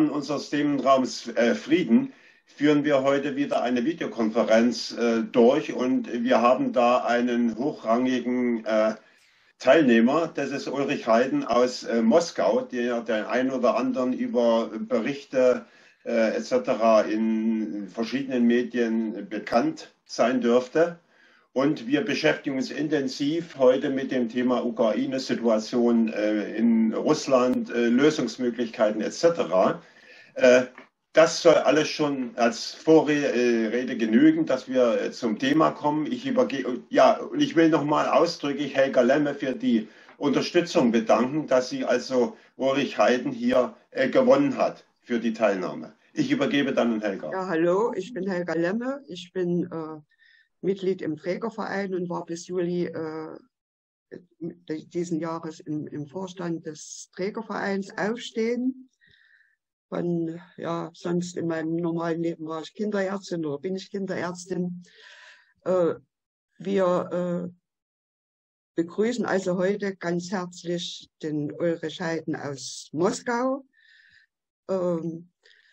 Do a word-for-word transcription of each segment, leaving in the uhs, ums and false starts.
Rahmen unseres Themenraums äh, Frieden führen wir heute wieder eine Videokonferenz äh, durch und wir haben da einen hochrangigen äh, Teilnehmer. Das ist Ulrich Heiden aus äh, Moskau, der den einen oder anderen über Berichte äh, et cetera in verschiedenen Medien bekannt sein dürfte. Und wir beschäftigen uns intensiv heute mit dem Thema Ukraine-Situation äh, in Russland, äh, Lösungsmöglichkeiten et cetera. Äh, das soll alles schon als Vorrede genügen, dass wir äh, zum Thema kommen. Ich übergehe, ja, und ich will nochmal ausdrücklich Helga Lemme für die Unterstützung bedanken, dass sie also Ulrich Heiden hier äh, gewonnen hat für die Teilnahme. Ich übergebe dann an Helga. Ja, hallo, ich bin Helga Lemme. Ich bin äh, Mitglied im Trägerverein und war bis Juli äh, diesen Jahres im, im Vorstand des Trägervereins Aufstehen. Von, ja, sonst in meinem normalen Leben war ich Kinderärztin oder bin ich Kinderärztin. Äh, wir äh, begrüßen also heute ganz herzlich den Ulrich Heiden aus Moskau. Ähm,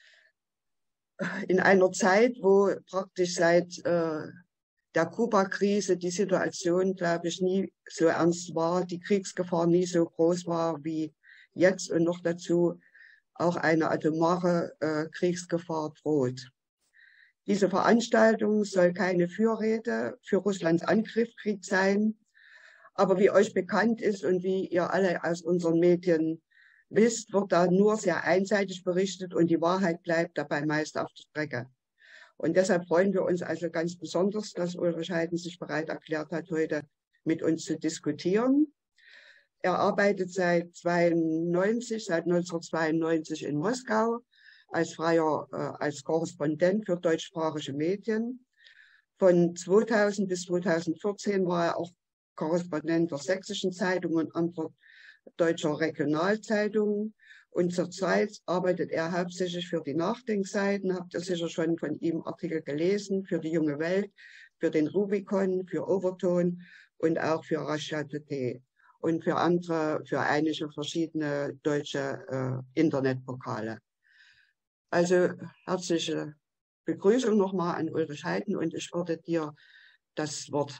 in einer Zeit, wo praktisch seit äh, der Kuba-Krise die Situation, glaube ich, nie so ernst war, die Kriegsgefahr nie so groß war wie jetzt und noch dazu auch eine atomare äh, Kriegsgefahr droht. Diese Veranstaltung soll keine Fürrede für Russlands Angriffskrieg sein, aber wie euch bekannt ist und wie ihr alle aus unseren Medien wisst, wird da nur sehr einseitig berichtet und die Wahrheit bleibt dabei meist auf der Strecke. Und deshalb freuen wir uns also ganz besonders, dass Ulrich Heiden sich bereit erklärt hat, heute mit uns zu diskutieren. Er arbeitet seit zweiundneunzig, seit neunzehnhundertzweiundneunzig in Moskau als freier, äh, als Korrespondent für deutschsprachige Medien. Von zweitausend bis zweitausendvierzehn war er auch Korrespondent der Sächsischen Zeitung und anderer deutscher Regionalzeitungen. Und zurzeit arbeitet er hauptsächlich für die Nachdenkseiten. Habt ihr sicher schon von ihm Artikel gelesen, für die Junge Welt, für den Rubicon, für Overton und auch für Russia Today und für andere, für einige verschiedene deutsche äh, Internetportale. Also herzliche Begrüßung nochmal an Ulrich Heiden und ich würde dir das Wort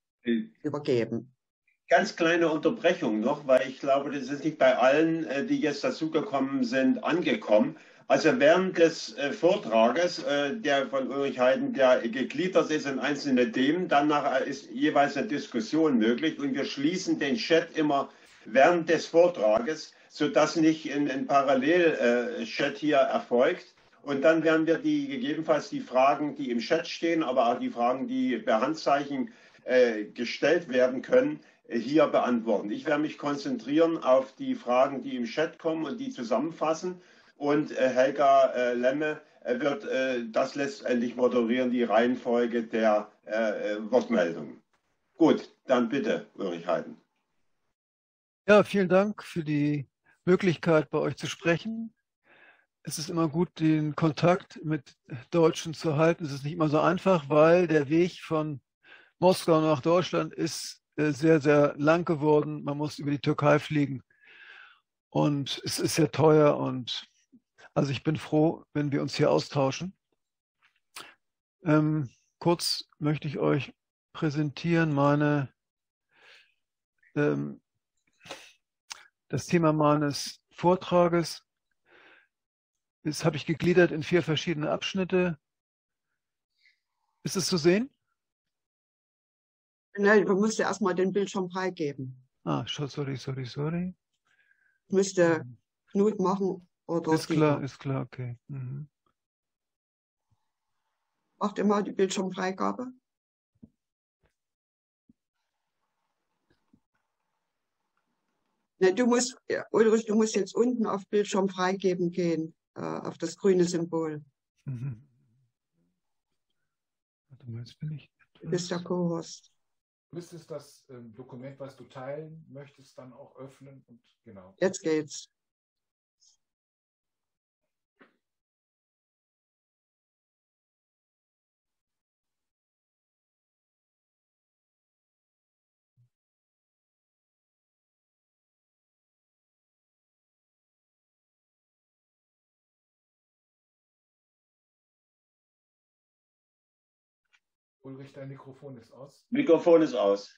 übergeben. Ganz kleine Unterbrechung noch, weil ich glaube, das ist nicht bei allen, äh, die jetzt dazugekommen sind, angekommen. Also während des äh, Vortrages, äh, der von Ulrich Heiden, der gegliedert ist in einzelne Themen, danach ist jeweils eine Diskussion möglich und wir schließen den Chat immer während des Vortrages, sodass nicht ein, ein Parallel-Chat äh, hier erfolgt. Und dann werden wir die gegebenenfalls die Fragen, die im Chat stehen, aber auch die Fragen, die per Handzeichen äh, gestellt werden können, hier beantworten. Ich werde mich konzentrieren auf die Fragen, die im Chat kommen und die zusammenfassen. Und äh, Helga äh, Lemme äh, wird äh, das letztendlich moderieren, die Reihenfolge der äh, Wortmeldungen. Gut, dann bitte, Ulrich Heiden. Ja, vielen Dank für die Möglichkeit, bei euch zu sprechen. Es ist immer gut, den Kontakt mit Deutschen zu halten. Es ist nicht immer so einfach, weil der Weg von Moskau nach Deutschland ist sehr, sehr lang geworden. Man muss über die Türkei fliegen und es ist sehr teuer. Und also ich bin froh, wenn wir uns hier austauschen. Ähm, kurz möchte ich euch präsentieren meine, ähm, das Thema meines Vortrages. Das habe ich gegliedert in vier verschiedene Abschnitte. Ist es zu sehen? Nein, du musst ja erstmal den Bildschirm freigeben. Ah, sorry, sorry, sorry. Ich müsste Knut machen oder Ist klar, Dieter. ist klar, okay. Mhm. Macht immer die Bildschirmfreigabe. Ne, du musst, Ulrich, du musst jetzt unten auf Bildschirm freigeben gehen, äh, auf das grüne Symbol. Mhm. Warte mal, jetzt bin ich Du bist der Co-Host. Du müsstest das ähm, Dokument, was du teilen möchtest, dann auch öffnen und genau. Jetzt geht's. Ulrich, dein Mikrofon ist aus. Mikrofon ist aus.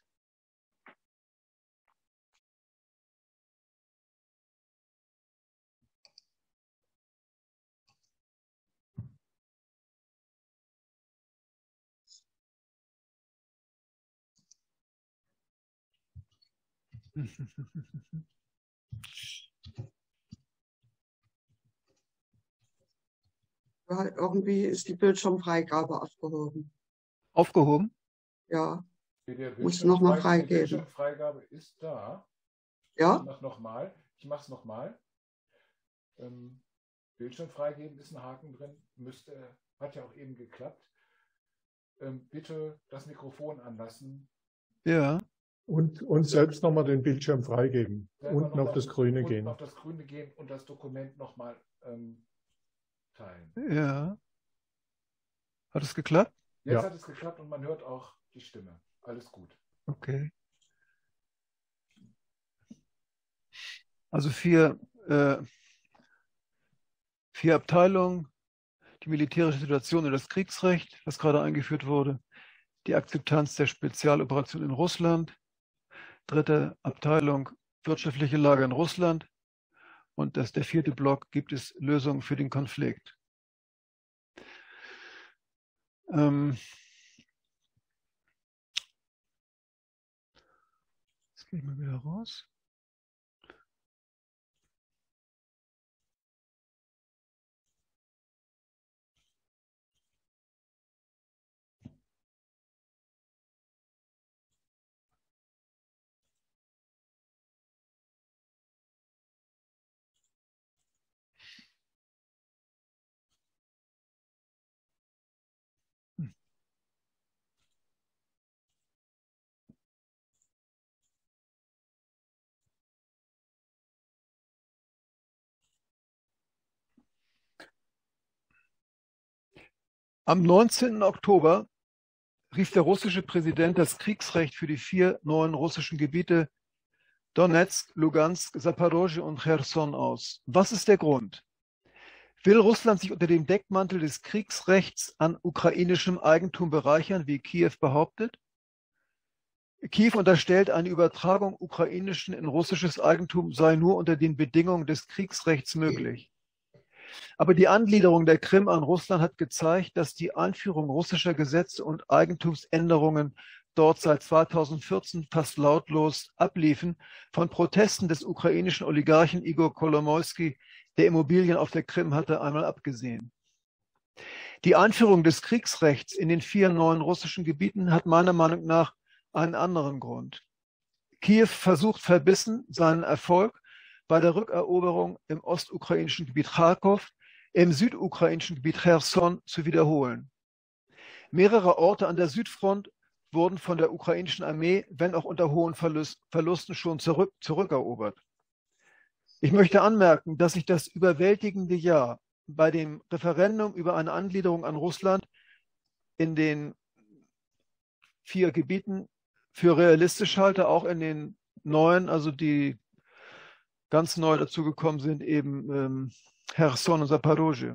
Ja, irgendwie ist die Bildschirmfreigabe aufgehoben. Aufgehoben? Ja, Der muss nochmal Bildschirmfrei- die freigeben. Bildschirmfreigabe ist da. Ja, Ich mache nochmal. Ich mache es nochmal. Ähm, Bildschirm freigeben ist ein Haken drin. Müsste, hat ja auch eben geklappt. Ähm, bitte das Mikrofon anlassen. Ja. Und, und selbst nochmal den Bildschirm freigeben. Selber Unten noch auf das Grüne unten gehen. auf das Grüne gehen und das Dokument nochmal ähm, teilen. Ja. Hat es geklappt? Jetzt Ja. hat es geklappt und man hört auch die Stimme. Alles gut. Okay. Also vier, äh, vier Abteilungen, die militärische Situation und das Kriegsrecht, was gerade eingeführt wurde, die Akzeptanz der Spezialoperation in Russland, dritte Abteilung wirtschaftliche Lage in Russland und das, der vierte Block gibt es Lösungen für den Konflikt. Ähm, jetzt gehe ich mal wieder raus. Am neunzehnten Oktober rief der russische Präsident das Kriegsrecht für die vier neuen russischen Gebiete Donetsk, Lugansk, Saporosche und Cherson aus. Was ist der Grund? Will Russland sich unter dem Deckmantel des Kriegsrechts an ukrainischem Eigentum bereichern, wie Kiew behauptet? Kiew unterstellt, eine Übertragung ukrainischen in russisches Eigentum sei nur unter den Bedingungen des Kriegsrechts möglich. Aber die Angliederung der Krim an Russland hat gezeigt, dass die Einführung russischer Gesetze und Eigentumsänderungen dort seit zweitausendvierzehn fast lautlos abliefen, von Protesten des ukrainischen Oligarchen Igor Kolomoisky, der Immobilien auf der Krim hatte, einmal abgesehen. Die Einführung des Kriegsrechts in den vier neuen russischen Gebieten hat meiner Meinung nach einen anderen Grund. Kiew versucht verbissen, seinen Erfolg bei der Rückeroberung im ostukrainischen Gebiet Charkow, im südukrainischen Gebiet Cherson zu wiederholen. Mehrere Orte an der Südfront wurden von der ukrainischen Armee, wenn auch unter hohen Verlust, Verlusten, schon zurück, zurückerobert. Ich möchte anmerken, dass sich das überwältigende Ja bei dem Referendum über eine Angliederung an Russland in den vier Gebieten für realistisch halte, auch in den neuen, also die ganz neu dazugekommen sind, eben ähm, Cherson und Saporosche.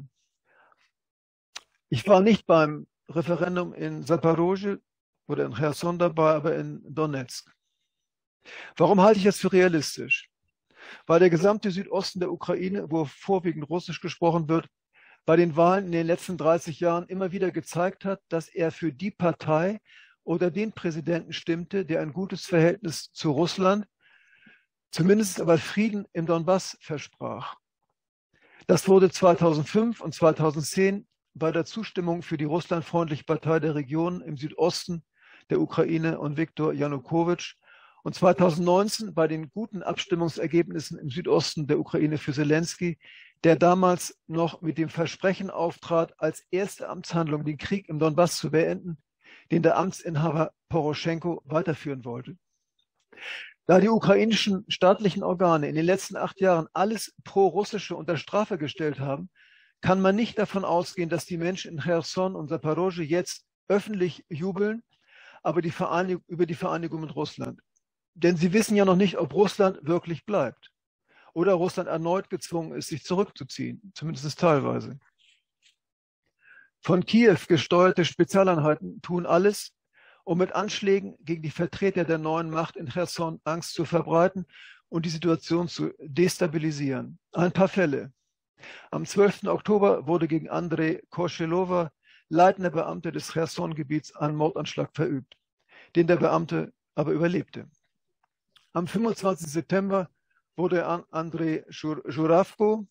Ich war nicht beim Referendum in Saporosche oder in Cherson dabei, aber in Donetsk. Warum halte ich das für realistisch? Weil der gesamte Südosten der Ukraine, wo vorwiegend Russisch gesprochen wird, bei den Wahlen in den letzten dreißig Jahren immer wieder gezeigt hat, dass er für die Partei oder den Präsidenten stimmte, der ein gutes Verhältnis zu Russland, zumindest aber Frieden im Donbass versprach. Das wurde zweitausendfünf und zweitausendzehn bei der Zustimmung für die russlandfreundliche Partei der Region im Südosten der Ukraine und Viktor Janukowitsch und zweitausendneunzehn bei den guten Abstimmungsergebnissen im Südosten der Ukraine für Zelensky, der damals noch mit dem Versprechen auftrat, als erste Amtshandlung den Krieg im Donbass zu beenden, den der Amtsinhaber Poroschenko weiterführen wollte. Da die ukrainischen staatlichen Organe in den letzten acht Jahren alles Pro-Russische unter Strafe gestellt haben, kann man nicht davon ausgehen, dass die Menschen in Cherson und Saporosche jetzt öffentlich jubeln, aber die Vereinigung, über die Vereinigung mit Russland. Denn sie wissen ja noch nicht, ob Russland wirklich bleibt oder Russland erneut gezwungen ist, sich zurückzuziehen, zumindest teilweise. Von Kiew gesteuerte Spezialeinheiten tun alles, um mit Anschlägen gegen die Vertreter der neuen Macht in Cherson Angst zu verbreiten und die Situation zu destabilisieren. Ein paar Fälle. Am zwölften Oktober wurde gegen Andrei Koshelova, leitender Beamter des Cherson-Gebiets, ein Mordanschlag verübt, den der Beamte aber überlebte. Am fünfundzwanzigsten September wurde Andrei Juravko,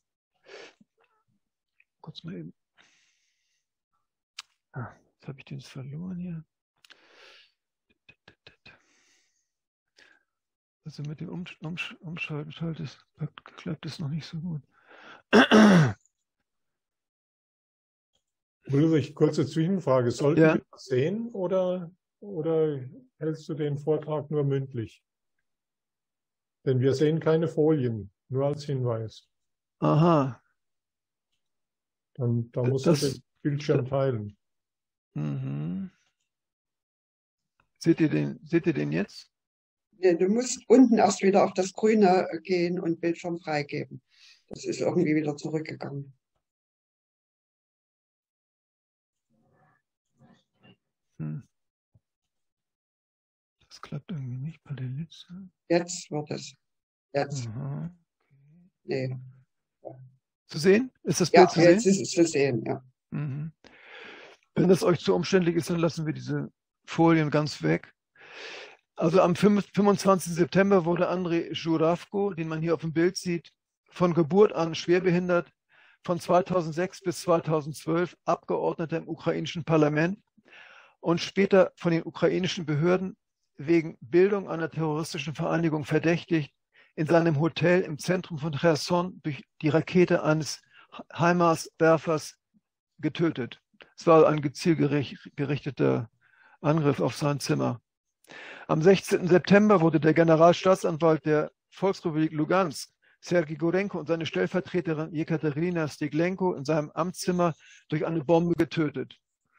kurz mal eben, ah, jetzt habe ich den verloren hier. Also mit dem Umsch Umsch Umschalten schaltet, klappt es noch nicht so gut. Ulrich, kurze Zwischenfrage. Sollten Ja. wir das sehen oder, oder hältst du den Vortrag nur mündlich? Denn wir sehen keine Folien, nur als Hinweis. Aha. Dann, da musst Das- du den Bildschirm teilen. Mhm. Seht ihr den, seht ihr den jetzt? Nee, du musst unten erst wieder auf das Grüne gehen und Bildschirm freigeben. Das ist irgendwie wieder zurückgegangen. Hm. Das klappt irgendwie nicht bei der Litze. Jetzt wird es. Jetzt. Aha. Nee. Zu sehen? Ist das Ja, Bild zu sehen? jetzt ist es zu sehen, ja. Mhm. Wenn das euch zu umständlich ist, dann lassen wir diese Folien ganz weg. Also am fünfundzwanzigsten September wurde Andrei Juravko, den man hier auf dem Bild sieht, von Geburt an schwerbehindert, von zweitausendsechs bis zweitausendzwölf Abgeordneter im ukrainischen Parlament und später von den ukrainischen Behörden wegen Bildung einer terroristischen Vereinigung verdächtigt, in seinem Hotel im Zentrum von Cherson durch die Rakete eines HIMARS-Werfers getötet. Es war ein gezielgerichteter Angriff auf sein Zimmer. Am sechzehnten September wurde der Generalstaatsanwalt der Volksrepublik Lugansk, Sergei Gorenko, und seine Stellvertreterin Jekaterina Stiglenko in seinem Amtszimmer durch eine Bombe getötet.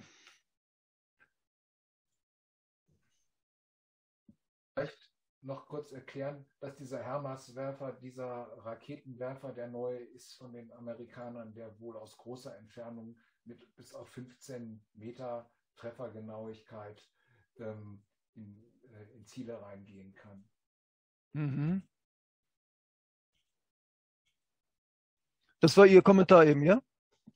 Vielleicht noch kurz erklären, dass dieser HIMARS-Werfer, dieser Raketenwerfer, der neu ist von den Amerikanern, der wohl aus großer Entfernung mit bis auf fünfzehn Meter Treffergenauigkeit ähm, in, äh, in Ziele reingehen kann. Mhm. Das war Ihr Kommentar eben, ja?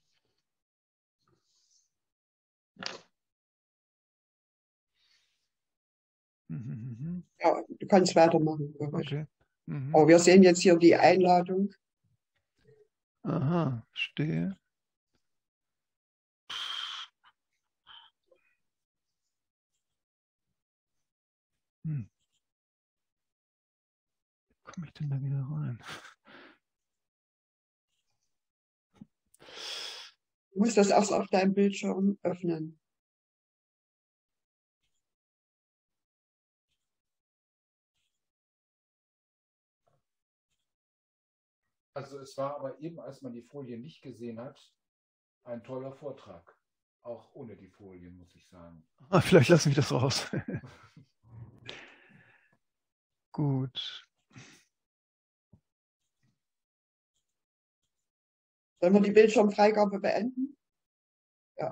Mhm. Ja, du kannst weitermachen. Okay. Mhm. Aber wir sehen jetzt hier die Einladung. Aha, stehe. Hm. Wie komme ich denn da wieder rein? Du musst das erst auf deinem Bildschirm öffnen. Also es war aber eben, als man die Folie nicht gesehen hat, ein toller Vortrag. Auch ohne die Folien, muss ich sagen. Ah, vielleicht lasse ich das raus. Gut. Sollen wir die Bildschirmfreigabe beenden? Ja.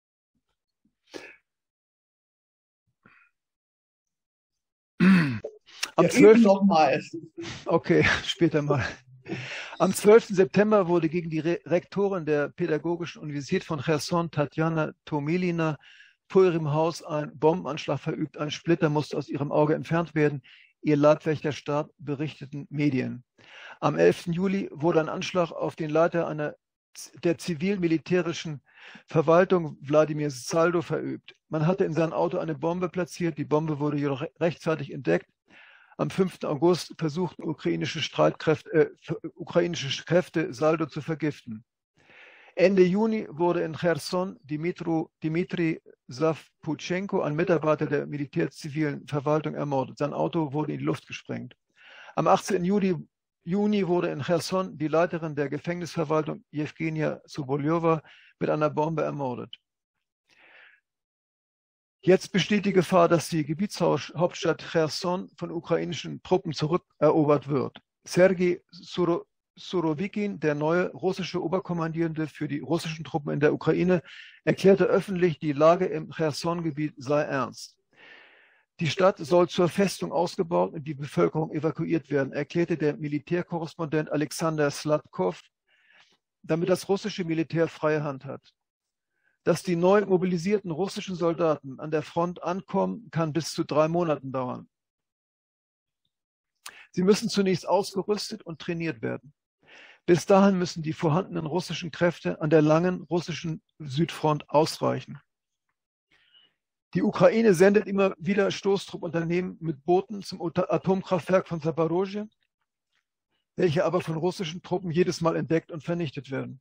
Am Wir üben zwölften nochmal. Okay, später mal. Am zwölften September wurde gegen die Re Rektorin der Pädagogischen Universität von Cherson, Tatjana Tomilina, vor ihrem Haus ein Bombenanschlag verübt. Ein Splitter musste aus ihrem Auge entfernt werden. Ihr Leibwächter starb, berichteten Medien. Am elften Juli wurde ein Anschlag auf den Leiter einer der zivil-militärischen Verwaltung, Wladimir Saldo, verübt. Man hatte in sein Auto eine Bombe platziert. Die Bombe wurde jedoch rechtzeitig entdeckt. Am fünften August versuchten ukrainische Streitkräfte, äh, ukrainische Kräfte Saldo zu vergiften. Ende Juni wurde in Cherson Dimitru, Dimitri Savputschenko, ein Mitarbeiter der militärzivilen Verwaltung, ermordet. Sein Auto wurde in die Luft gesprengt. Am achtzehnten Juli, Juni wurde in Cherson die Leiterin der Gefängnisverwaltung Jewgenia Sobolewa mit einer Bombe ermordet. Jetzt besteht die Gefahr, dass die Gebietshauptstadt Cherson von ukrainischen Truppen zurückerobert wird. Sergei Surovikin, der neue russische Oberkommandierende für die russischen Truppen in der Ukraine, erklärte öffentlich, die Lage im Cherson-Gebiet sei ernst. Die Stadt soll zur Festung ausgebaut und die Bevölkerung evakuiert werden, erklärte der Militärkorrespondent Alexander Sladkov, damit das russische Militär freie Hand hat. Dass die neu mobilisierten russischen Soldaten an der Front ankommen, kann bis zu drei Monaten dauern. Sie müssen zunächst ausgerüstet und trainiert werden. Bis dahin müssen die vorhandenen russischen Kräfte an der langen russischen Südfront ausreichen. Die Ukraine sendet immer wieder Stoßtruppunternehmen mit Booten zum Atomkraftwerk von Saporosje, welche aber von russischen Truppen jedes Mal entdeckt und vernichtet werden.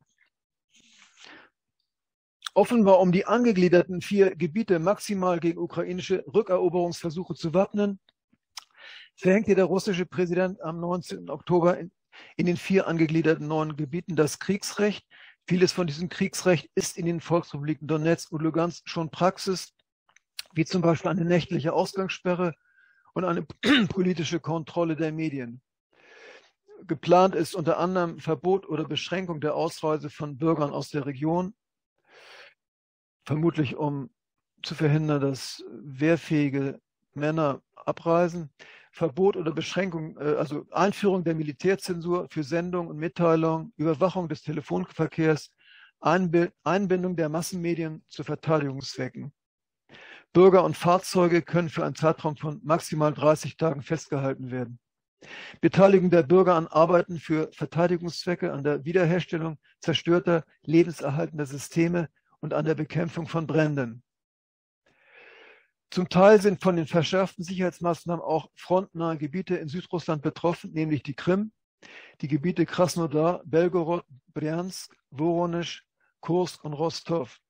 Offenbar, um die angegliederten vier Gebiete maximal gegen ukrainische Rückeroberungsversuche zu wappnen, verhängte der russische Präsident am neunzehnten Oktober in, in den vier angegliederten neuen Gebieten das Kriegsrecht. Vieles von diesem Kriegsrecht ist in den Volksrepubliken Donetsk und Lugansk schon Praxis, wie zum Beispiel eine nächtliche Ausgangssperre und eine politische Kontrolle der Medien. Geplant ist unter anderem Verbot oder Beschränkung der Ausreise von Bürgern aus der Region, vermutlich um zu verhindern, dass wehrfähige Männer abreisen. Verbot oder Beschränkung, also Einführung der Militärzensur für Sendung und Mitteilung, Überwachung des Telefonverkehrs, Einbindung der Massenmedien zu Verteidigungszwecken. Bürger und Fahrzeuge können für einen Zeitraum von maximal dreißig Tagen festgehalten werden. Beteiligung der Bürger an Arbeiten für Verteidigungszwecke, an der Wiederherstellung zerstörter, lebenserhaltender Systeme und an der Bekämpfung von Bränden. Zum Teil sind von den verschärften Sicherheitsmaßnahmen auch frontnahe Gebiete in Südrussland betroffen, nämlich die Krim, die Gebiete Krasnodar, Belgorod, Bryansk, Woronesch, Kursk und Rostov.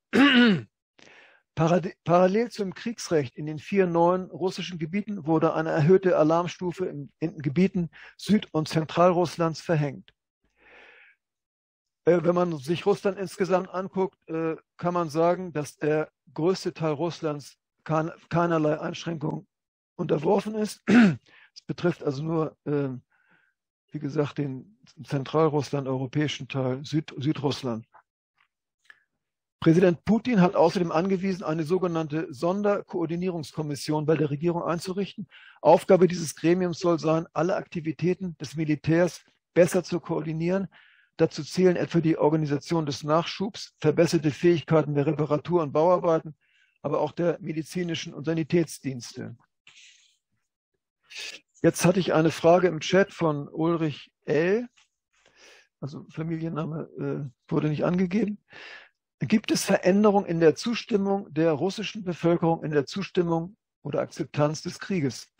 Parallel zum Kriegsrecht in den vier neuen russischen Gebieten wurde eine erhöhte Alarmstufe in, in Gebieten Süd- und Zentralrusslands verhängt. Äh, wenn man sich Russland insgesamt anguckt, äh, kann man sagen, dass der größte Teil Russlands kein, keinerlei Einschränkungen unterworfen ist. Es betrifft also nur, äh, wie gesagt, den Zentralrussland, europäischen Teil, Süd, Südrussland. Präsident Putin hat außerdem angewiesen, eine sogenannte Sonderkoordinierungskommission bei der Regierung einzurichten. Aufgabe dieses Gremiums soll sein, alle Aktivitäten des Militärs besser zu koordinieren. Dazu zählen etwa die Organisation des Nachschubs, verbesserte Fähigkeiten der Reparatur- und Bauarbeiten, aber auch der medizinischen und Sanitätsdienste. Jetzt hatte ich eine Frage im Chat von Ulrich L. Also Familienname äh, wurde nicht angegeben. Gibt es Veränderungen in der Zustimmung der russischen Bevölkerung, in der Zustimmung oder Akzeptanz des Krieges?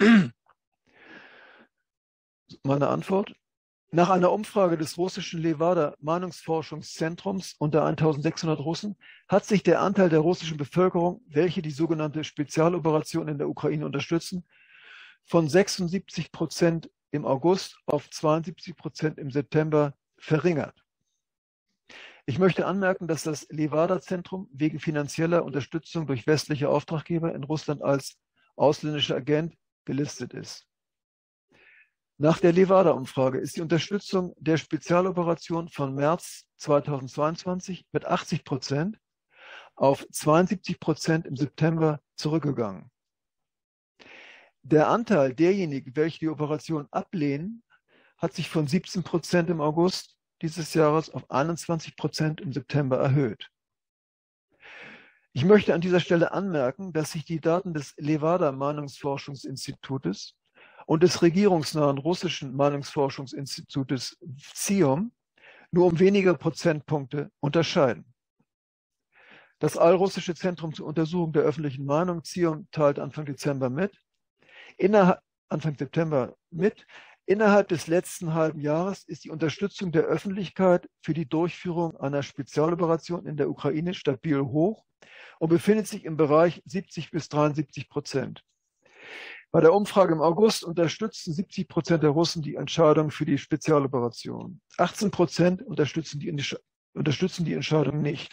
Meine Antwort: Nach einer Umfrage des russischen Levada-Meinungsforschungszentrums unter eintausendsechshundert Russen hat sich der Anteil der russischen Bevölkerung, welche die sogenannte Spezialoperation in der Ukraine unterstützen, von sechsundsiebzig Prozent im August auf zweiundsiebzig Prozent im September verringert. Ich möchte anmerken, dass das Levada-Zentrum wegen finanzieller Unterstützung durch westliche Auftraggeber in Russland als ausländischer Agent gelistet ist. Nach der Levada-Umfrage ist die Unterstützung der Spezialoperation von März zweitausendzweiundzwanzig mit achtzig Prozent auf zweiundsiebzig Prozent im September zurückgegangen. Der Anteil derjenigen, welche die Operation ablehnen, hat sich von siebzehn Prozent im August dieses Jahres auf einundzwanzig Prozent im September erhöht. Ich möchte an dieser Stelle anmerken, dass sich die Daten des Levada-Meinungsforschungsinstitutes und des regierungsnahen russischen Meinungsforschungsinstitutes Z I O M nur um wenige Prozentpunkte unterscheiden. Das Allrussische Zentrum zur Untersuchung der öffentlichen Meinung, Z I O M, teilt Anfang Dezember mit, innerhalb, Anfang September mit, innerhalb des letzten halben Jahres ist die Unterstützung der Öffentlichkeit für die Durchführung einer Spezialoperation in der Ukraine stabil hoch und befindet sich im Bereich siebzig bis dreiundsiebzig Prozent. Bei der Umfrage im August unterstützten siebzig Prozent der Russen die Entscheidung für die Spezialoperation. achtzehn Prozent unterstützen die, unterstützen die Entscheidung nicht.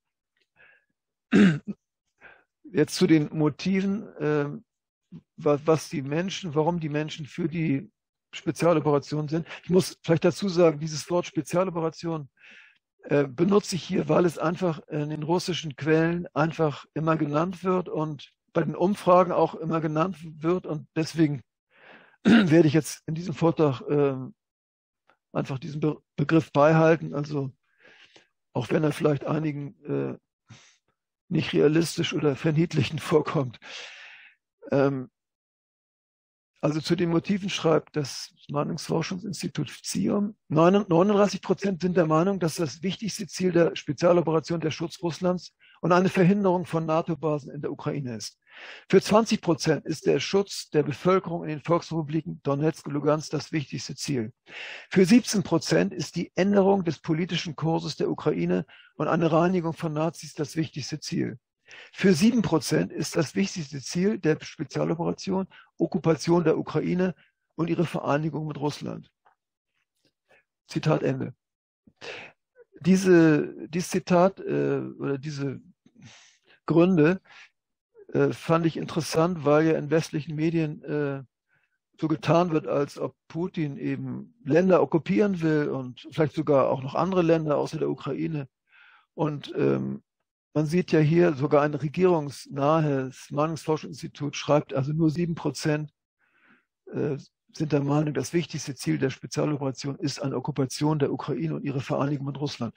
Jetzt zu den Motiven, äh, was die Menschen, warum die Menschen für die Spezialoperationen sind. Ich muss vielleicht dazu sagen, dieses Wort Spezialoperation äh, benutze ich hier, weil es einfach in den russischen Quellen einfach immer genannt wird und bei den Umfragen auch immer genannt wird. Und deswegen werde ich jetzt in diesem Vortrag äh, einfach diesen Be Begriff beibehalten. Also auch wenn er vielleicht einigen äh, nicht realistisch oder verniedlichend vorkommt. Ähm, also zu den Motiven schreibt das Meinungsforschungsinstitut C I O M, neununddreißig Prozent sind der Meinung, dass das wichtigste Ziel der Spezialoperation der Schutz Russlands und eine Verhinderung von NATO-Basen in der Ukraine ist. Für zwanzig Prozent ist der Schutz der Bevölkerung in den Volksrepubliken Donetsk und Lugansk das wichtigste Ziel. Für siebzehn Prozent ist die Änderung des politischen Kurses der Ukraine und eine Reinigung von Nazis das wichtigste Ziel. Für sieben Prozent ist das wichtigste Ziel der Spezialoperation Okkupation der Ukraine und ihre Vereinigung mit Russland. Zitat Ende. Diese, dieses Zitat äh, oder diese Gründe äh, fand ich interessant, weil ja in westlichen Medien äh, so getan wird, als ob Putin eben Länder okkupieren will und vielleicht sogar auch noch andere Länder außer der Ukraine. Und ähm, man sieht ja hier sogar ein regierungsnahes Meinungsforschungsinstitut schreibt, also nur sieben Prozent äh, sind der Meinung, das wichtigste Ziel der Spezialoperation ist eine Okkupation der Ukraine und ihre Vereinigung mit Russland.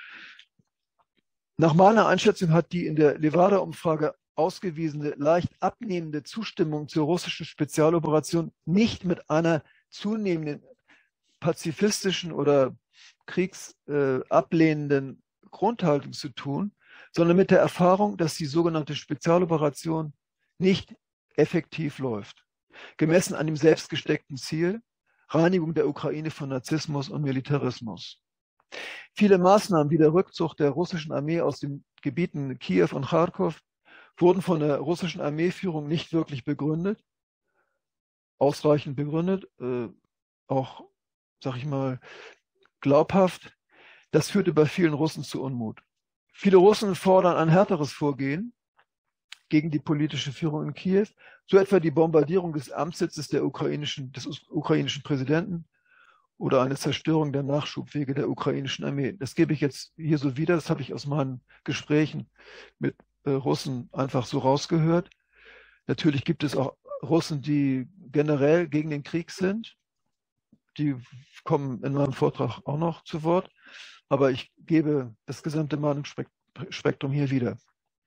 Nach meiner Einschätzung hat die in der Levada-Umfrage ausgewiesene, leicht abnehmende Zustimmung zur russischen Spezialoperation nicht mit einer zunehmenden pazifistischen oder kriegsablehnenden äh, Grundhaltung zu tun, sondern mit der Erfahrung, dass die sogenannte Spezialoperation nicht effektiv läuft. Gemessen an dem selbstgesteckten Ziel, Reinigung der Ukraine von Narzissmus und Militarismus. Viele Maßnahmen wie der Rückzug der russischen Armee aus den Gebieten Kiew und Charkow wurden von der russischen Armeeführung nicht wirklich begründet, ausreichend begründet, äh, auch, sag ich mal, glaubhaft. Das führte bei vielen Russen zu Unmut. Viele Russen fordern ein härteres Vorgehen gegen die politische Führung in Kiew, so etwa die Bombardierung des Amtssitzes der ukrainischen, des ukrainischen Präsidenten oder eine Zerstörung der Nachschubwege der ukrainischen Armee. Das gebe ich jetzt hier so wieder, das habe ich aus meinen Gesprächen mit äh, Russen einfach so rausgehört. Natürlich gibt es auch Russen, die generell gegen den Krieg sind. Die kommen in meinem Vortrag auch noch zu Wort. Aber ich gebe das gesamte Meinungsspektrum hier wieder.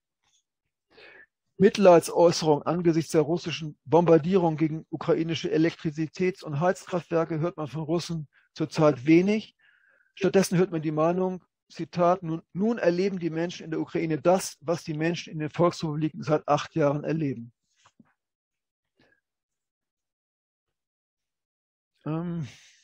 Mitleidsäußerung angesichts der russischen Bombardierung gegen ukrainische Elektrizitäts- und Heizkraftwerke hört man von Russen zurzeit wenig. Stattdessen hört man die Meinung, Zitat, nun, nun erleben die Menschen in der Ukraine das, was die Menschen in den Volksrepubliken seit acht Jahren erleben. Ähm,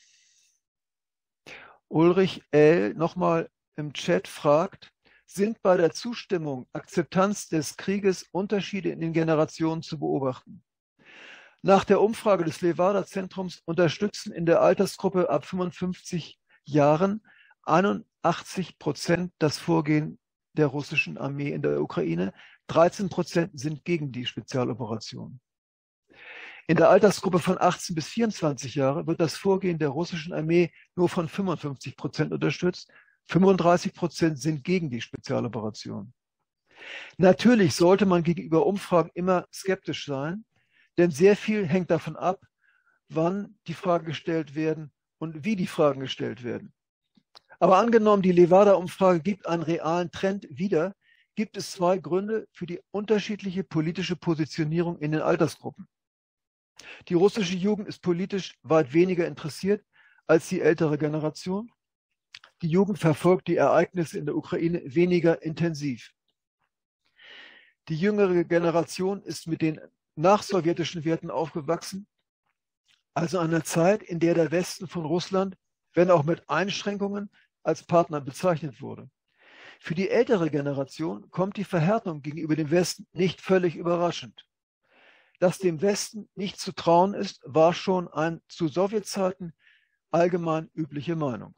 Ulrich L. nochmal im Chat fragt, sind bei der Zustimmung, Akzeptanz des Krieges Unterschiede in den Generationen zu beobachten? Nach der Umfrage des Levada-Zentrums unterstützen in der Altersgruppe ab fünfundfünfzig Jahren einundachtzig Prozent das Vorgehen der russischen Armee in der Ukraine, dreizehn Prozent sind gegen die Spezialoperation. In der Altersgruppe von achtzehn bis vierundzwanzig Jahre wird das Vorgehen der russischen Armee nur von fünfundfünfzig Prozent unterstützt, fünfunddreißig Prozent sind gegen die Spezialoperation. Natürlich sollte man gegenüber Umfragen immer skeptisch sein, denn sehr viel hängt davon ab, wann die Fragen gestellt werden und wie die Fragen gestellt werden. Aber angenommen, die Levada-Umfrage gibt einen realen Trend wieder, gibt es zwei Gründe für die unterschiedliche politische Positionierung in den Altersgruppen. Die russische Jugend ist politisch weit weniger interessiert als die ältere Generation. Die Jugend verfolgt die Ereignisse in der Ukraine weniger intensiv. Die jüngere Generation ist mit den nachsowjetischen Werten aufgewachsen, also einer Zeit, in der der Westen von Russland, wenn auch mit Einschränkungen, als Partner bezeichnet wurde. Für die ältere Generation kommt die Verhärtung gegenüber dem Westen nicht völlig überraschend. Dass dem Westen nicht zu trauen ist, war schon eine zu Sowjetzeiten allgemein übliche Meinung.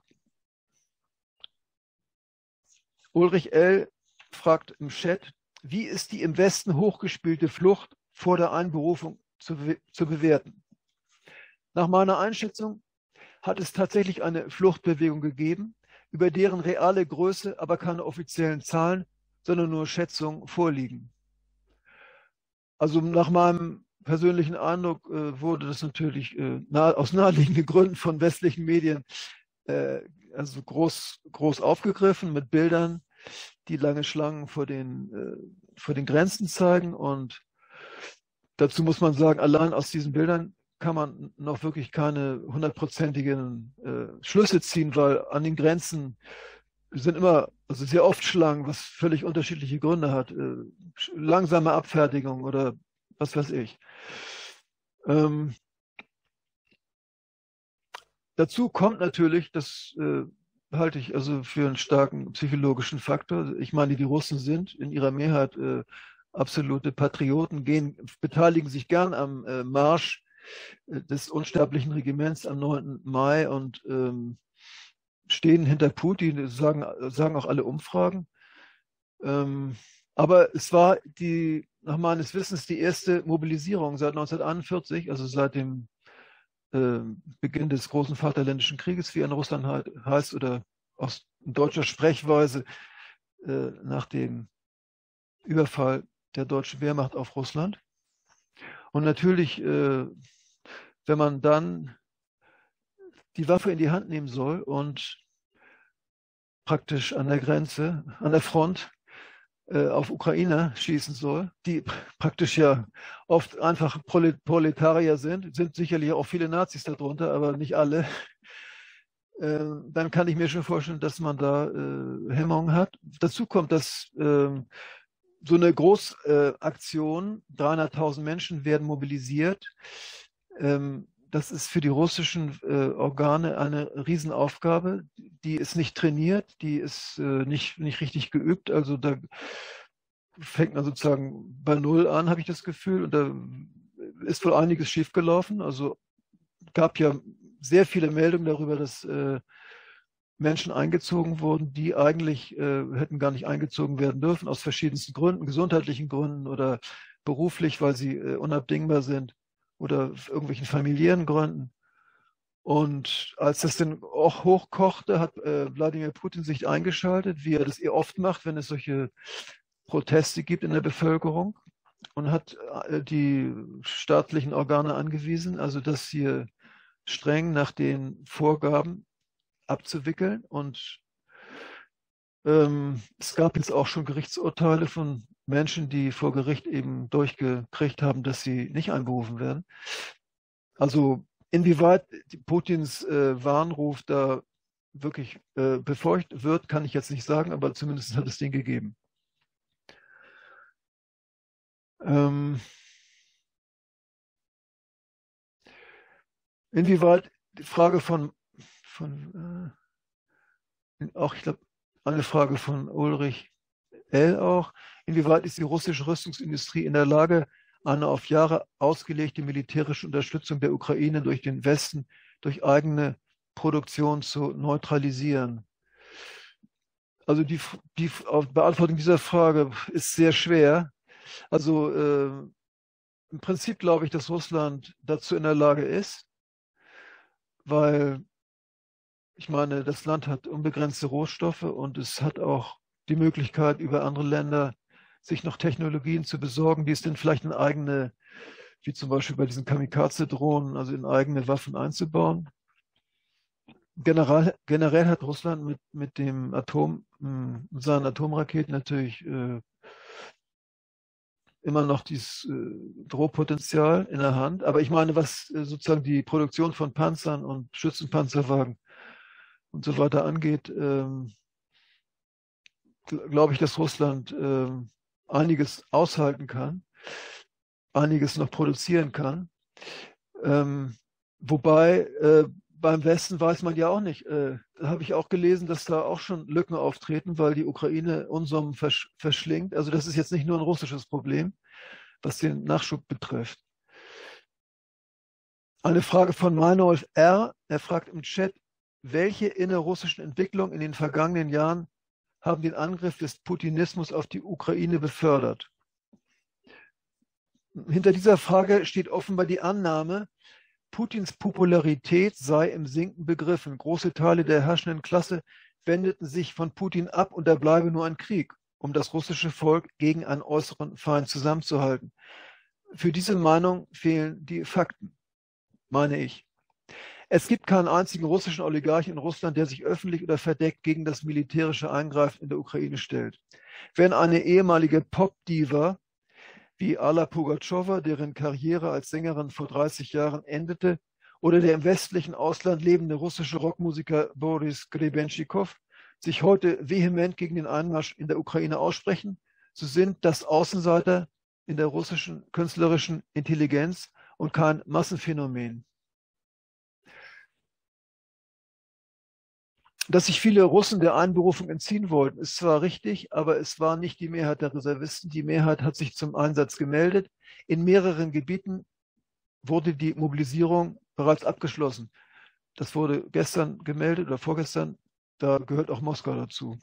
Ulrich L. fragt im Chat, wie ist die im Westen hochgespielte Flucht vor der Einberufung zu, zu bewerten? Nach meiner Einschätzung hat es tatsächlich eine Fluchtbewegung gegeben, über deren reale Größe aber keine offiziellen Zahlen, sondern nur Schätzungen vorliegen. Also nach meinem persönlichen Eindruck äh, wurde das natürlich äh, nah, aus naheliegenden Gründen von westlichen Medien äh, also groß, groß aufgegriffen mit Bildern, die lange Schlangen vor den, äh, vor den Grenzen zeigen. Und dazu muss man sagen, allein aus diesen Bildern kann man noch wirklich keine hundertprozentigen äh, Schlüsse ziehen, weil an den Grenzen sind immer, also sehr oft Schlangen, was völlig unterschiedliche Gründe hat. Äh, langsame Abfertigung oder was weiß ich. Ähm, dazu kommt natürlich, das äh, halte ich also für einen starken psychologischen Faktor. Ich meine, die Russen sind in ihrer Mehrheit äh, absolute Patrioten, gehen, beteiligen sich gern am äh, Marsch äh, des unsterblichen Regiments am neunten Mai und ähm, stehen hinter Putin, sagen, sagen auch alle Umfragen. Ähm, aber es war die, nach meines Wissens die erste Mobilisierung seit neunzehnhunderteinundvierzig, also seit dem äh, Beginn des großen Vaterländischen Krieges, wie er in Russland halt heißt, oder aus deutscher Sprechweise äh, nach dem Überfall der deutschen Wehrmacht auf Russland. Und natürlich, äh, wenn man dann die Waffe in die Hand nehmen soll und praktisch an der Grenze, an der Front äh, auf Ukrainer schießen soll, die praktisch ja oft einfach Proletarier sind, sind sicherlich auch viele Nazis darunter, aber nicht alle, äh, dann kann ich mir schon vorstellen, dass man da äh, Hemmungen hat. Dazu kommt, dass äh, so eine Großaktion, äh, dreihunderttausend Menschen werden mobilisiert, ähm, das ist für die russischen äh, Organe eine Riesenaufgabe. Die ist nicht trainiert, die ist äh, nicht, nicht richtig geübt. Also da fängt man sozusagen bei Null an, habe ich das Gefühl. Und da ist wohl einiges schiefgelaufen. Also gab ja sehr viele Meldungen darüber, dass äh, Menschen eingezogen wurden, die eigentlich äh, hätten gar nicht eingezogen werden dürfen, aus verschiedensten Gründen, gesundheitlichen Gründen oder beruflich, weil sie äh, unabdingbar sind, oder irgendwelchen familiären Gründen. Und als das dann auch hochkochte, hat äh, Wladimir Putin sich eingeschaltet, wie er das eher oft macht, wenn es solche Proteste gibt in der Bevölkerung, und hat äh, die staatlichen Organe angewiesen, also das hier streng nach den Vorgaben abzuwickeln. Und ähm, es gab jetzt auch schon Gerichtsurteile von Menschen, die vor Gericht eben durchgekriegt haben, dass sie nicht einberufen werden. Also inwieweit Putins äh, Warnruf da wirklich äh, befolgt wird, kann ich jetzt nicht sagen, aber zumindest hat es den gegeben. Ähm, inwieweit die Frage von, von äh, auch, ich glaube, eine Frage von Ulrich L. auch, inwieweit ist die russische Rüstungsindustrie in der Lage, eine auf Jahre ausgelegte militärische Unterstützung der Ukraine durch den Westen, durch eigene Produktion zu neutralisieren? Also die, die Beantwortung dieser Frage ist sehr schwer. Also äh, im Prinzip glaube ich, dass Russland dazu in der Lage ist, weil ich meine, das Land hat unbegrenzte Rohstoffe und es hat auch die Möglichkeit, über andere Länder sich noch Technologien zu besorgen, die es dann vielleicht in eigene, wie zum Beispiel bei diesen Kamikaze-Drohnen, also in eigene Waffen einzubauen. Generell, generell hat Russland mit, mit dem Atom, mit seinen Atomraketen natürlich äh, immer noch dieses äh, Drohpotenzial in der Hand. Aber ich meine, was äh, sozusagen die Produktion von Panzern und Schützenpanzerwagen und so weiter angeht, ähm, glaube ich, dass Russland äh, einiges aushalten kann, einiges noch produzieren kann. Ähm, wobei äh, beim Westen weiß man ja auch nicht. Äh, da habe ich auch gelesen, dass da auch schon Lücken auftreten, weil die Ukraine Unsummen versch verschlingt. Also das ist jetzt nicht nur ein russisches Problem, was den Nachschub betrifft. Eine Frage von Meinolf R. Er fragt im Chat, welche innerrussischen Entwicklungen in den vergangenen Jahren haben den Angriff des Putinismus auf die Ukraine befördert? Hinter dieser Frage steht offenbar die Annahme, Putins Popularität sei im Sinken begriffen. Große Teile der herrschenden Klasse wendeten sich von Putin ab und da bleibe nur ein Krieg, um das russische Volk gegen einen äußeren Feind zusammenzuhalten. Für diese Meinung fehlen die Fakten, meine ich. Es gibt keinen einzigen russischen Oligarchen in Russland, der sich öffentlich oder verdeckt gegen das militärische Eingreifen in der Ukraine stellt. Wenn eine ehemalige Pop-Diva wie Alla Pugatschowa, deren Karriere als Sängerin vor dreißig Jahren endete, oder der im westlichen Ausland lebende russische Rockmusiker Boris Grebenschikow sich heute vehement gegen den Einmarsch in der Ukraine aussprechen, so sind das Außenseiter in der russischen künstlerischen Intelligenz und kein Massenphänomen. Dass sich viele Russen der Einberufung entziehen wollten, ist zwar richtig, aber es war nicht die Mehrheit der Reservisten. Die Mehrheit hat sich zum Einsatz gemeldet. In mehreren Gebieten wurde die Mobilisierung bereits abgeschlossen. Das wurde gestern gemeldet oder vorgestern. Da gehört auch Moskau dazu.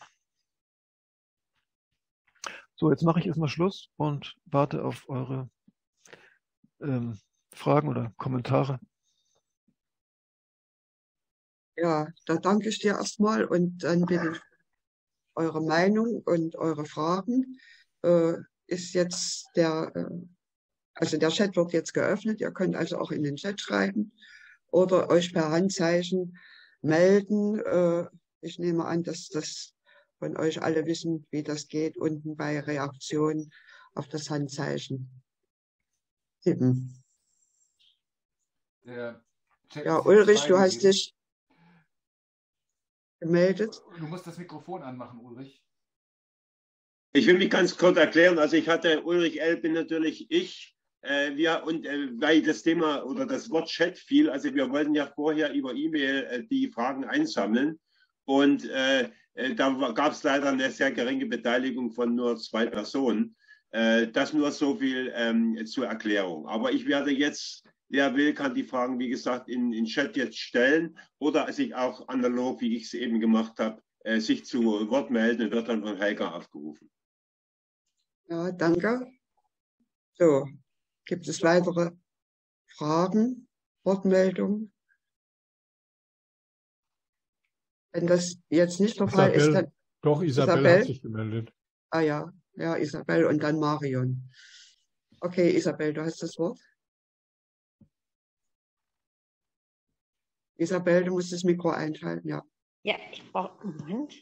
So, jetzt mache ich erstmal Schluss und warte auf eure ähm, Fragen oder Kommentare. Ja, da danke ich dir erstmal und dann bitte ich eure Meinung und eure Fragen. Äh, ist jetzt der, äh, also der Chat wird jetzt geöffnet. Ihr könnt also auch in den Chat schreiben oder euch per Handzeichen melden. Äh, ich nehme an, dass das von euch alle wissen, wie das geht, unten bei Reaktion auf das Handzeichen tippen. Der Chat Ja, ist jetzt Ulrich, du hast freigegeben. dich gemeldet. Du musst das Mikrofon anmachen, Ulrich. Ich will mich ganz kurz erklären. Also ich hatte Ulrich L. bin natürlich ich. Äh, wir und äh, weil das Thema oder das Wort Chat fiel, also wir wollten ja vorher über E-Mail äh, die Fragen einsammeln und äh, äh, da gab es leider eine sehr geringe Beteiligung von nur zwei Personen. Äh, das nur so viel ähm, zur Erklärung. Aber ich werde jetzt, wer will, kann die Fragen, wie gesagt, in den Chat jetzt stellen oder sich auch analog, wie ich es eben gemacht habe, äh, sich zu Wort melden und wird dann von Helga aufgerufen. Ja, danke. So, gibt es weitere Fragen, Wortmeldungen? Wenn das jetzt nicht der Fall ist, dann Doch, Isabel, Isabel? hat sich gemeldet. Ah ja, ja, Isabel und dann Marion. Okay, Isabel, du hast das Wort. Isabel, du musst das Mikro einschalten, ja. Ja, ich brauche, Moment.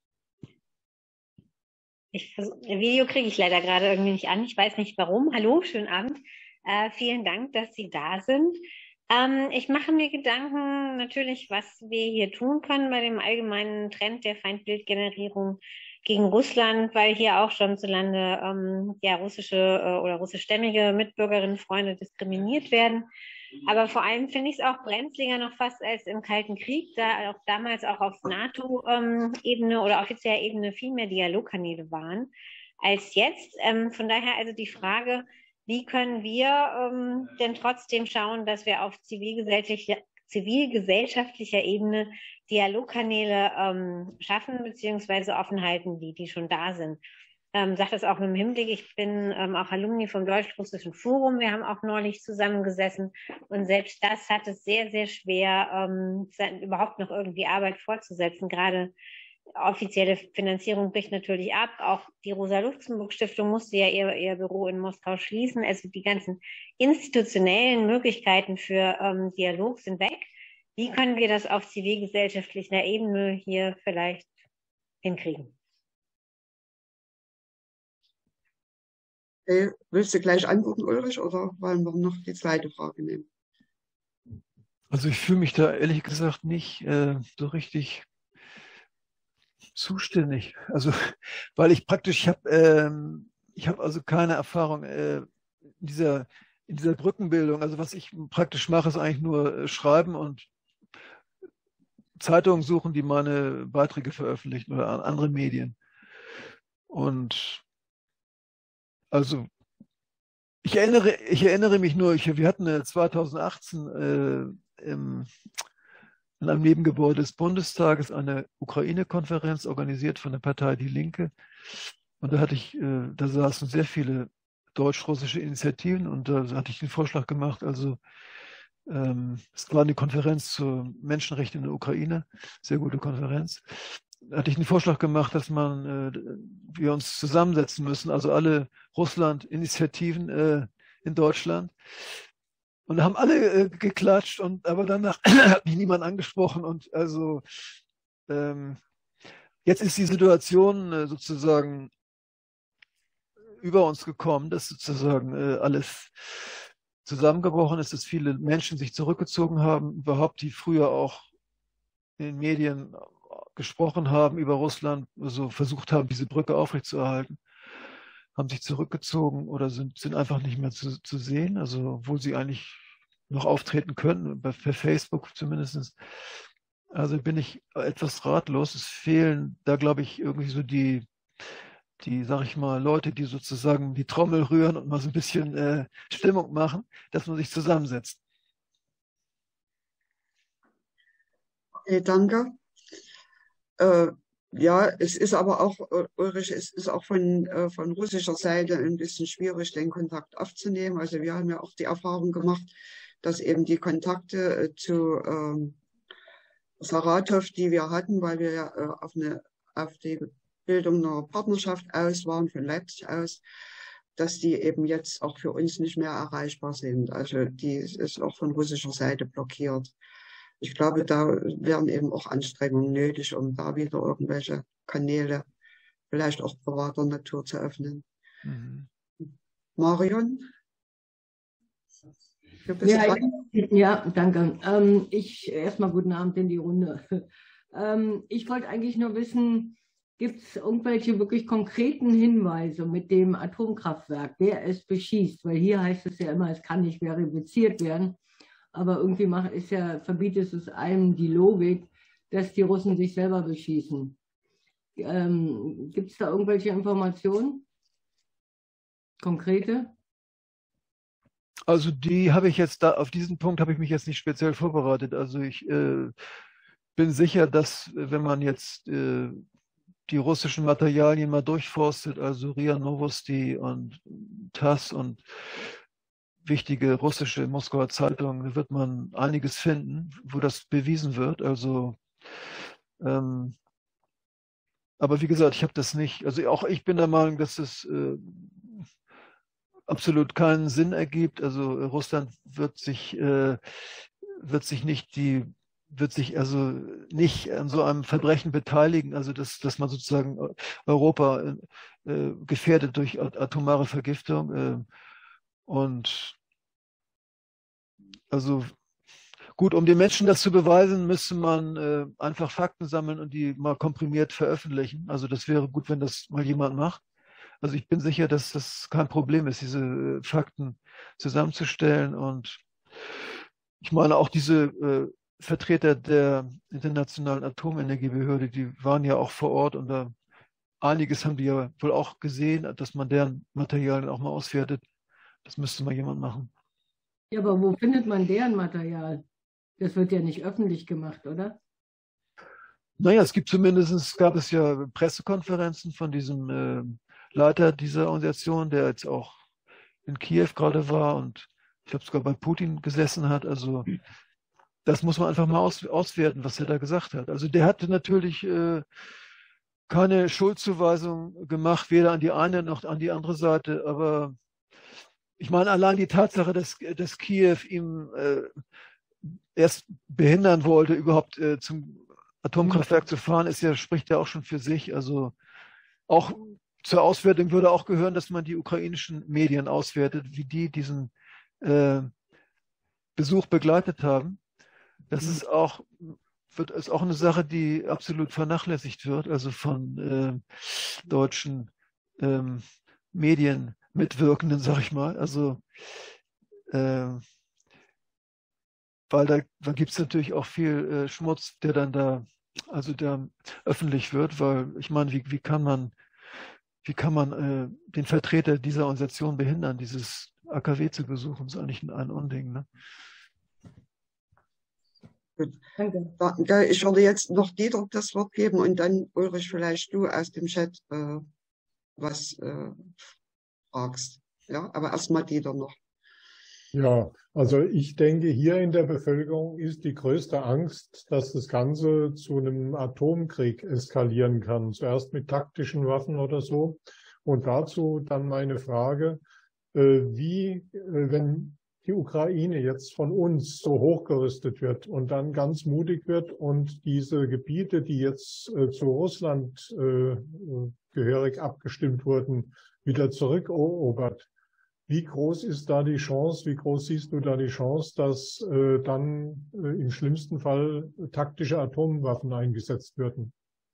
Ich versuch, Video kriege ich leider gerade irgendwie nicht an. Ich weiß nicht warum. Hallo, schönen Abend. Äh, vielen Dank, dass Sie da sind. Ähm, ich mache mir Gedanken natürlich, was wir hier tun können bei dem allgemeinen Trend der Feindbildgenerierung gegen Russland, weil hier auch schon zulande ähm, ja, russische äh, oder russischstämmige Mitbürgerinnen, Freunde diskriminiert werden. Aber vor allem finde ich es auch brenzliger noch fast als im Kalten Krieg, da auch damals auch auf NATO-Ebene ähm, oder offizieller Ebene viel mehr Dialogkanäle waren als jetzt. Ähm, von daher also die Frage, wie können wir ähm, denn trotzdem schauen, dass wir auf zivilgesellschaftlicher, zivilgesellschaftlicher Ebene Dialogkanäle ähm, schaffen bzw. offen halten, die, die schon da sind. Ähm, sage das auch mit dem Hinblick, ich bin ähm, auch Alumni vom Deutsch-Russischen Forum, wir haben auch neulich zusammengesessen und selbst das hat es sehr, sehr schwer, ähm, überhaupt noch irgendwie Arbeit fortzusetzen. Gerade offizielle Finanzierung bricht natürlich ab, auch die Rosa-Luxemburg-Stiftung musste ja ihr, ihr Büro in Moskau schließen, also die ganzen institutionellen Möglichkeiten für ähm, Dialog sind weg. Wie können wir das auf zivilgesellschaftlicher Ebene hier vielleicht hinkriegen? Okay. Willst du gleich antworten, Ulrich, oder wollen wir noch die zweite Frage nehmen? Also ich fühle mich da ehrlich gesagt nicht äh, so richtig zuständig. Also weil ich praktisch, ich habe ähm, ich habe also keine Erfahrung äh, in dieser in dieser Brückenbildung. Also was ich praktisch mache, ist eigentlich nur äh, schreiben und Zeitungen suchen, die meine Beiträge veröffentlichen oder an andere Medien. Und also ich erinnere, ich erinnere mich nur, ich, wir hatten zweitausendachtzehn äh, im, in einem Nebengebäude des Bundestages eine Ukraine-Konferenz organisiert von der Partei Die Linke. Und da hatte ich, äh, da saßen sehr viele deutsch-russische Initiativen und da hatte ich den Vorschlag gemacht, also Ähm, es war eine Konferenz zu Menschenrechten in der Ukraine, sehr gute Konferenz. Da hatte ich einen Vorschlag gemacht, dass man, äh, wir uns zusammensetzen müssen, also alle Russland-Initiativen äh, in Deutschland. Und da haben alle äh, geklatscht, und aber danach hat mich niemand angesprochen. Und also ähm, jetzt ist die Situation äh, sozusagen über uns gekommen, dass sozusagen äh, alles zusammengebrochen ist, dass viele Menschen sich zurückgezogen haben, überhaupt, die früher auch in den Medien gesprochen haben über Russland, also versucht haben, diese Brücke aufrechtzuerhalten, haben sich zurückgezogen oder sind, sind einfach nicht mehr zu, zu sehen, also obwohl sie eigentlich noch auftreten können, per Facebook zumindest. Also bin ich etwas ratlos. Es fehlen da, glaube ich, irgendwie so die, die, sag ich mal, Leute, die sozusagen die Trommel rühren und mal so ein bisschen äh, Stimmung machen, dass man sich zusammensetzt. Okay, danke. Äh, ja, es ist aber auch, Ulrich, es ist auch von, äh, von russischer Seite ein bisschen schwierig, den Kontakt aufzunehmen. Also wir haben ja auch die Erfahrung gemacht, dass eben die Kontakte äh, zu ähm, Saratow, die wir hatten, weil wir ja äh, auf, eine, auf die Bildung einer Partnerschaft aus waren, von Leipzig aus, dass die eben jetzt auch für uns nicht mehr erreichbar sind. Also die ist auch von russischer Seite blockiert. Ich glaube, da wären eben auch Anstrengungen nötig, um da wieder irgendwelche Kanäle, vielleicht auch privater Natur, zu öffnen. Mhm. Marion? Ja, ich, ja, danke. Ähm, ich erstmal guten Abend in die Runde. Ähm, ich wollte eigentlich nur wissen, gibt es irgendwelche wirklich konkreten Hinweise mit dem Atomkraftwerk, wer es beschießt? Weil hier heißt es ja immer, es kann nicht verifiziert werden. Aber irgendwie macht, ist ja, verbietet es einem die Logik, dass die Russen sich selber beschießen. Ähm, gibt es da irgendwelche Informationen? Konkrete? Also die habe ich jetzt da, auf diesen Punkt habe ich mich jetzt nicht speziell vorbereitet. Also ich äh, bin sicher, dass wenn man jetzt äh, die russischen Materialien mal durchforstet, also R I A Novosti und TASS und wichtige russische Moskauer Zeitungen, wird man einiges finden, wo das bewiesen wird. Also ähm, aber wie gesagt, ich habe das nicht, also auch ich bin der Meinung, dass es äh, absolut keinen Sinn ergibt. Also Russland wird sich, äh, wird sich nicht die, wird sich also nicht an so einem Verbrechen beteiligen, also dass, dass man sozusagen Europa äh, gefährdet durch atomare Vergiftung. Äh, und also gut, um den Menschen das zu beweisen, müsste man äh, einfach Fakten sammeln und die mal komprimiert veröffentlichen. Also das wäre gut, wenn das mal jemand macht. Also ich bin sicher, dass das kein Problem ist, diese Fakten zusammenzustellen. Und ich meine, auch diese äh, Vertreter der Internationalen Atomenergiebehörde, die waren ja auch vor Ort, und da einiges haben die ja wohl auch gesehen, dass man deren Materialien auch mal auswertet. Das müsste mal jemand machen. Ja, aber wo findet man deren Material? Das wird ja nicht öffentlich gemacht, oder? Naja, es gibt zumindest, es gab es ja Pressekonferenzen von diesem äh, Leiter dieser Organisation, der jetzt auch in Kiew gerade war und ich glaube sogar bei Putin gesessen hat. Also das muss man einfach mal aus, auswerten, was er da gesagt hat. Also der hatte natürlich äh, keine Schuldzuweisung gemacht, weder an die eine noch an die andere Seite. Aber ich meine, allein die Tatsache, dass, dass Kiew ihm äh, erst behindern wollte, überhaupt äh, zum Atomkraftwerk zu fahren, ist ja, spricht ja auch schon für sich. Also auch zur Auswertung würde auch gehören, dass man die ukrainischen Medien auswertet, wie die diesen äh, Besuch begleitet haben. Das ist auch, wird, ist auch eine Sache, die absolut vernachlässigt wird, also von äh, deutschen ähm, Medienmitwirkenden, sag ich mal. Also äh, weil da, da gibt es natürlich auch viel äh, Schmutz, der dann da, also der öffentlich wird, weil ich meine, wie, wie kann man Wie kann man äh, den Vertreter dieser Organisation behindern, dieses A K W zu besuchen? Das ist eigentlich ein, ein Unding. Ne? Gut. Danke. Ich würde jetzt noch Dieter das Wort geben und dann, Ulrich, vielleicht du aus dem Chat äh, was äh, fragst. Ja, aber erstmal Dieter noch. Ja, also ich denke, hier in der Bevölkerung ist die größte Angst, dass das Ganze zu einem Atomkrieg eskalieren kann. Zuerst mit taktischen Waffen oder so. Und dazu dann meine Frage, wie, wenn die Ukraine jetzt von uns so hochgerüstet wird und dann ganz mutig wird und diese Gebiete, die jetzt zu Russland gehörig abgestimmt wurden, wieder zurückerobert. Wie groß ist da die Chance, wie groß siehst du da die Chance, dass äh, dann äh, im schlimmsten Fall taktische Atomwaffen eingesetzt werden?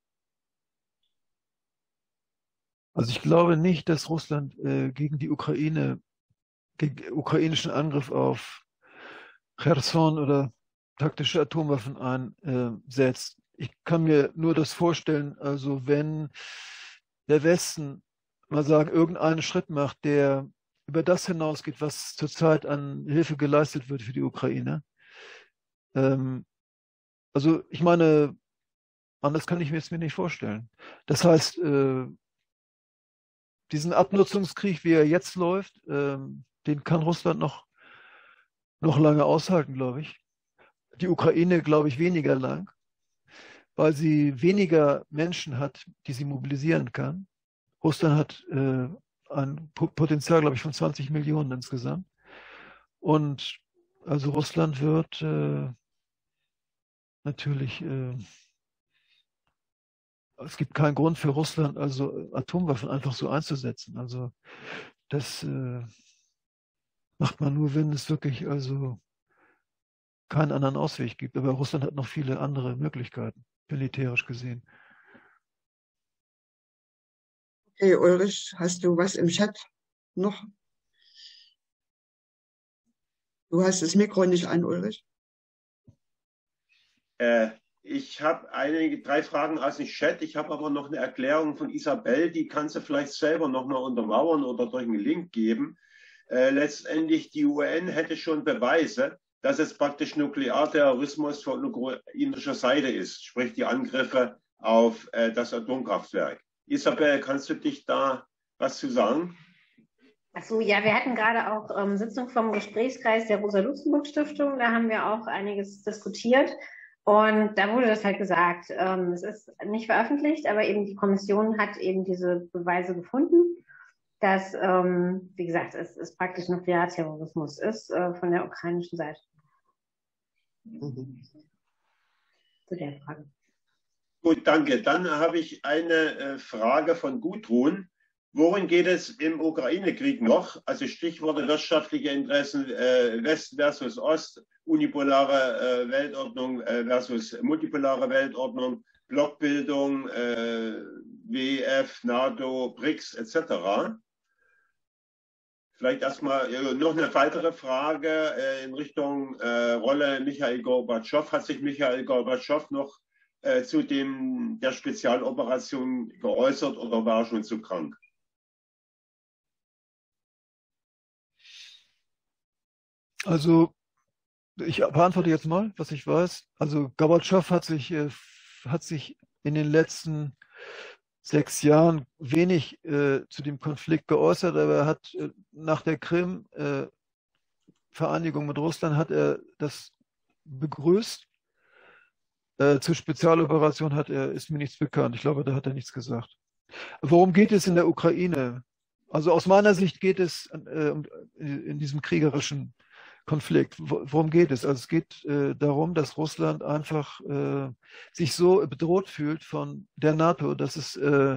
Also ich glaube nicht, dass Russland äh, gegen die Ukraine, gegen ukrainischen Angriff auf Cherson oder taktische Atomwaffen einsetzt. Ich kann mir nur das vorstellen, also wenn der Westen mal sagen, irgendeinen Schritt macht, der über das hinausgeht, was zurzeit an Hilfe geleistet wird für die Ukraine. Ähm, also ich meine, anders kann ich mir es mir nicht vorstellen. Das heißt, äh, diesen Abnutzungskrieg, wie er jetzt läuft, äh, den kann Russland noch, noch lange aushalten, glaube ich. Die Ukraine, glaube ich, weniger lang, weil sie weniger Menschen hat, die sie mobilisieren kann. Russland hat äh, ein Potenzial, glaube ich, von zwanzig Millionen insgesamt. Und also Russland wird äh, natürlich, äh, es gibt keinen Grund für Russland, also Atomwaffen einfach so einzusetzen. Also das äh, macht man nur, wenn es wirklich also keinen anderen Ausweg gibt. Aber Russland hat noch viele andere Möglichkeiten, militärisch gesehen. Okay, Ulrich, hast du was im Chat noch? Du hast das Mikro nicht an, Ulrich. Äh, ich habe einige, drei Fragen aus dem Chat. Ich habe aber noch eine Erklärung von Isabel, die kannst du vielleicht selber noch mal untermauern oder durch einen Link geben. Äh, letztendlich, die U N hätte schon Beweise, dass es praktisch Nuklearterrorismus von ukrainischer Seite ist, sprich die Angriffe auf äh, das Atomkraftwerk. Isabel, kannst du dich da was zu sagen? Ach so, ja, wir hatten gerade auch ähm, Sitzung vom Gesprächskreis der Rosa-Luxemburg-Stiftung. Da haben wir auch einiges diskutiert. Und da wurde das halt gesagt, ähm, es ist nicht veröffentlicht, aber eben die Kommission hat eben diese Beweise gefunden, dass, ähm, wie gesagt, es, es praktisch Nuklearterrorismus ist äh, von der ukrainischen Seite. Mhm. Zu der Frage. Gut, danke. Dann habe ich eine äh, Frage von Gudrun. Worin geht es im Ukraine-Krieg noch? Also Stichworte wirtschaftliche Interessen, äh, West versus Ost, unipolare äh, Weltordnung äh, versus multipolare Weltordnung, Blockbildung, äh, W E F, NATO, B R I C S et cetera. Vielleicht erstmal äh, noch eine weitere Frage äh, in Richtung äh, Rolle Michail Gorbatschow. Hat sich Michail Gorbatschow noch äh, zu dem der Spezialoperation geäußert oder war er schon zu krank? Also ich beantworte jetzt mal, was ich weiß. Also Gorbatschow hat sich, äh, hat sich in den letzten sechs Jahren wenig äh, zu dem Konflikt geäußert, aber er hat äh, nach der Krim-Vereinigung äh, mit Russland hat er das begrüßt. Äh, zur Spezialoperation hat er, ist mir nichts bekannt. Ich glaube, da hat er nichts gesagt. Worum geht es in der Ukraine? Also aus meiner Sicht geht es äh, in diesem kriegerischen Konflikt. Worum geht es? Also es geht äh, darum, dass Russland einfach äh, sich so bedroht fühlt von der NATO, dass es äh,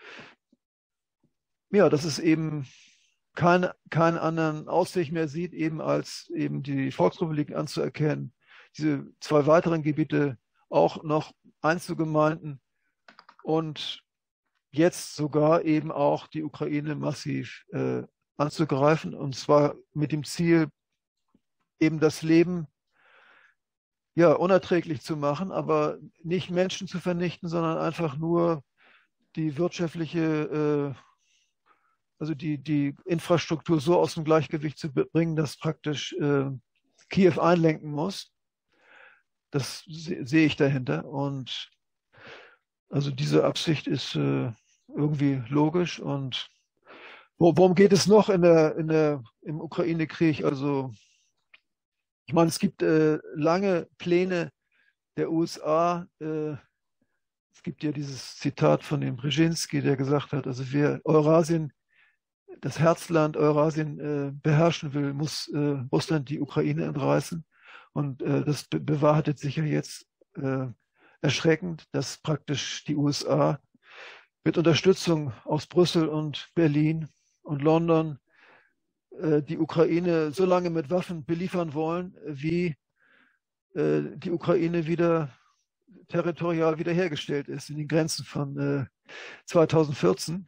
ja, dass es eben kein, keinen anderen Ausweg mehr sieht, eben als eben die Volksrepubliken anzuerkennen, diese zwei weiteren Gebiete auch noch einzugemeinden und jetzt sogar eben auch die Ukraine massiv äh, anzugreifen, und zwar mit dem Ziel, eben das Leben ja unerträglich zu machen, aber nicht Menschen zu vernichten, sondern einfach nur die wirtschaftliche, äh, also die, die Infrastruktur so aus dem Gleichgewicht zu bringen, dass praktisch äh, Kiew einlenken muss. Das se sehe ich dahinter. Und also diese Absicht ist äh, irgendwie logisch und Worum geht es noch in der, in der, im Ukraine-Krieg? Also, ich meine, es gibt äh, lange Pläne der U S A. Äh, es gibt ja dieses Zitat von dem Brzezinski, der gesagt hat, also wer Eurasien, das Herzland Eurasien äh, beherrschen will, muss äh, Russland die Ukraine entreißen. Und äh, das be bewahrheitet sich ja jetzt äh, erschreckend, dass praktisch die U S A mit Unterstützung aus Brüssel und Berlin und London äh, die Ukraine so lange mit Waffen beliefern wollen, wie äh, die Ukraine wieder territorial wiederhergestellt ist in den Grenzen von äh, zweitausendvierzehn.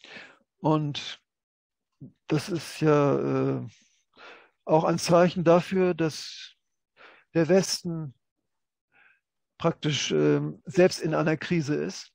Und das ist ja äh, auch ein Zeichen dafür, dass der Westen praktisch äh, selbst in einer Krise ist,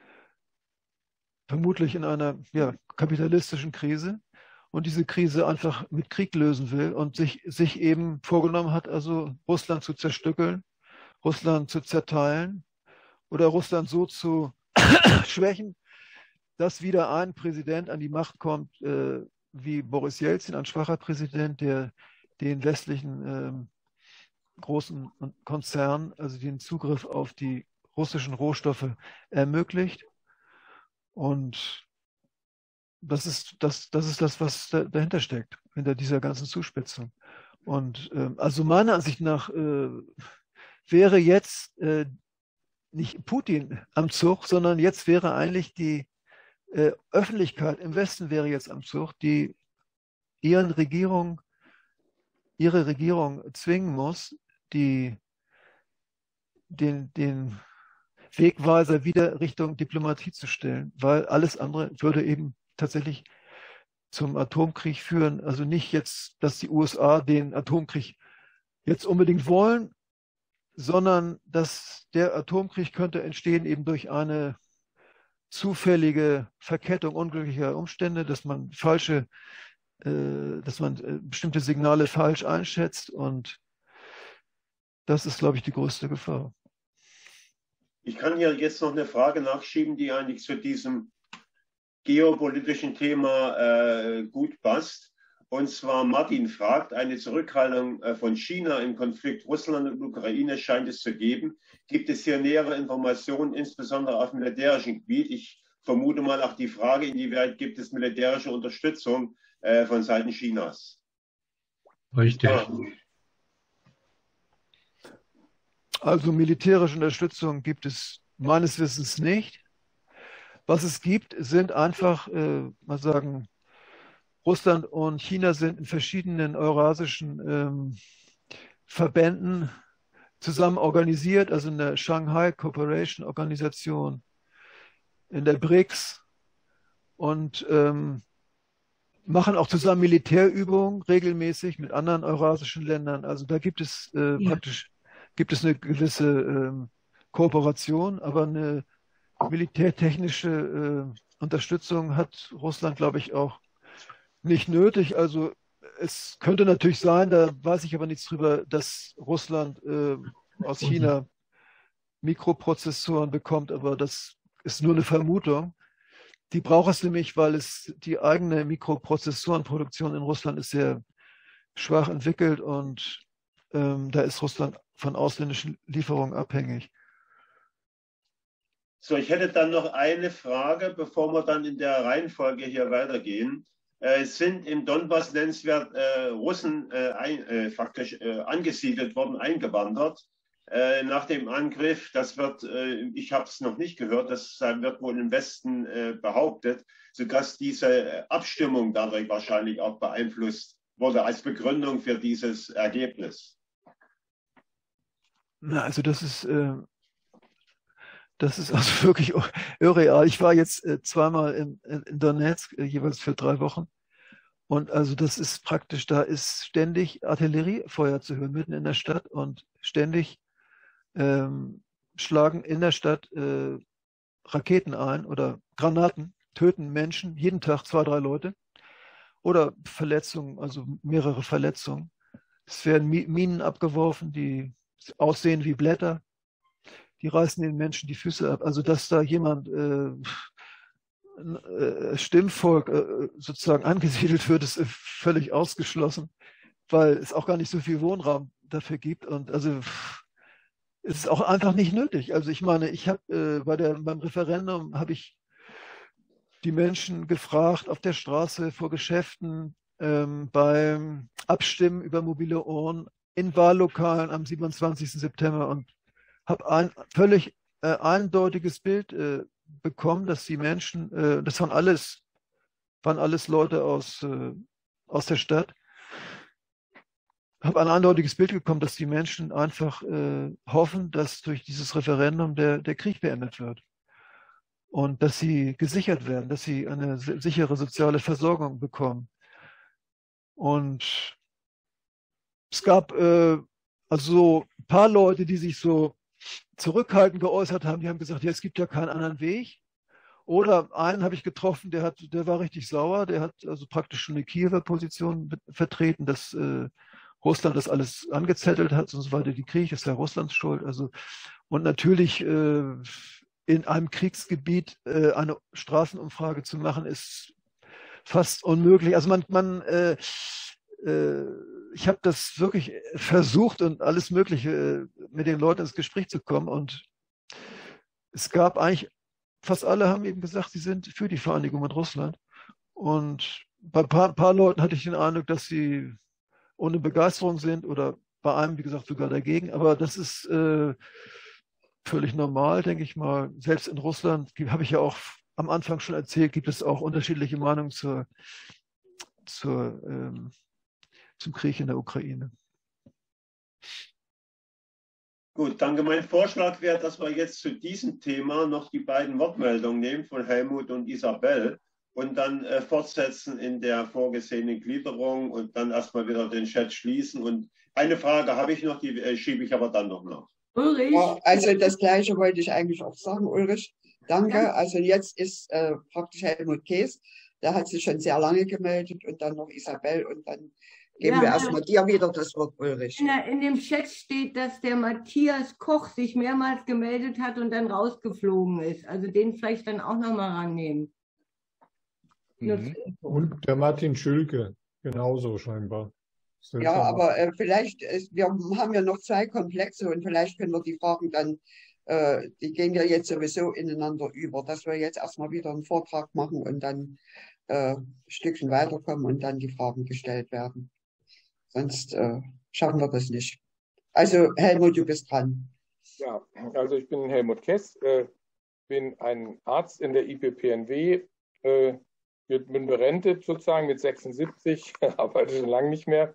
vermutlich in einer ja, kapitalistischen Krise, und diese Krise einfach mit Krieg lösen will und sich, sich eben vorgenommen hat, also Russland zu zerstückeln, Russland zu zerteilen oder Russland so zu schwächen, dass wieder ein Präsident an die Macht kommt, äh, wie Boris Jelzin, ein schwacher Präsident, der den westlichen ähm, großen Konzernen, also den Zugriff auf die russischen Rohstoffe ermöglicht. Und das ist das, das ist das, was da, dahinter steckt, hinter dieser ganzen Zuspitzung. Und ähm, also meiner Ansicht nach äh, wäre jetzt äh, nicht Putin am Zug, sondern jetzt wäre eigentlich die äh, Öffentlichkeit im Westen wäre jetzt am Zug, die ihren Regierung, ihre Regierung zwingen muss, die den, den Wegweiser wieder Richtung Diplomatie zu stellen, weil alles andere würde eben tatsächlich zum Atomkrieg führen. Also nicht jetzt, dass die U S A den Atomkrieg jetzt unbedingt wollen, sondern dass der Atomkrieg könnte entstehen eben durch eine zufällige Verkettung unglücklicher Umstände, dass man falsche, äh, dass man äh, bestimmte Signale falsch einschätzt, und das ist, glaube ich, die größte Gefahr. Ich kann hier jetzt noch eine Frage nachschieben, die eigentlich zu diesem geopolitischen Thema äh, gut passt. Und zwar Martin fragt, eine Zurückhaltung äh, von China im Konflikt Russland und Ukraine scheint es zu geben. Gibt es hier nähere Informationen, insbesondere auf militärischem Gebiet? Ich vermute mal auch die Frage, inwieweit gibt es militärische Unterstützung äh, von Seiten Chinas? Richtig. Ja. Also militärische Unterstützung gibt es meines Wissens nicht. Was es gibt, sind einfach, äh, mal sagen, Russland und China sind in verschiedenen eurasischen ähm, Verbänden zusammen organisiert, also in der Shanghai Cooperation Organisation, in der B R I C S, und ähm, machen auch zusammen Militärübungen regelmäßig mit anderen eurasischen Ländern. Also da gibt es äh, ja. praktisch gibt es eine gewisse ähm, Kooperation, aber eine militärtechnische äh, Unterstützung hat Russland, glaube ich, auch nicht nötig. Also es könnte natürlich sein, da weiß ich aber nichts drüber, dass Russland äh, aus China Mikroprozessoren bekommt, aber das ist nur eine Vermutung. Die braucht es nämlich, weil es die eigene Mikroprozessorenproduktion in Russland ist sehr schwach entwickelt, und ähm, da ist Russland von ausländischen Lieferungen abhängig. So, ich hätte dann noch eine Frage, bevor wir dann in der Reihenfolge hier weitergehen. Äh, sind im Donbass nennenswert äh, Russen äh, ein, äh, faktisch äh, angesiedelt worden, eingewandert äh, nach dem Angriff? Das wird, äh, ich habe es noch nicht gehört, das wird wohl im Westen äh, behauptet, sodass diese Abstimmung dadurch wahrscheinlich auch beeinflusst wurde als Begründung für dieses Ergebnis. Na, also das ist, äh, das ist also wirklich irreal. Ich war jetzt äh, zweimal in, in Donetsk, äh, jeweils für drei Wochen. Und also das ist praktisch, da ist ständig Artilleriefeuer zu hören, mitten in der Stadt, und ständig ähm, schlagen in der Stadt äh, Raketen ein oder Granaten, töten Menschen, jeden Tag zwei, drei Leute. Oder Verletzungen, also mehrere Verletzungen. Es werden Minen abgeworfen, die aussehen wie Blätter. Die reißen den Menschen die Füße ab. Also dass da jemand äh, äh, Stimmvolk äh, sozusagen angesiedelt wird, ist völlig ausgeschlossen, weil es auch gar nicht so viel Wohnraum dafür gibt. Und also es ist auch einfach nicht nötig. Also ich meine, ich habe äh, bei der beim Referendum habe ich die Menschen gefragt auf der Straße, vor Geschäften, ähm, beim Abstimmen über mobile Urnen, in Wahllokalen am siebenundzwanzigsten September und habe ein völlig äh, eindeutiges Bild äh, bekommen, dass die Menschen, äh, das waren alles, waren alles Leute aus, äh, aus der Stadt, habe ein eindeutiges Bild bekommen, dass die Menschen einfach äh, hoffen, dass durch dieses Referendum der, der Krieg beendet wird. Und dass sie gesichert werden, dass sie eine sichere soziale Versorgung bekommen. Und es gab äh, also so ein paar Leute, die sich so zurückhaltend geäußert haben, die haben gesagt, ja, es gibt ja keinen anderen Weg. Oder einen habe ich getroffen, der hat, der war richtig sauer, der hat also praktisch schon eine Kiewer Position vertreten, dass äh, Russland das alles angezettelt hat, sonst war der die Krieg, ist ja Russlands Schuld. Also und natürlich äh, in einem Kriegsgebiet äh, eine Straßenumfrage zu machen, ist fast unmöglich. Also man, man äh, äh, ich habe das wirklich versucht und alles Mögliche äh, mit den Leuten ins Gespräch zu kommen. Und es gab eigentlich, fast alle haben eben gesagt, sie sind für die Vereinigung mit Russland. Und bei ein paar, paar Leuten hatte ich den Eindruck, dass sie ohne Begeisterung sind oder bei einem, wie gesagt, sogar dagegen. Aber das ist äh, völlig normal, denke ich mal. Selbst in Russland, habe ich ja auch am Anfang schon erzählt, gibt es auch unterschiedliche Meinungen zur, zur, ähm, zum Krieg in der Ukraine. Gut, danke. Mein Vorschlag wäre, dass wir jetzt zu diesem Thema noch die beiden Wortmeldungen nehmen von Helmut und Isabel und dann äh, fortsetzen in der vorgesehenen Gliederung und dann erstmal wieder den Chat schließen. Und eine Frage habe ich noch, die äh, schiebe ich aber dann noch nach. Ulrich? Ja, also das Gleiche wollte ich eigentlich auch sagen, Ulrich. Danke. Ja. Also jetzt ist äh, praktisch Helmut Kees, der hat sich schon sehr lange gemeldet und dann noch Isabel und dann geben ja, wir erstmal dir wieder das Wort, Ulrich. In, der, in dem Chat steht, dass der Matthias Koch sich mehrmals gemeldet hat und dann rausgeflogen ist. Also den vielleicht dann auch nochmal rannehmen. Mhm. Und der Martin Schülke, genauso scheinbar. Ja, aber äh, vielleicht, äh, wir haben ja noch zwei Komplexe und vielleicht können wir die Fragen dann, äh, die gehen ja jetzt sowieso ineinander über, dass wir jetzt erstmal wieder einen Vortrag machen und dann äh, ein Stückchen weiterkommen und dann die Fragen gestellt werden. Sonst äh, schaffen wir das nicht. Also Helmut, du bist dran. Ja, also ich bin Helmut Kess, äh, bin ein Arzt in der I P P N W, äh, bin berentet sozusagen mit sechsundsiebzig, arbeite schon lange nicht mehr.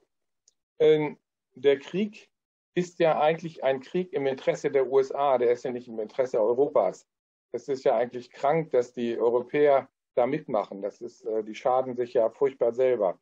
Ähm, der Krieg ist ja eigentlich ein Krieg im Interesse der U S A, der ist ja nicht im Interesse Europas. Es ist ja eigentlich krank, dass die Europäer da mitmachen. Das ist, äh, die schaden sich ja furchtbar selber.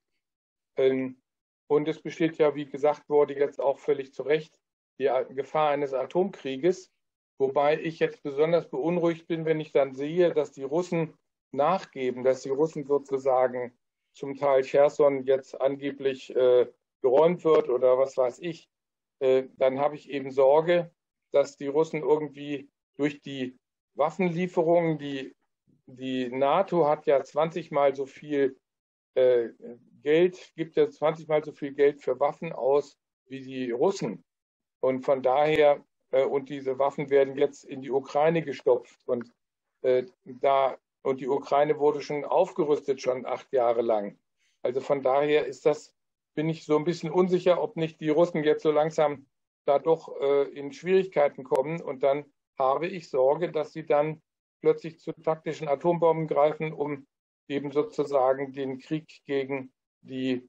Ähm, und es besteht ja, wie gesagt wurde, jetzt auch völlig zu Recht die Gefahr eines Atomkrieges, wobei ich jetzt besonders beunruhigt bin, wenn ich dann sehe, dass die Russen nachgeben, dass die Russen sozusagen zum Teil Cherson jetzt angeblich äh, geräumt wird oder was weiß ich, äh, dann habe ich eben Sorge, dass die Russen irgendwie durch die Waffenlieferungen, die, die NATO hat ja zwanzig Mal so viel äh, Geld, gibt ja zwanzig Mal so viel Geld für Waffen aus wie die Russen. Und von daher, äh, und diese Waffen werden jetzt in die Ukraine gestopft. Und, äh, da, und die Ukraine wurde schon aufgerüstet, schon acht Jahre lang. Also von daher ist das, bin ich so ein bisschen unsicher, ob nicht die Russen jetzt so langsam da doch äh, in Schwierigkeiten kommen. Und dann habe ich Sorge, dass sie dann plötzlich zu taktischen Atombomben greifen, um eben sozusagen den Krieg gegen die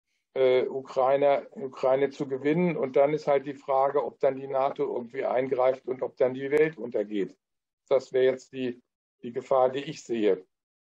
äh, Ukraine, Ukraine zu gewinnen. Und dann ist halt die Frage, ob dann die NATO irgendwie eingreift und ob dann die Welt untergeht. Das wäre jetzt die, die Gefahr, die ich sehe.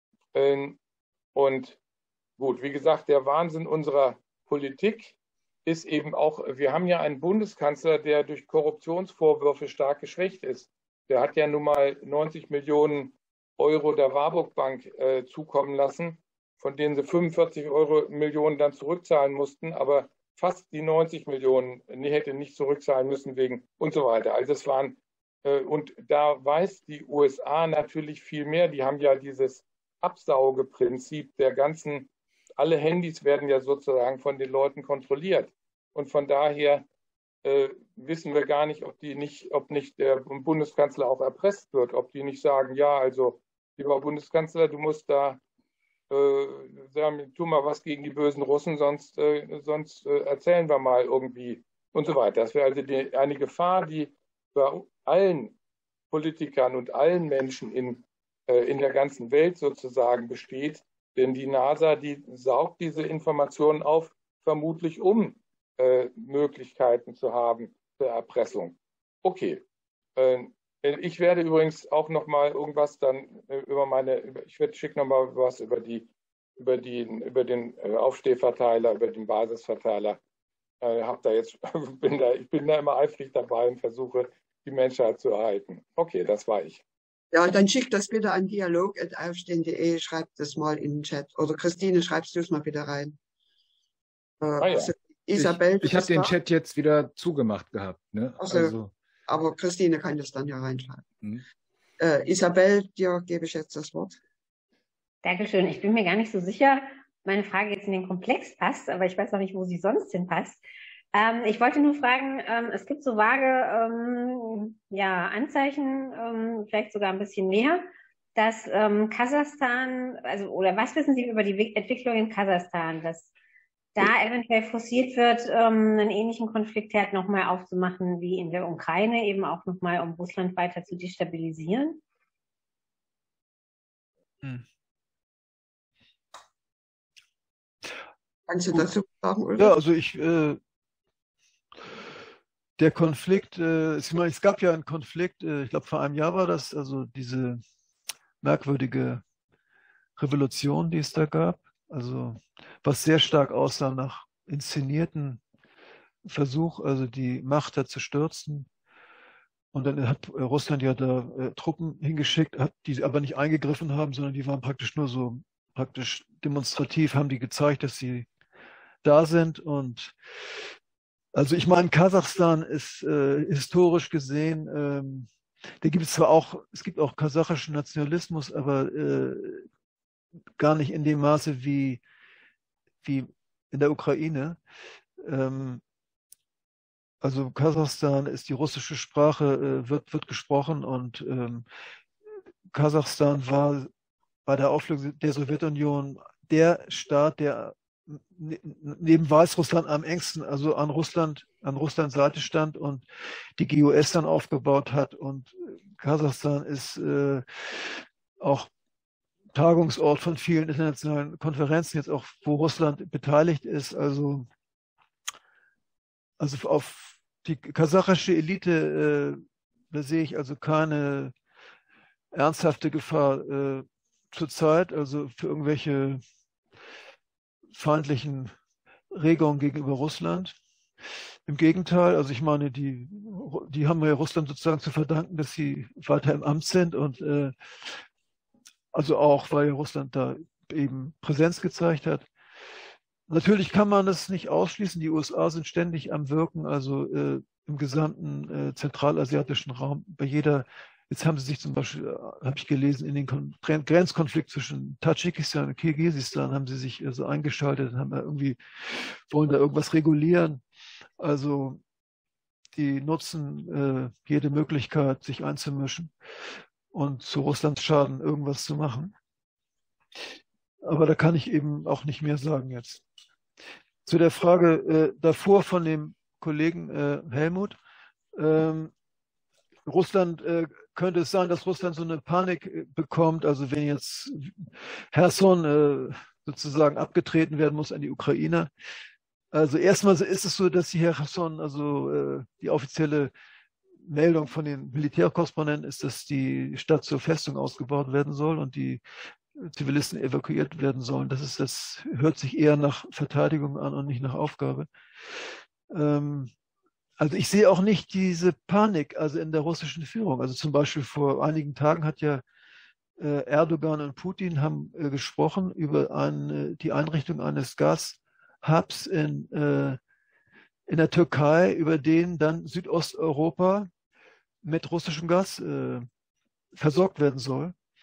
Ähm, und gut, wie gesagt, der Wahnsinn unserer Politik ist eben auch, wir haben ja einen Bundeskanzler, der durch Korruptionsvorwürfe stark geschwächt ist. Der hat ja nun mal neunzig Millionen Euro der Warburg Bank äh, zukommen lassen, von denen sie fünfundvierzig Euro Millionen dann zurückzahlen mussten, aber fast die neunzig Millionen nee, hätte nicht zurückzahlen müssen wegen und so weiter. Also es waren, äh, und da weiß die U S A natürlich viel mehr. Die haben ja dieses Absaugeprinzip der ganzen, alle Handys werden ja sozusagen von den Leuten kontrolliert. Und von daher äh, wissen wir gar nicht, ob die nicht, ob nicht der Bundeskanzler auch erpresst wird, ob die nicht sagen, ja, also lieber Bundeskanzler, du musst da äh, sagen, tu mal was gegen die bösen Russen, sonst, äh, sonst äh, erzählen wir mal irgendwie und so weiter. Das wäre also die, eine Gefahr, die bei allen Politikern und allen Menschen in, äh, in der ganzen Welt sozusagen besteht. Denn die NASA, die saugt diese Informationen auf, vermutlich um äh, Möglichkeiten zu haben zur Erpressung. Okay. Äh, ich werde übrigens auch noch mal irgendwas dann äh, über meine, über, ich werde schicke noch mal was über die, über die, über den äh, Aufstehverteiler, über den Basisverteiler. Äh, hab da jetzt, bin da, ich bin da immer eifrig dabei und versuche, die Menschheit zu erhalten. Okay, das war ich. Ja, dann schick das bitte an dialog punkt aufstehen punkt de, schreib das mal in den Chat. Oder Christine, schreibst du es mal wieder rein. Äh, ah, ja. also, Isabel, ich ich habe den da? Chat jetzt wieder zugemacht gehabt. Ne? Also, also, aber Christine kann das dann ja reinschreiben. Hm. Äh, Isabel, dir gebe ich jetzt das Wort. Dankeschön. Ich bin mir gar nicht so sicher, meine Frage jetzt in den Komplex passt, aber ich weiß auch nicht, wo sie sonst hinpasst. Ähm, ich wollte nur fragen, ähm, es gibt so vage ähm, ja, Anzeichen, ähm, vielleicht sogar ein bisschen mehr, dass ähm, Kasachstan, also oder was wissen Sie über die Entwicklung in Kasachstan, dass da eventuell forciert wird, ähm, einen ähnlichen Konfliktherd nochmal aufzumachen wie in der Ukraine, eben auch nochmal, um Russland weiter zu destabilisieren? Hm. Kannst du dazu sagen, Ulrich? Ja, also ich, äh, der Konflikt, äh, ich meine, es gab ja einen Konflikt, äh, ich glaube vor einem Jahr war das, also diese merkwürdige Revolution, die es da gab, also was sehr stark aussah nach inszenierten Versuch, also die Macht da zu stürzen. Und dann hat Russland ja da äh, Truppen hingeschickt, hat, die aber nicht eingegriffen haben, sondern die waren praktisch nur so praktisch demonstrativ, haben die gezeigt, dass sie da sind. Und also ich meine, Kasachstan ist äh, historisch gesehen, ähm, da gibt es zwar auch, es gibt auch kasachischen Nationalismus, aber äh, gar nicht in dem Maße wie, wie in der Ukraine. Ähm, also Kasachstan ist die russische Sprache, äh, wird, wird gesprochen und ähm, Kasachstan war bei der Auflösung der Sowjetunion der Staat, der neben Weißrussland am engsten, also an Russland, an Russlands Seite stand und die G U S dann aufgebaut hat. Und Kasachstan ist äh, auch Tagungsort von vielen internationalen Konferenzen, jetzt auch, wo Russland beteiligt ist. Also, also auf die kasachische Elite, äh, da sehe ich also keine ernsthafte Gefahr äh, zurzeit, also für irgendwelche feindlichen Regungen gegenüber Russland. Im Gegenteil, also ich meine, die, die haben ja Russland sozusagen zu verdanken, dass sie weiter im Amt sind und äh, also auch, weil Russland da eben Präsenz gezeigt hat. Natürlich kann man das nicht ausschließen. Die U S A sind ständig am Wirken, also äh, im gesamten äh, zentralasiatischen Raum. Bei jeder, jetzt haben sie sich zum Beispiel, äh, habe ich gelesen, in den Kon Grenzkonflikt zwischen Tadschikistan und Kirgisistan haben sie sich also eingeschaltet und haben da irgendwie, wollen da irgendwas regulieren. Also die nutzen äh, jede Möglichkeit, sich einzumischen und zu Russlands Schaden irgendwas zu machen. Aber da kann ich eben auch nicht mehr sagen jetzt. Zu der Frage äh, davor von dem Kollegen äh, Helmut. Ähm, Russland, äh, könnte es sein, dass Russland so eine Panik äh, bekommt, also wenn jetzt Cherson äh, sozusagen abgetreten werden muss an die Ukraine. Also erstmal ist es so, dass die Cherson, also äh, die offizielle Meldung von den Militärkorrespondenten ist, dass die Stadt zur Festung ausgebaut werden soll und die Zivilisten evakuiert werden sollen. Das ist, das hört sich eher nach Verteidigung an und nicht nach Aufgabe. Ähm, also ich sehe auch nicht diese Panik, also in der russischen Führung. Also zum Beispiel vor einigen Tagen hat ja äh, Erdogan und Putin haben äh, gesprochen über eine, die Einrichtung eines Gashubs in, äh, in der Türkei, über den dann Südosteuropa mit russischem Gas äh, versorgt werden soll.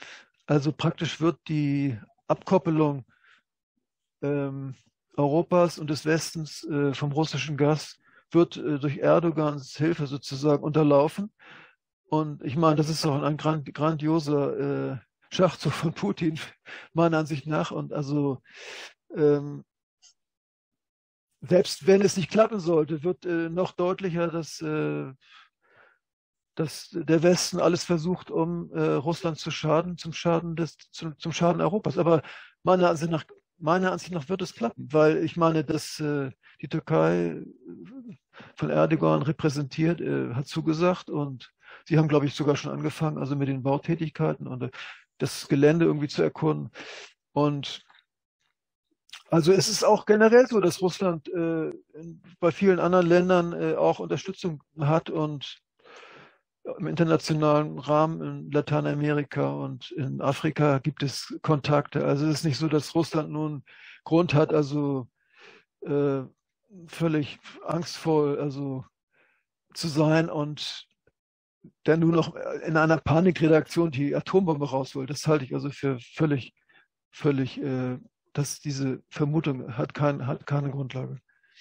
Also praktisch wird die Abkoppelung ähm, Europas und des Westens äh, vom russischen Gas wird äh, durch Erdogans Hilfe sozusagen unterlaufen. Und ich meine, das ist auch ein grand, grandioser äh, Schachzug von Putin, meiner Ansicht nach. Und also ähm, selbst wenn es nicht klappen sollte, wird äh, noch deutlicher, dass, äh, dass der Westen alles versucht, um äh, Russland zu schaden, zum Schaden des, zum, zum Schaden Europas. Aber meiner Ansicht nach, meiner Ansicht nach wird es klappen, weil ich meine, dass äh, die Türkei von Erdogan repräsentiert, äh, hat zugesagt und sie haben, glaube ich, sogar schon angefangen, also mit den Bautätigkeiten und äh, das Gelände irgendwie zu erkunden. Und also es ist auch generell so, dass Russland äh, bei vielen anderen Ländern äh, auch Unterstützung hat und im internationalen Rahmen in Lateinamerika und in Afrika gibt es Kontakte. Also es ist nicht so, dass Russland nun Grund hat, also äh, völlig angstvoll also zu sein und dann nur noch in einer Panikredaktion die Atombombe raus will. Das halte ich also für völlig, völlig, äh, dass diese Vermutung hat, kein, hat keine Grundlage.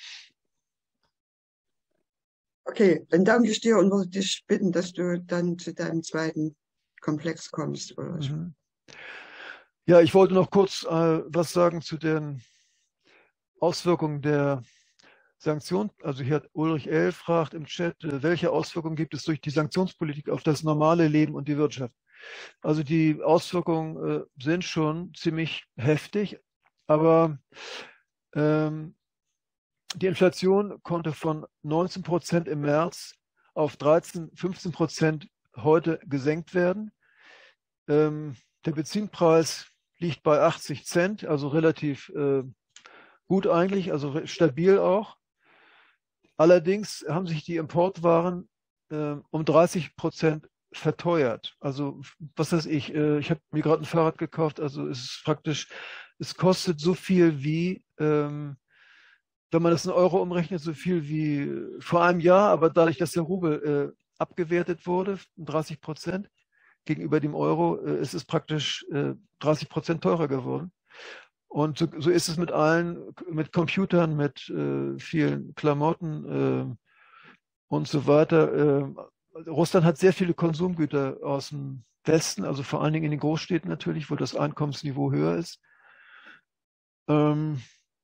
Okay, dann danke ich dir und würde dich bitten, dass du dann zu deinem zweiten Komplex kommst. Oder mhm. Ja, ich wollte noch kurz äh, was sagen zu den Auswirkungen der Sanktionen. Also hier hat Ulrich L. fragt im Chat, äh, welche Auswirkungen gibt es durch die Sanktionspolitik auf das normale Leben und die Wirtschaft? Also die Auswirkungen äh, sind schon ziemlich heftig, aber ähm, die Inflation konnte von neunzehn Prozent im März auf dreizehn, fünfzehn Prozent heute gesenkt werden. Ähm, der Benzinpreis liegt bei achtzig Cent, also relativ äh, gut eigentlich, also stabil auch. Allerdings haben sich die Importwaren äh, um dreißig Prozent verteuert. Also was weiß ich, äh, ich habe mir gerade ein Fahrrad gekauft, also es ist praktisch, es kostet so viel wie ähm, wenn man das in Euro umrechnet, so viel wie vor einem Jahr, aber dadurch, dass der Rubel äh, abgewertet wurde, dreißig Prozent gegenüber dem Euro, äh, ist es praktisch äh, dreißig Prozent teurer geworden. Und so, so ist es mit allen, mit Computern, mit äh, vielen Klamotten äh, und so weiter. Äh, Russland hat sehr viele Konsumgüter aus dem Westen, also vor allen Dingen in den Großstädten natürlich, wo das Einkommensniveau höher ist. Ähm,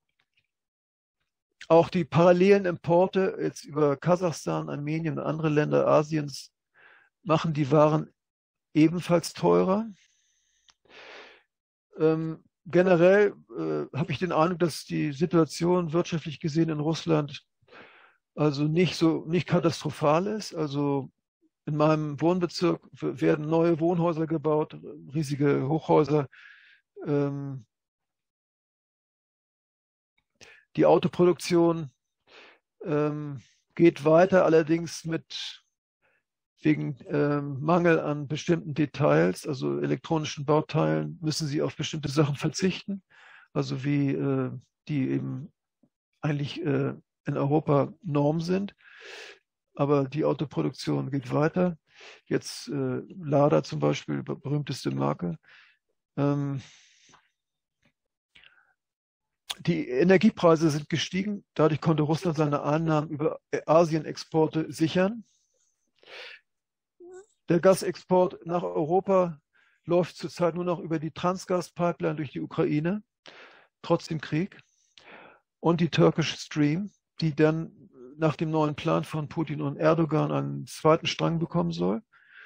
Auch die parallelen Importe jetzt über Kasachstan, Armenien und andere Länder Asiens machen die Waren ebenfalls teurer. Ähm, generell äh, habe ich den Eindruck, dass die Situation wirtschaftlich gesehen in Russland also nicht so nicht katastrophal ist. Also in meinem Wohnbezirk werden neue Wohnhäuser gebaut, riesige Hochhäuser. Ähm, Die Autoproduktion ähm, geht weiter, allerdings mit wegen ähm, Mangel an bestimmten Details, also elektronischen Bauteilen, müssen sie auf bestimmte Sachen verzichten, also wie äh, die eben eigentlich äh, in Europa Norm sind. Aber die Autoproduktion geht weiter. Jetzt äh, Lada zum Beispiel, berühmteste Marke. Ähm, Die Energiepreise sind gestiegen. Dadurch konnte Russland seine Einnahmen über Asienexporte sichern. Der Gasexport nach Europa läuft zurzeit nur noch über die Transgas-Pipeline durch die Ukraine, trotz dem Krieg. Und die Turkish Stream, die dann nach dem neuen Plan von Putin und Erdogan einen zweiten Strang bekommen soll.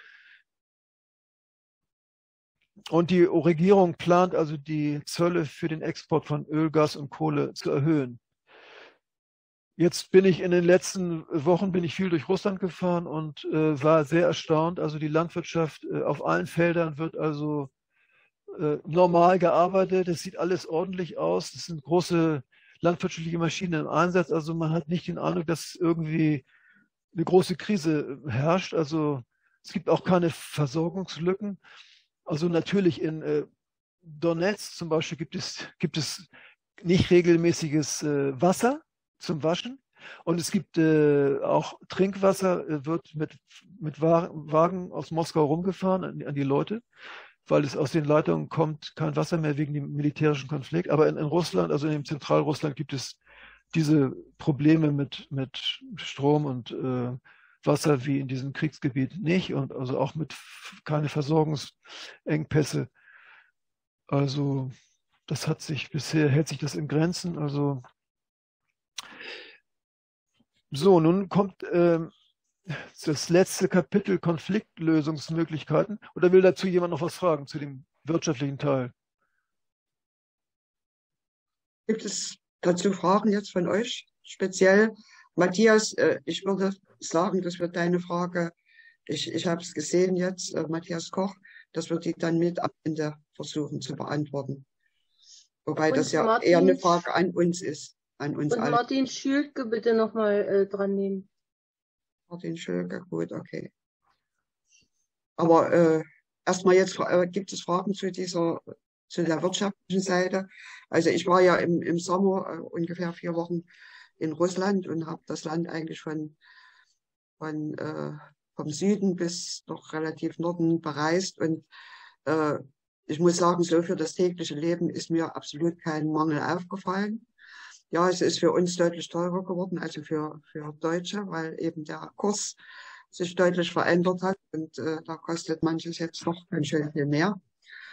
Und die Regierung plant also die Zölle für den Export von Öl, Gas und Kohle zu erhöhen. Jetzt bin ich in den letzten Wochen bin ich viel durch Russland gefahren und äh, war sehr erstaunt. Also die Landwirtschaft äh, auf allen Feldern wird also äh, normal gearbeitet. Es sieht alles ordentlich aus. Es sind große landwirtschaftliche Maschinen im Einsatz. Also man hat nicht den Eindruck, dass irgendwie eine große Krise herrscht. Also es gibt auch keine Versorgungslücken. Also natürlich in äh, Donetsk zum Beispiel gibt es, gibt es nicht regelmäßiges äh, Wasser zum Waschen und es gibt äh, auch Trinkwasser, äh, wird mit, mit Wagen aus Moskau rumgefahren an, an die Leute. weil es aus den Leitungen kommt, kein Wasser mehr wegen dem militärischen Konflikt. Aber in, in Russland, also in Zentralrussland, gibt es diese Probleme mit, mit Strom und äh, Wasser wie in diesem Kriegsgebiet nicht und also auch mit keine Versorgungsengpässe. Also das hat sich bisher, hält sich das in Grenzen. Also so, nun kommt äh, das letzte Kapitel Konfliktlösungsmöglichkeiten. Oder will dazu jemand noch was fragen zu dem wirtschaftlichen Teil? Gibt es dazu Fragen jetzt von euch? Speziell, Matthias, äh, ich würde sagen, das wird deine Frage, ich, ich habe es gesehen jetzt, äh, Matthias Koch, das wird die dann mit am Ende versuchen zu beantworten. Wobei Und das ja Martin, eher eine Frage an uns ist, an uns und alle. Martin Schülke bitte nochmal äh, dran nehmen. Martin Schülke, gut, okay. Aber äh, erstmal jetzt, äh, gibt es Fragen zu dieser, zu der wirtschaftlichen Seite? Also ich war ja im, im Sommer äh, ungefähr vier Wochen in Russland und habe das Land eigentlich von, von äh, vom Süden bis noch relativ Norden bereist. Und äh, ich muss sagen, so für das tägliche Leben ist mir absolut kein Mangel aufgefallen. Ja, es ist für uns deutlich teurer geworden, also für, für Deutsche, weil eben der Kurs sich deutlich verändert hat und äh, da kostet manches jetzt noch ganz schön viel mehr.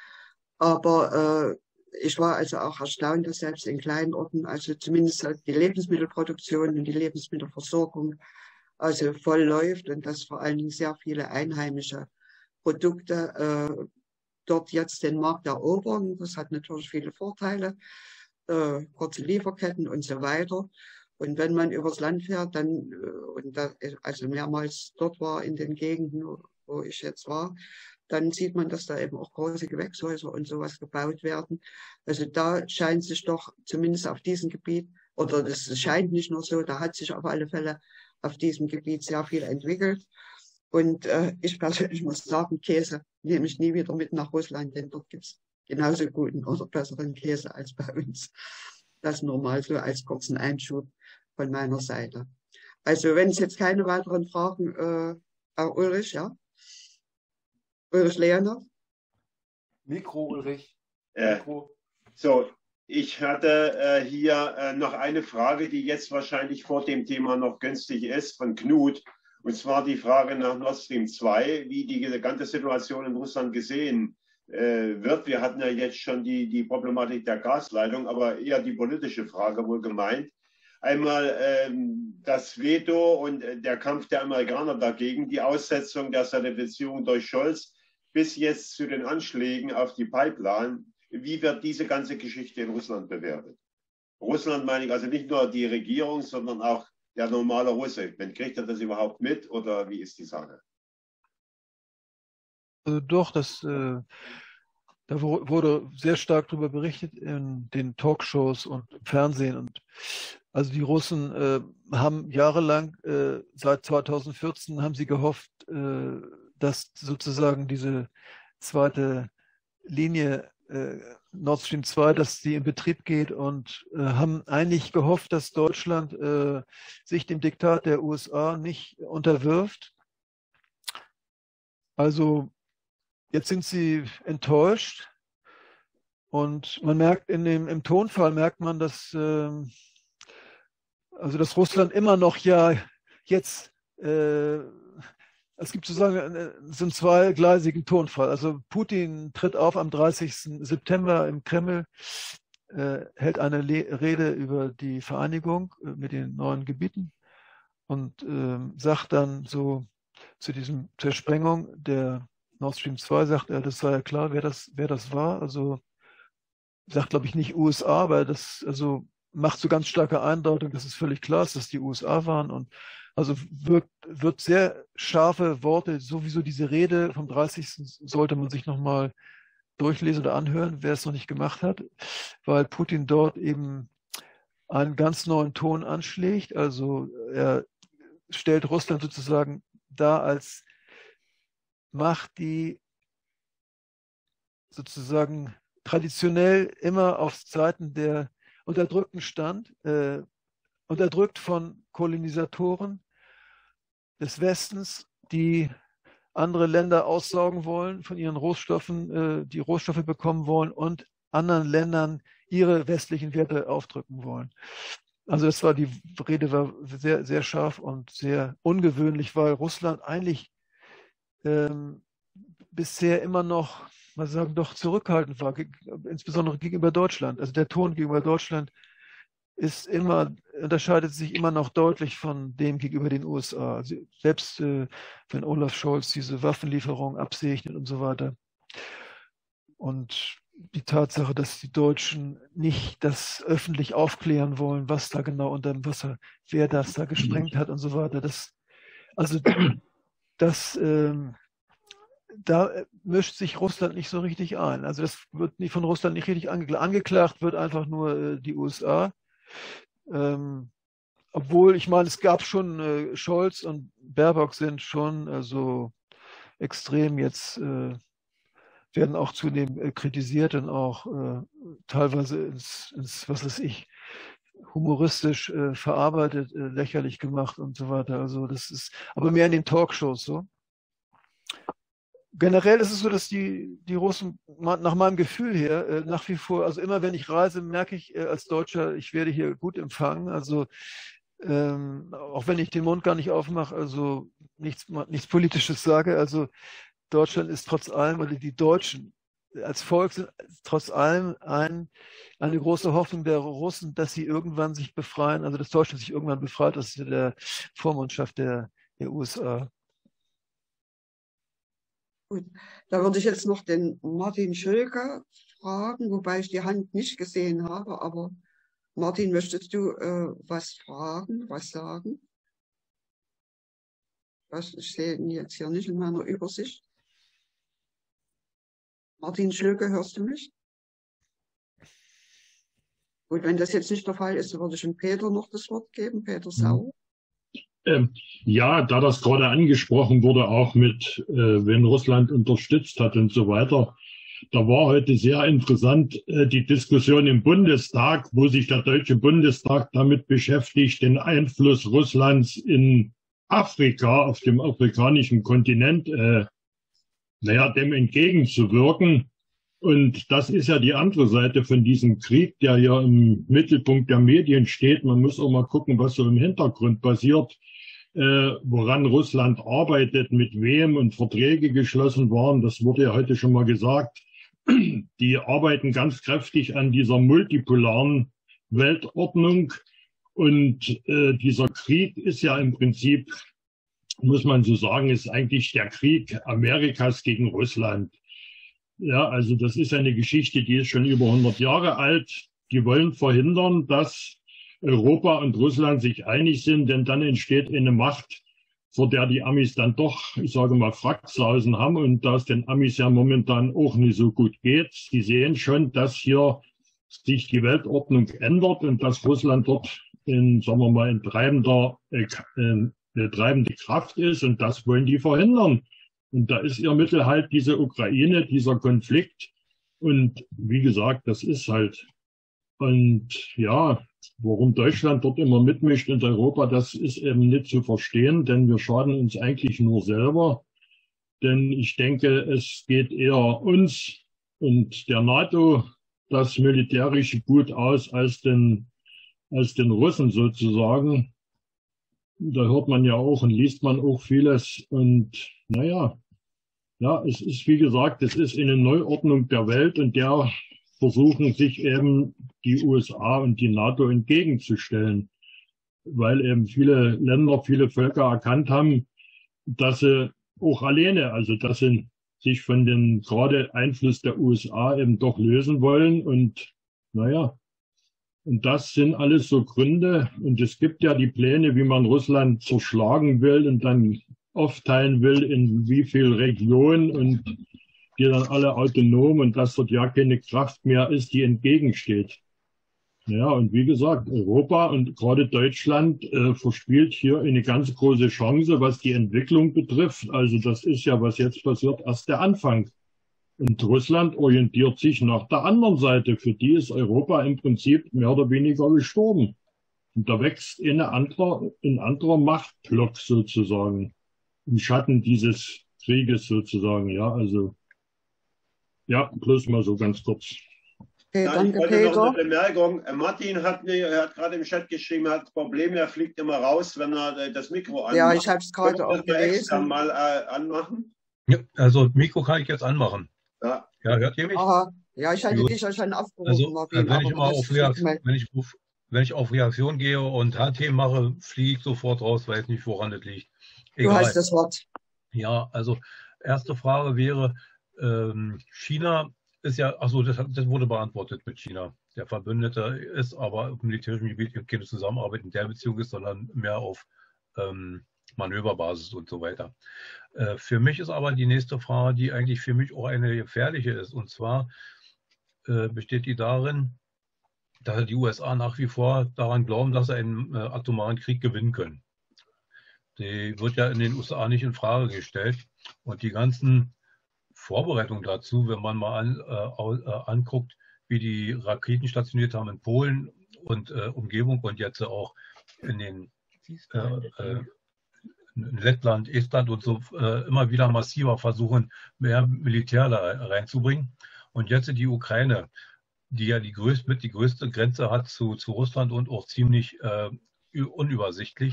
Aber äh, ich war also auch erstaunt, dass selbst in kleinen Orten, also zumindest die Lebensmittelproduktion und die Lebensmittelversorgung also voll läuft und dass vor allen Dingen sehr viele einheimische Produkte äh, dort jetzt den Markt erobern. Das hat natürlich viele Vorteile, äh, kurze Lieferketten und so weiter. Und wenn man übers Land fährt, dann, äh, und da, also mehrmals dort war in den Gegenden, wo ich jetzt war, dann sieht man, dass da eben auch große Gewächshäuser und sowas gebaut werden. Also da scheint sich doch zumindest auf diesem Gebiet, oder das scheint nicht nur so, da hat sich auf alle Fälle auf diesem Gebiet sehr viel entwickelt. Und äh, ich persönlich muss sagen, Käse nehme ich nie wieder mit nach Russland, denn dort gibt es genauso guten oder besseren Käse als bei uns. Das nur mal so als kurzen Einschub von meiner Seite. Also wenn es jetzt keine weiteren Fragen, äh, Herr Ulrich, ja? Ulrich Leonard? Mikro, Ulrich. Mikro. Äh, so, ich hatte äh, hier äh, noch eine Frage, die jetzt wahrscheinlich vor dem Thema noch günstig ist, von Knut. Und zwar die Frage nach Nord Stream zwei, wie die ganze Situation in Russland gesehen äh, wird. Wir hatten ja jetzt schon die, die Problematik der Gasleitung, aber eher die politische Frage wohl gemeint. Einmal ähm, das Veto und äh, der Kampf der Amerikaner dagegen, die Aussetzung der Zertifizierung durch Scholz bis jetzt zu den Anschlägen auf die Pipeline. Wie wird diese ganze Geschichte in Russland bewertet? Russland meine ich also nicht nur die Regierung, sondern auch der normale Russe. Kriegt er das überhaupt mit oder wie ist die Sache? Also doch, das, äh, da wurde sehr stark darüber berichtet in den Talkshows und im Fernsehen. Und also die Russen äh, haben jahrelang, äh, seit zweitausendvierzehn, haben sie gehofft, äh, dass sozusagen diese zweite Linie äh, Nord Stream zwei, dass die in Betrieb geht und äh, haben eigentlich gehofft, dass Deutschland äh, sich dem Diktat der U S A nicht unterwirft. Also jetzt sind sie enttäuscht und man merkt in dem, im Tonfall merkt man, dass, äh, also dass Russland immer noch ja jetzt äh, es gibt sozusagen so einen zweigleisigen Tonfall. Also Putin tritt auf am dreißigsten September im Kreml, äh, hält eine Le Rede über die Vereinigung äh, mit den neuen Gebieten und äh, sagt dann so zu diesem zur Sprengung der Nord Stream zwei, sagt er, das sei ja klar, wer das, wer das war. Also sagt, glaube ich, nicht U S A, aber das also macht so ganz starke Eindeutung, dass es völlig klar ist, dass die U S A waren. Und also wird, wird sehr scharfe Worte, sowieso diese Rede vom dreißigsten sollte man sich nochmal durchlesen oder anhören, wer es noch nicht gemacht hat, weil Putin dort eben einen ganz neuen Ton anschlägt. Also er stellt Russland sozusagen dar als Macht, die sozusagen traditionell immer auf Seiten der Unterdrückten stand, äh, unterdrückt von Kolonisatoren des Westens, die andere Länder aussaugen wollen von ihren Rohstoffen, äh, die Rohstoffe bekommen wollen und anderen Ländern ihre westlichen Werte aufdrücken wollen. Also das war, die Rede war sehr, sehr scharf und sehr ungewöhnlich, weil Russland eigentlich ähm, bisher immer noch, mal sagen, doch zurückhaltend war, insbesondere gegenüber Deutschland. Also der Ton gegenüber Deutschland ist immer, unterscheidet sich immer noch deutlich von dem gegenüber den U S A. Also selbst äh, wenn Olaf Scholz diese Waffenlieferung absegnet und so weiter. Und die Tatsache, dass die Deutschen nicht das öffentlich aufklären wollen, was da genau unter dem Wasser, wer das da gesprengt hat und so weiter. Das, also das, ähm, da mischt sich Russland nicht so richtig ein. Also das wird nicht von Russland nicht richtig angeklagt. Angeklagt wird einfach nur äh, die U S A. Ähm, obwohl, ich meine, es gab schon, äh, Scholz und Baerbock sind schon also extrem jetzt, äh, werden auch zunehmend äh, kritisiert und auch äh, teilweise ins, ins, was weiß ich, humoristisch äh, verarbeitet, äh, lächerlich gemacht und so weiter. Also das ist aber mehr in den Talkshows so. Generell ist es so, dass die, die Russen nach meinem Gefühl her äh, nach wie vor, also immer wenn ich reise, merke ich äh, als Deutscher, ich werde hier gut empfangen. Also ähm, auch wenn ich den Mund gar nicht aufmache, also nichts, nichts Politisches sage. Also Deutschland ist trotz allem, oder die Deutschen als Volk sind trotz allem ein, eine große Hoffnung der Russen, dass sie irgendwann sich befreien, also dass Deutschland sich irgendwann befreit aus der Vormundschaft der, der U S A. Gut, da würde ich jetzt noch den Martin Schölke fragen, wobei ich die Hand nicht gesehen habe, aber Martin, möchtest du äh, was fragen, was sagen? Was, ich sehe ihn jetzt hier nicht in meiner Übersicht. Martin Schölke, hörst du mich? Gut, wenn das jetzt nicht der Fall ist, würde ich dem Peter noch das Wort geben, Peter Sau. Ähm, ja, da das gerade angesprochen wurde, auch mit, äh, wenn Russland unterstützt hat und so weiter, da war heute sehr interessant äh, die Diskussion im Bundestag, wo sich der Deutsche Bundestag damit beschäftigt, den Einfluss Russlands in Afrika, auf dem afrikanischen Kontinent, äh, naja, dem entgegenzuwirken. Und das ist ja die andere Seite von diesem Krieg, der ja im Mittelpunkt der Medien steht. Man muss auch mal gucken, was so im Hintergrund passiert, äh, woran Russland arbeitet, mit wem und Verträge geschlossen waren. Das wurde ja heute schon mal gesagt. Die arbeiten ganz kräftig an dieser multipolaren Weltordnung. Und äh, dieser Krieg ist ja im Prinzip, muss man so sagen, ist eigentlich der Krieg Amerikas gegen Russland. Ja, also das ist eine Geschichte, die ist schon über hundert Jahre alt. Die wollen verhindern, dass Europa und Russland sich einig sind, denn dann entsteht eine Macht, vor der die Amis dann doch, ich sage mal, Fracksausen haben. Und da es den Amis ja momentan auch nicht so gut geht, die sehen schon, dass hier sich die Weltordnung ändert und dass Russland dort in, sagen wir mal, in treibender, äh, äh, treibende Kraft ist. Und das wollen die verhindern. Und da ist ihr Mittel halt diese Ukraine, dieser Konflikt. Und wie gesagt, das ist halt. Und ja, warum Deutschland dort immer mitmischt in Europa, das ist eben nicht zu verstehen, denn wir schaden uns eigentlich nur selber. Denn ich denke, es geht eher uns und der NATO das Militärische gut aus als den, als den Russen sozusagen. Da hört man ja auch und liest man auch vieles. Und naja, ja, es ist, wie gesagt, es ist eine Neuordnung der Welt und der versuchen sich eben die U S A und die NATO entgegenzustellen, weil eben viele Länder, viele Völker erkannt haben, dass sie auch alleine, also dass sie sich von dem gerade Einfluss der U S A eben doch lösen wollen. Und naja, und das sind alles so Gründe. Und es gibt ja die Pläne, wie man Russland zerschlagen will und dann aufteilen will in wie viel Regionen und die dann alle autonom und dass dort ja keine Kraft mehr ist, die entgegensteht. Ja, und wie gesagt, Europa und gerade Deutschland äh, verspielt hier eine ganz große Chance, was die Entwicklung betrifft. Also das ist ja, was jetzt passiert, erst der Anfang. Und Russland orientiert sich nach der anderen Seite. Für die ist Europa im Prinzip mehr oder weniger gestorben. Und da wächst eine andere, ein anderer Machtblock sozusagen im Schatten dieses Krieges sozusagen. Ja, also ja, bloß mal so ganz kurz. Okay, Ja, ich danke, wollte noch eine Peter. Bemerkung. Äh, Martin hat mir, er hat gerade im Chat geschrieben, er hat das Problem, er fliegt immer raus, wenn er äh, das Mikro anmacht. Ja, ich habe es gerade Können wir auch das mal extern gelesen. mal äh, anmachen? Ja, also Mikro kann ich jetzt anmachen. Ja. Ja, hört ihr mich? Aha, ja, ich hatte Gut. dich ja schon aufgerufen, Also, äh, Martin, wenn aber ich du immer hast auf dich nicht Reaktion, gemeldet. wenn ich auf, wenn ich auf Reaktion gehe und H-Themen mache, fliege ich sofort raus, weiß nicht, woran das liegt. Du Egal. hast das Wort. Ja, also erste Frage wäre, ähm, China ist ja, achso, das, hat- das wurde beantwortet mit China. Der Verbündete ist aber auf militärischem Gebiet keine Zusammenarbeit in der Beziehung ist, sondern mehr auf ähm, Manöverbasis und so weiter. Äh, für mich ist aber die nächste Frage, die eigentlich für mich auch eine gefährliche ist, und zwar äh, besteht die darin, dass die U S A nach wie vor daran glauben, dass sie einen äh, atomaren Krieg gewinnen können. Die wird ja in den U S A nicht in Frage gestellt. Und die ganzen Vorbereitungen dazu, wenn man mal an, äh, au- äh, anguckt, wie die Raketen stationiert haben in Polen und äh, Umgebung und jetzt auch in den äh, äh, in Lettland, Estland und so äh, immer wieder massiver versuchen, mehr Militär da reinzubringen. Und jetzt in die Ukraine, die ja die größte, mit die größte Grenze hat zu, zu Russland und auch ziemlich äh, unübersichtlich.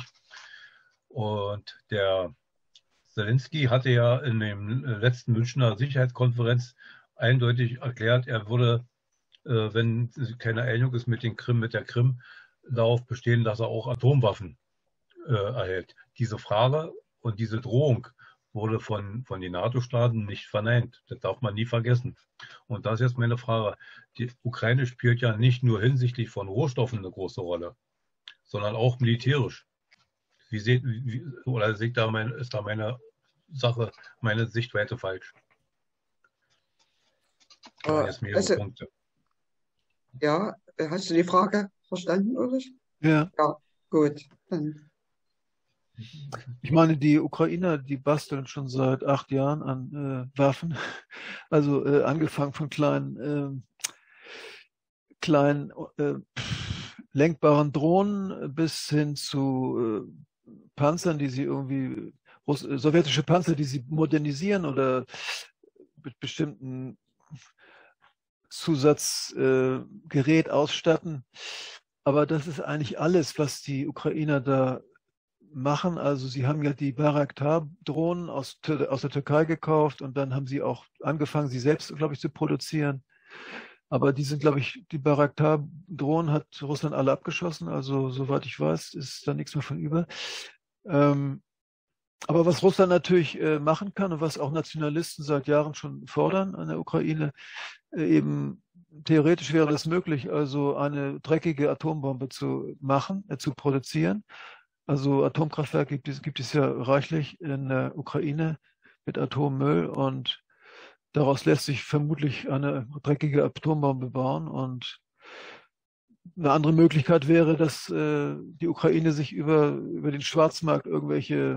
Und der Zelensky hatte ja in dem letzten Münchner Sicherheitskonferenz eindeutig erklärt, er würde, äh, wenn keine Einigung ist mit den Krim, mit der Krim, darauf bestehen, dass er auch Atomwaffen äh, erhält. Diese Frage und diese Drohung wurde von, von den NATO-Staaten nicht verneint. Das darf man nie vergessen. Und das ist jetzt meine Frage. Die Ukraine spielt ja nicht nur hinsichtlich von Rohstoffen eine große Rolle, sondern auch militärisch. Wie seht, wie, oder seht da mein, ist da meine Sache, meine Sichtweite falsch? Das waren Äh, jetzt mehrere also, Punkte. ja, hast du die Frage verstanden, Ulrich? Ja, Ja, gut. Dann, ich meine, die Ukrainer, die basteln schon seit acht Jahren an äh, Waffen. Also äh, angefangen von kleinen, äh, kleinen äh, lenkbaren Drohnen bis hin zu äh, Panzern, die sie irgendwie, Russ äh, sowjetische Panzer, die sie modernisieren oder mit bestimmten Zusatzgerät äh, ausstatten. Aber das ist eigentlich alles, was die Ukrainer da machen. Also sie haben ja die Bayraktar-Drohnen aus, aus der Türkei gekauft und dann haben sie auch angefangen, sie selbst, glaube ich, zu produzieren. Aber die sind, glaube ich, die Bayraktar-Drohnen hat Russland alle abgeschossen. Also soweit ich weiß, ist da nichts mehr von über. Ähm, aber was Russland natürlich äh, machen kann und was auch Nationalisten seit Jahren schon fordern an der Ukraine, äh, eben theoretisch wäre das möglich, also eine dreckige Atombombe zu machen, äh, zu produzieren. Also Atomkraftwerke gibt es, gibt es ja reichlich in der Ukraine mit Atommüll und daraus lässt sich vermutlich eine dreckige Atombombe bauen. Und eine andere Möglichkeit wäre, dass äh, die Ukraine sich über, über den Schwarzmarkt irgendwelche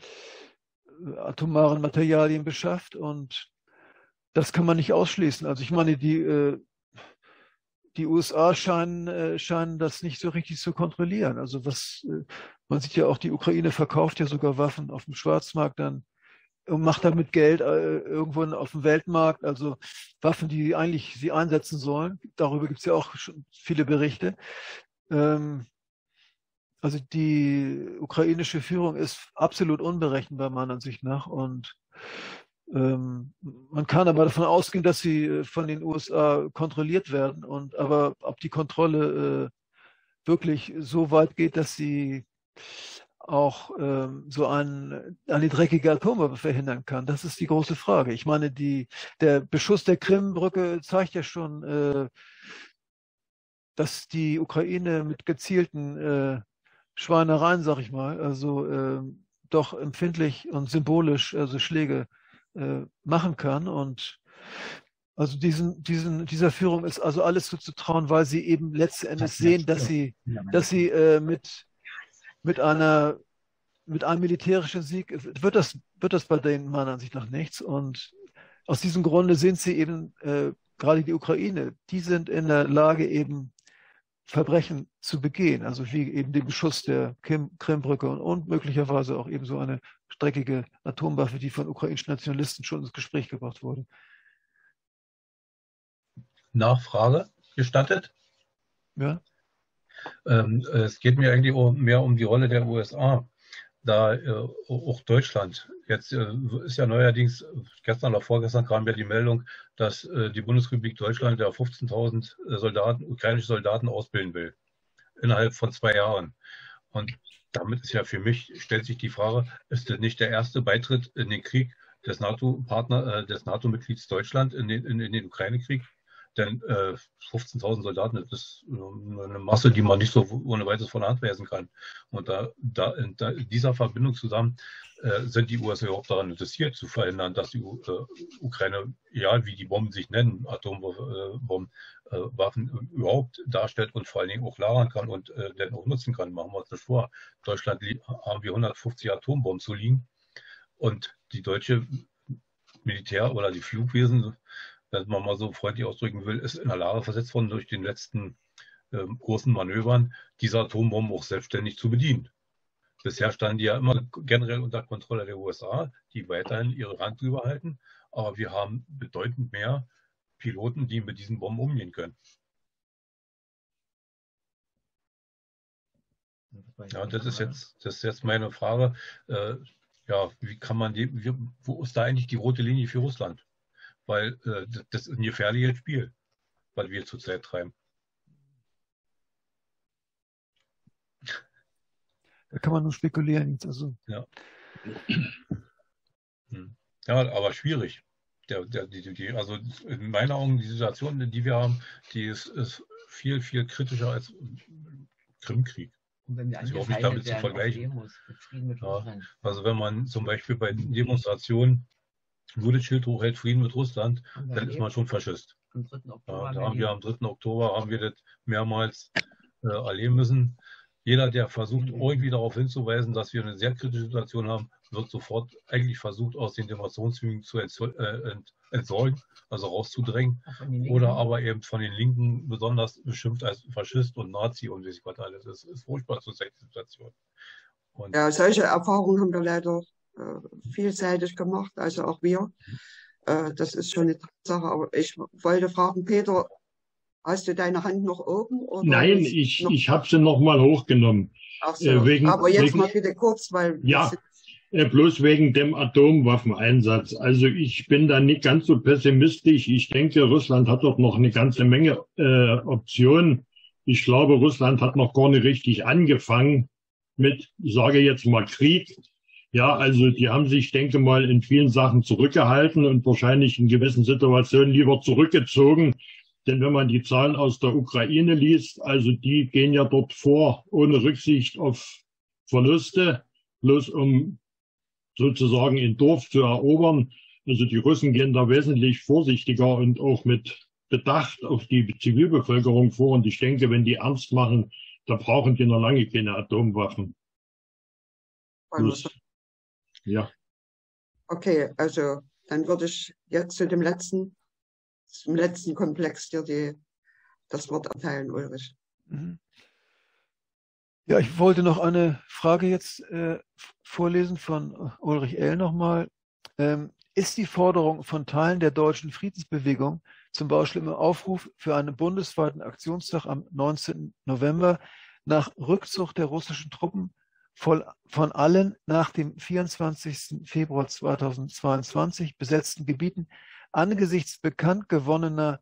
atomaren Materialien beschafft. Und das kann man nicht ausschließen. Also ich meine, die, äh, die U S A scheinen, äh, scheinen das nicht so richtig zu kontrollieren. Also was, äh, man sieht ja auch, die Ukraine verkauft ja sogar Waffen auf dem Schwarzmarkt dann und macht damit Geld äh, irgendwo auf dem Weltmarkt, also Waffen, die eigentlich sie einsetzen sollen. Darüber gibt es ja auch schon viele Berichte. Ähm, also die ukrainische Führung ist absolut unberechenbar, meiner Ansicht nach. Und ähm, man kann aber davon ausgehen, dass sie von den U S A kontrolliert werden. Und aber ob die Kontrolle äh, wirklich so weit geht, dass sie auch ähm, so ein, eine dreckige Atombombe verhindern kann, das ist die große Frage. Ich meine, die, der Beschuss der Krimbrücke zeigt ja schon, äh, dass die Ukraine mit gezielten äh, Schweinereien, sag ich mal, also äh, doch empfindlich und symbolisch also Schläge äh, machen kann. Und also diesen, diesen, dieser Führung ist also alles zuzutrauen, weil sie eben letzten Endes sehen, dass sie, dass sie äh, mit mit einer, mit einem militärischen Sieg wird das, wird das bei denen meiner Ansicht nach nichts. Und aus diesem Grunde sind sie eben, äh, gerade die Ukraine, die sind in der Lage, eben Verbrechen zu begehen. Also wie eben den Beschuss der Krim, Krimbrücke und, und möglicherweise auch eben so eine langstreckige Atomwaffe, die von ukrainischen Nationalisten schon ins Gespräch gebracht wurde. Nachfrage gestattet? Ja. Ähm, es geht mir eigentlich mehr um die Rolle der U S A, da äh, auch Deutschland. Jetzt äh, ist ja neuerdings, gestern oder vorgestern kam ja die Meldung, dass äh, die Bundesrepublik Deutschland ja fünfzehntausend Soldaten, ukrainische Soldaten ausbilden will, innerhalb von zwei Jahren. Und damit ist ja für mich, stellt sich die Frage, ist das nicht der erste Beitritt in den Krieg des NATO-Partner, äh, des NATO-Mitglieds Deutschland in den, in, in den Ukraine-Krieg? Denn äh, fünfzehntausend Soldaten, das ist äh, eine Masse, die man nicht so ohne weiteres von der Hand weisen kann. Und da, da in, da, in dieser Verbindung zusammen äh, sind die U S A überhaupt daran interessiert, zu verhindern, dass die äh, Ukraine, egal wie die Bomben sich nennen, Atombomben, äh, Waffen überhaupt darstellt und vor allen Dingen auch lagern kann und äh, dann auch nutzen kann. Machen wir uns nicht vor. In Deutschland haben wir hundertfünfzig Atombomben zu liegen und die deutsche Militär oder die Flugwesen, wenn man mal so freundlich ausdrücken will, ist in der Lage versetzt worden, durch den letzten äh, großen Manövern diese Atombomben auch selbstständig zu bedienen. Bisher standen die ja immer generell unter Kontrolle der U S A, die weiterhin ihre Hand drüber halten. Aber wir haben bedeutend mehr Piloten, die mit diesen Bomben umgehen können. Ja, das ist jetzt, das ist jetzt meine Frage. Äh, ja, wie kann man die, wie, wo ist da eigentlich die rote Linie für Russland? Weil äh, das ist ein gefährliches Spiel, was wir zurzeit treiben. Da kann man nur spekulieren. Also. Ja. Hm. Ja, aber schwierig. Der, der, die, die, also in meinen Augen, die Situation, die wir haben, die ist, ist viel, viel kritischer als Krimkrieg. Und wenn wir das ist überhaupt nicht angefeindet damit zu werden auf vergleichen. Demos, für Frieden mit Ja, Russland. also wenn man zum Beispiel bei Demonstrationen nur das Schild hochhält, Frieden mit Russland, Haben wir dann ist erlebt. man schon Faschist. Am dritten Oktober Ja, in da haben Berlin. wir am dritten Oktober haben wir das mehrmals äh, erleben müssen. Jeder, der versucht, irgendwie darauf hinzuweisen, dass wir eine sehr kritische Situation haben, wird sofort eigentlich versucht, aus den Demonstrationszügen zu entzo- äh, ent entsorgen, also rauszudrängen. Auch von den Linken. Oder aber eben von den Linken besonders beschimpft als Faschist und Nazi und wie sich was alles ist. Das ist furchtbar zur Situation. Und Ja, solche Erfahrungen haben wir leider äh, vielseitig gemacht, also auch wir. Äh, das ist schon eine Tatsache. Aber ich wollte fragen, Peter, hast du deine Hand noch oben? Oder Nein, ist ich, noch... ich habe sie nochmal hochgenommen. Ach so. Äh, wegen, Aber jetzt wegen, mal bitte kurz, weil wir ja, sind- äh, bloß wegen dem Atomwaffeneinsatz. Also ich bin da nicht ganz so pessimistisch. Ich denke, Russland hat doch noch eine ganze Menge äh, Optionen. Ich glaube, Russland hat noch gar nicht richtig angefangen mit, sage jetzt mal, Krieg. Ja, also die haben sich, denke mal, in vielen Sachen zurückgehalten und wahrscheinlich in gewissen Situationen lieber zurückgezogen. Denn wenn man die Zahlen aus der Ukraine liest, also die gehen ja dort vor, ohne Rücksicht auf Verluste, bloß um sozusagen ein Dorf zu erobern. Also die Russen gehen da wesentlich vorsichtiger und auch mit Bedacht auf die Zivilbevölkerung vor. Und ich denke, wenn die ernst machen, da brauchen die noch lange keine Atomwaffen. Bloß, ja. Okay, also dann würde ich jetzt zu dem letzten, zum letzten Komplex dir die, das Wort erteilen, Ulrich. Mhm. Ja, ich wollte noch eine Frage jetzt äh, vorlesen von Ulrich L. nochmal. Ähm, ist die Forderung von Teilen der deutschen Friedensbewegung, zum Beispiel im Aufruf für einen bundesweiten Aktionstag am neunzehnten November, nach Rückzug der russischen Truppen voll, von allen nach dem vierundzwanzigsten Februar zweitausendzweiundzwanzig besetzten Gebieten angesichts bekannt gewonnener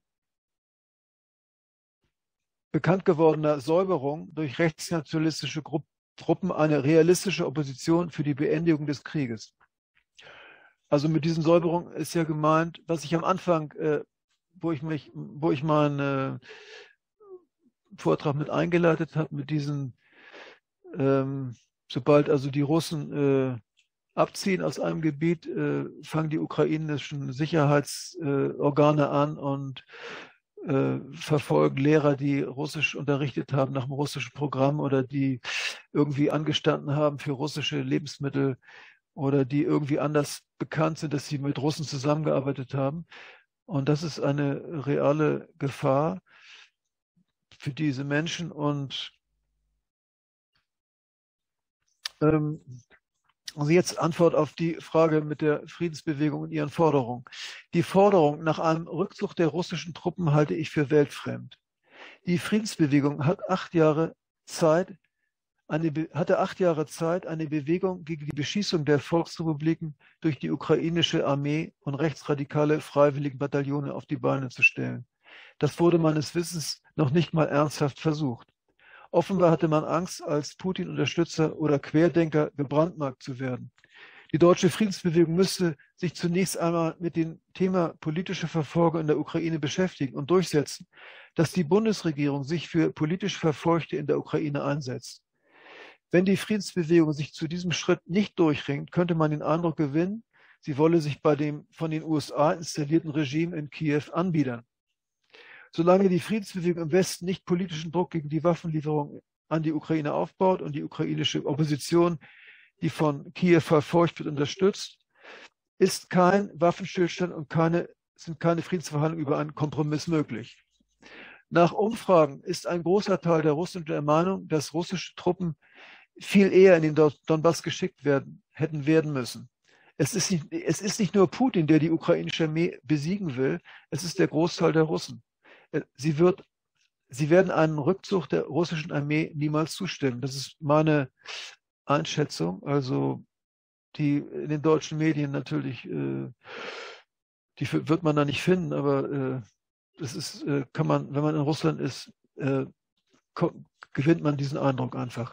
bekannt gewordener Säuberung durch rechtsnationalistische Gru Truppen eine realistische Opposition für die Beendigung des Krieges. Also mit diesen Säuberungen ist ja gemeint, was ich am Anfang, äh, wo ich mich, wo ich meinen äh, Vortrag mit eingeleitet habe, mit diesen, ähm, sobald also die Russen äh, abziehen aus einem Gebiet, äh, fangen die ukrainischen Sicherheitsorgane äh, an und äh, verfolgen Lehrer, die Russisch unterrichtet haben nach dem russischen Programm oder die irgendwie angestanden haben für russische Lebensmittel oder die irgendwie anders bekannt sind, dass sie mit Russen zusammengearbeitet haben. Und das ist eine reale Gefahr für diese Menschen. Und ähm, Also jetzt Antwort auf die Frage mit der Friedensbewegung und ihren Forderungen. Die Forderung nach einem Rückzug der russischen Truppen halte ich für weltfremd. Die Friedensbewegung hat acht Jahre Zeit, eine, hatte acht Jahre Zeit, eine Bewegung gegen die Beschießung der Volksrepubliken durch die ukrainische Armee und rechtsradikale Freiwilligenbataillone auf die Beine zu stellen. Das wurde meines Wissens noch nicht mal ernsthaft versucht. Offenbar hatte man Angst, als Putin-Unterstützer oder Querdenker gebrandmarkt zu werden. Die deutsche Friedensbewegung müsste sich zunächst einmal mit dem Thema politische Verfolgung in der Ukraine beschäftigen und durchsetzen, dass die Bundesregierung sich für politisch Verfolgte in der Ukraine einsetzt. Wenn die Friedensbewegung sich zu diesem Schritt nicht durchringt, könnte man den Eindruck gewinnen, sie wolle sich bei dem von den U S A installierten Regime in Kiew anbiedern. Solange die Friedensbewegung im Westen nicht politischen Druck gegen die Waffenlieferung an die Ukraine aufbaut und die ukrainische Opposition, die von Kiew verfolgt wird, unterstützt, ist kein Waffenstillstand und keine, sind keine Friedensverhandlungen über einen Kompromiss möglich. Nach Umfragen ist ein großer Teil der Russen der Meinung, dass russische Truppen viel eher in den Donbass geschickt werden, hätten werden müssen. Es ist nicht, es ist nicht nur Putin, der die ukrainische Armee besiegen will, es ist der Großteil der Russen. Sie, wird, sie werden einen Rückzug der russischen Armee niemals zustimmen. Das ist meine Einschätzung. Also die in den deutschen Medien natürlich, äh, die wird man da nicht finden, aber äh, das ist, äh, kann man, wenn man in Russland ist, äh, gewinnt man diesen Eindruck einfach.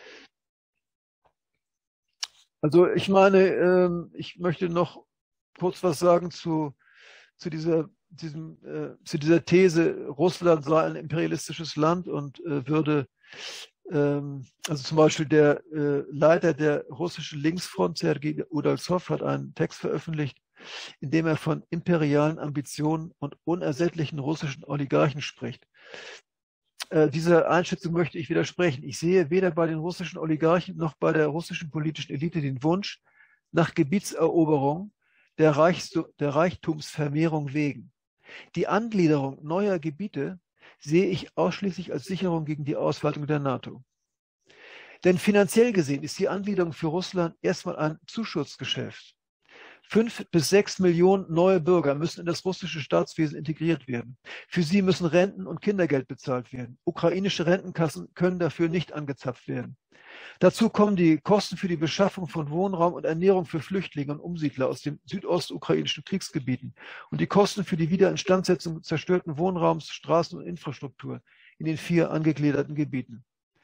Also ich meine, äh, ich möchte noch kurz was sagen zu, zu dieser Diesem, äh, zu dieser These, Russland sei ein imperialistisches Land und äh, würde, ähm, also zum Beispiel der äh, Leiter der russischen Linksfront, Sergei Udaltsow, hat einen Text veröffentlicht, in dem er von imperialen Ambitionen und unersättlichen russischen Oligarchen spricht. Äh, dieser Einschätzung möchte ich widersprechen. Ich sehe weder bei den russischen Oligarchen noch bei der russischen politischen Elite den Wunsch nach Gebietseroberung der, Reichstu der Reichtumsvermehrung wegen. Die Angliederung neuer Gebiete sehe ich ausschließlich als Sicherung gegen die Ausweitung der NATO. Denn finanziell gesehen ist die Angliederung für Russland erstmal ein Zuschussgeschäft. Fünf bis sechs Millionen neue Bürger müssen in das russische Staatswesen integriert werden. Für sie müssen Renten und Kindergeld bezahlt werden. Ukrainische Rentenkassen können dafür nicht angezapft werden. Dazu kommen die Kosten für die Beschaffung von Wohnraum und Ernährung für Flüchtlinge und Umsiedler aus den südostukrainischen Kriegsgebieten und die Kosten für die Wiederinstandsetzung zerstörten Wohnraums, Straßen und Infrastruktur in den vier angegliederten Gebieten.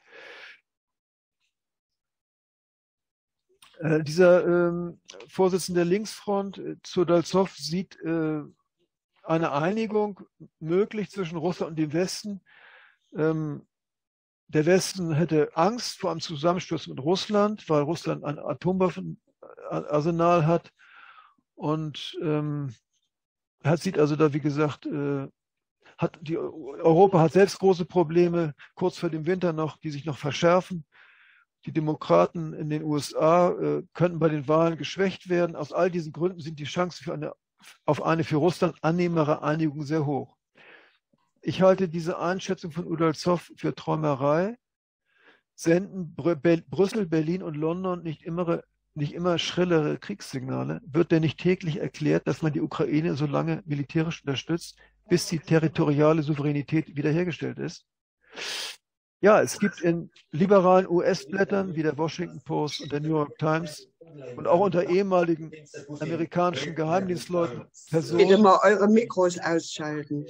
Äh, dieser äh, Vorsitzende der Linksfront, äh, Udaltsow, sieht äh, eine Einigung möglich zwischen Russland und dem Westen. Ähm, Der Westen hätte Angst vor einem Zusammensturz mit Russland, weil Russland ein Atomwaffenarsenal hat. Und ähm, er sieht also da, wie gesagt, äh, hat die, Europa hat selbst große Probleme, kurz vor dem Winter noch, die sich noch verschärfen. Die Demokraten in den U S A äh, könnten bei den Wahlen geschwächt werden. Aus all diesen Gründen sind die Chancen für eine, auf eine für Russland annehmbare Einigung sehr hoch. Ich halte diese Einschätzung von Udaltsow für Träumerei. Senden Br Brüssel, Berlin und London nicht immer, nicht immer schrillere Kriegssignale? Wird denn nicht täglich erklärt, dass man die Ukraine so lange militärisch unterstützt, bis die territoriale Souveränität wiederhergestellt ist? Ja, es gibt in liberalen U S-Blättern wie der Washington Post und der New York Times und auch unter ehemaligen amerikanischen Geheimdienstleuten Personen. Bitte mal eure Mikros ausschalten.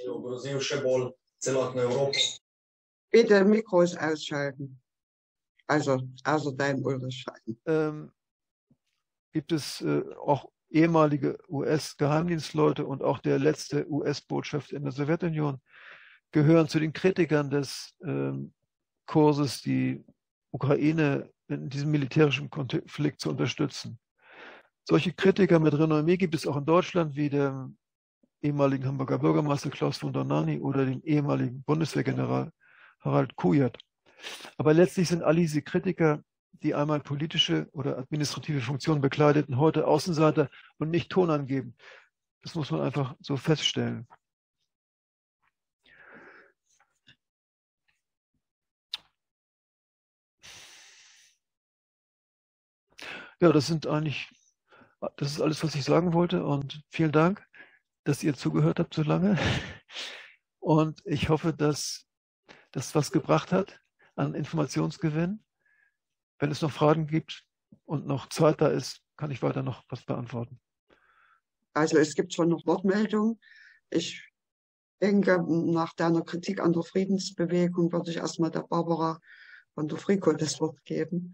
Bitte Mikros ausschalten. Also, außer deinem Ulrich. Ähm, gibt es äh, auch ehemalige U S-Geheimdienstleute und auch der letzte U S-Botschafter in der Sowjetunion gehören zu den Kritikern des ähm, Kurses, die Ukraine in diesem militärischen Konflikt zu unterstützen. Solche Kritiker mit Renommee gibt es auch in Deutschland, wie dem ehemaligen Hamburger Bürgermeister Klaus von Dohnanyi oder dem ehemaligen Bundeswehrgeneral Harald Kujat. Aber letztlich sind all diese Kritiker, die einmal politische oder administrative Funktionen bekleideten, heute Außenseiter und nicht Ton angeben. Das muss man einfach so feststellen. Ja, das sind eigentlich, das ist alles, was ich sagen wollte. Und vielen Dank, dass ihr zugehört habt so lange. Und ich hoffe, dass das was gebracht hat an Informationsgewinn. Wenn es noch Fragen gibt und noch Zeit da ist, kann ich weiter noch was beantworten. Also es gibt schon noch Wortmeldungen. Ich denke, nach deiner Kritik an der Friedensbewegung würde ich erstmal der Barbara von der FRICO das Wort geben.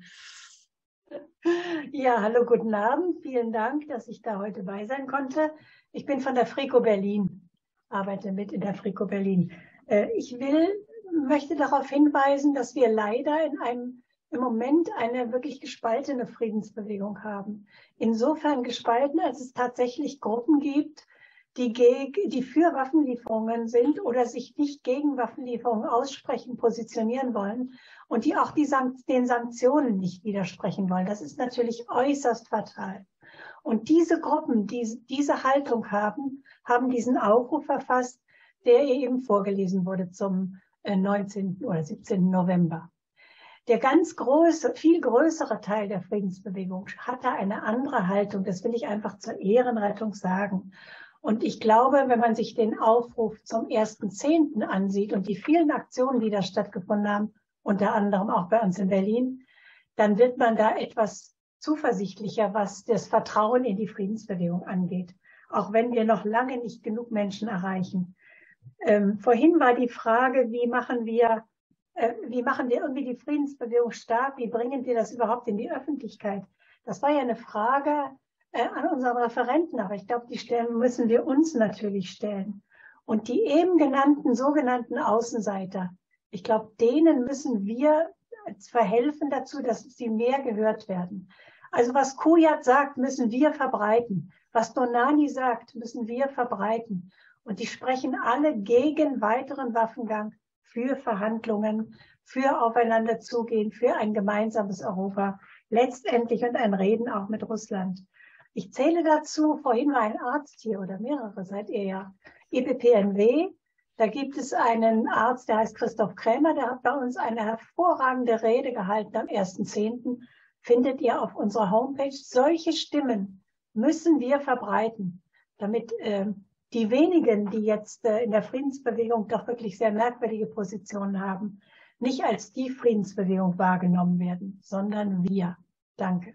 Ja, hallo, guten Abend. Vielen Dank, dass ich da heute bei sein konnte. Ich bin von der FRICO Berlin, arbeite mit in der FRICO Berlin. Ich will, möchte darauf hinweisen, dass wir leider in einem, im Moment eine wirklich gespaltene Friedensbewegung haben. Insofern gespalten, als es tatsächlich Gruppen gibt, die, gegen, die für Waffenlieferungen sind oder sich nicht gegen Waffenlieferungen aussprechen, positionieren wollen und die auch die Sankt den Sanktionen nicht widersprechen wollen. Das ist natürlich äußerst fatal. Und diese Gruppen, die diese Haltung haben, haben diesen Aufruf verfasst, der eben vorgelesen wurde zum neunzehnten oder siebzehnten November. Der ganz große, viel größere Teil der Friedensbewegung hatte eine andere Haltung. Das will ich einfach zur Ehrenrettung sagen. Und ich glaube, wenn man sich den Aufruf zum ersten Zehnten ansieht und die vielen Aktionen, die da stattgefunden haben, unter anderem auch bei uns in Berlin, dann wird man da etwas zuversichtlicher, was das Vertrauen in die Friedensbewegung angeht. Auch wenn wir noch lange nicht genug Menschen erreichen. Ähm, vorhin war die Frage, wie machen wir, äh, wie machen wir irgendwie die Friedensbewegung stark? Wie bringen wir das überhaupt in die Öffentlichkeit? Das war ja eine Frage äh, an unseren Referenten, aber ich glaube, die stellen müssen wir uns natürlich stellen. Und die eben genannten, sogenannten Außenseiter, ich glaube, denen müssen wir verhelfen dazu, dass sie mehr gehört werden. Also was Kujat sagt, müssen wir verbreiten. Was Donani sagt, müssen wir verbreiten. Und die sprechen alle gegen weiteren Waffengang, für Verhandlungen, für aufeinander zugehen, für ein gemeinsames Europa, letztendlich und ein Reden auch mit Russland. Ich zähle dazu, vorhin war ein Arzt hier oder mehrere, seid ihr ja, I P P N W. Da gibt es einen Arzt, der heißt Christoph Krämer, der hat bei uns eine hervorragende Rede gehalten am ersten Zehnten Findet ihr auf unserer Homepage. Solche Stimmen müssen wir verbreiten, damit äh, die wenigen, die jetzt äh, in der Friedensbewegung doch wirklich sehr merkwürdige Positionen haben, nicht als die Friedensbewegung wahrgenommen werden, sondern wir. Danke.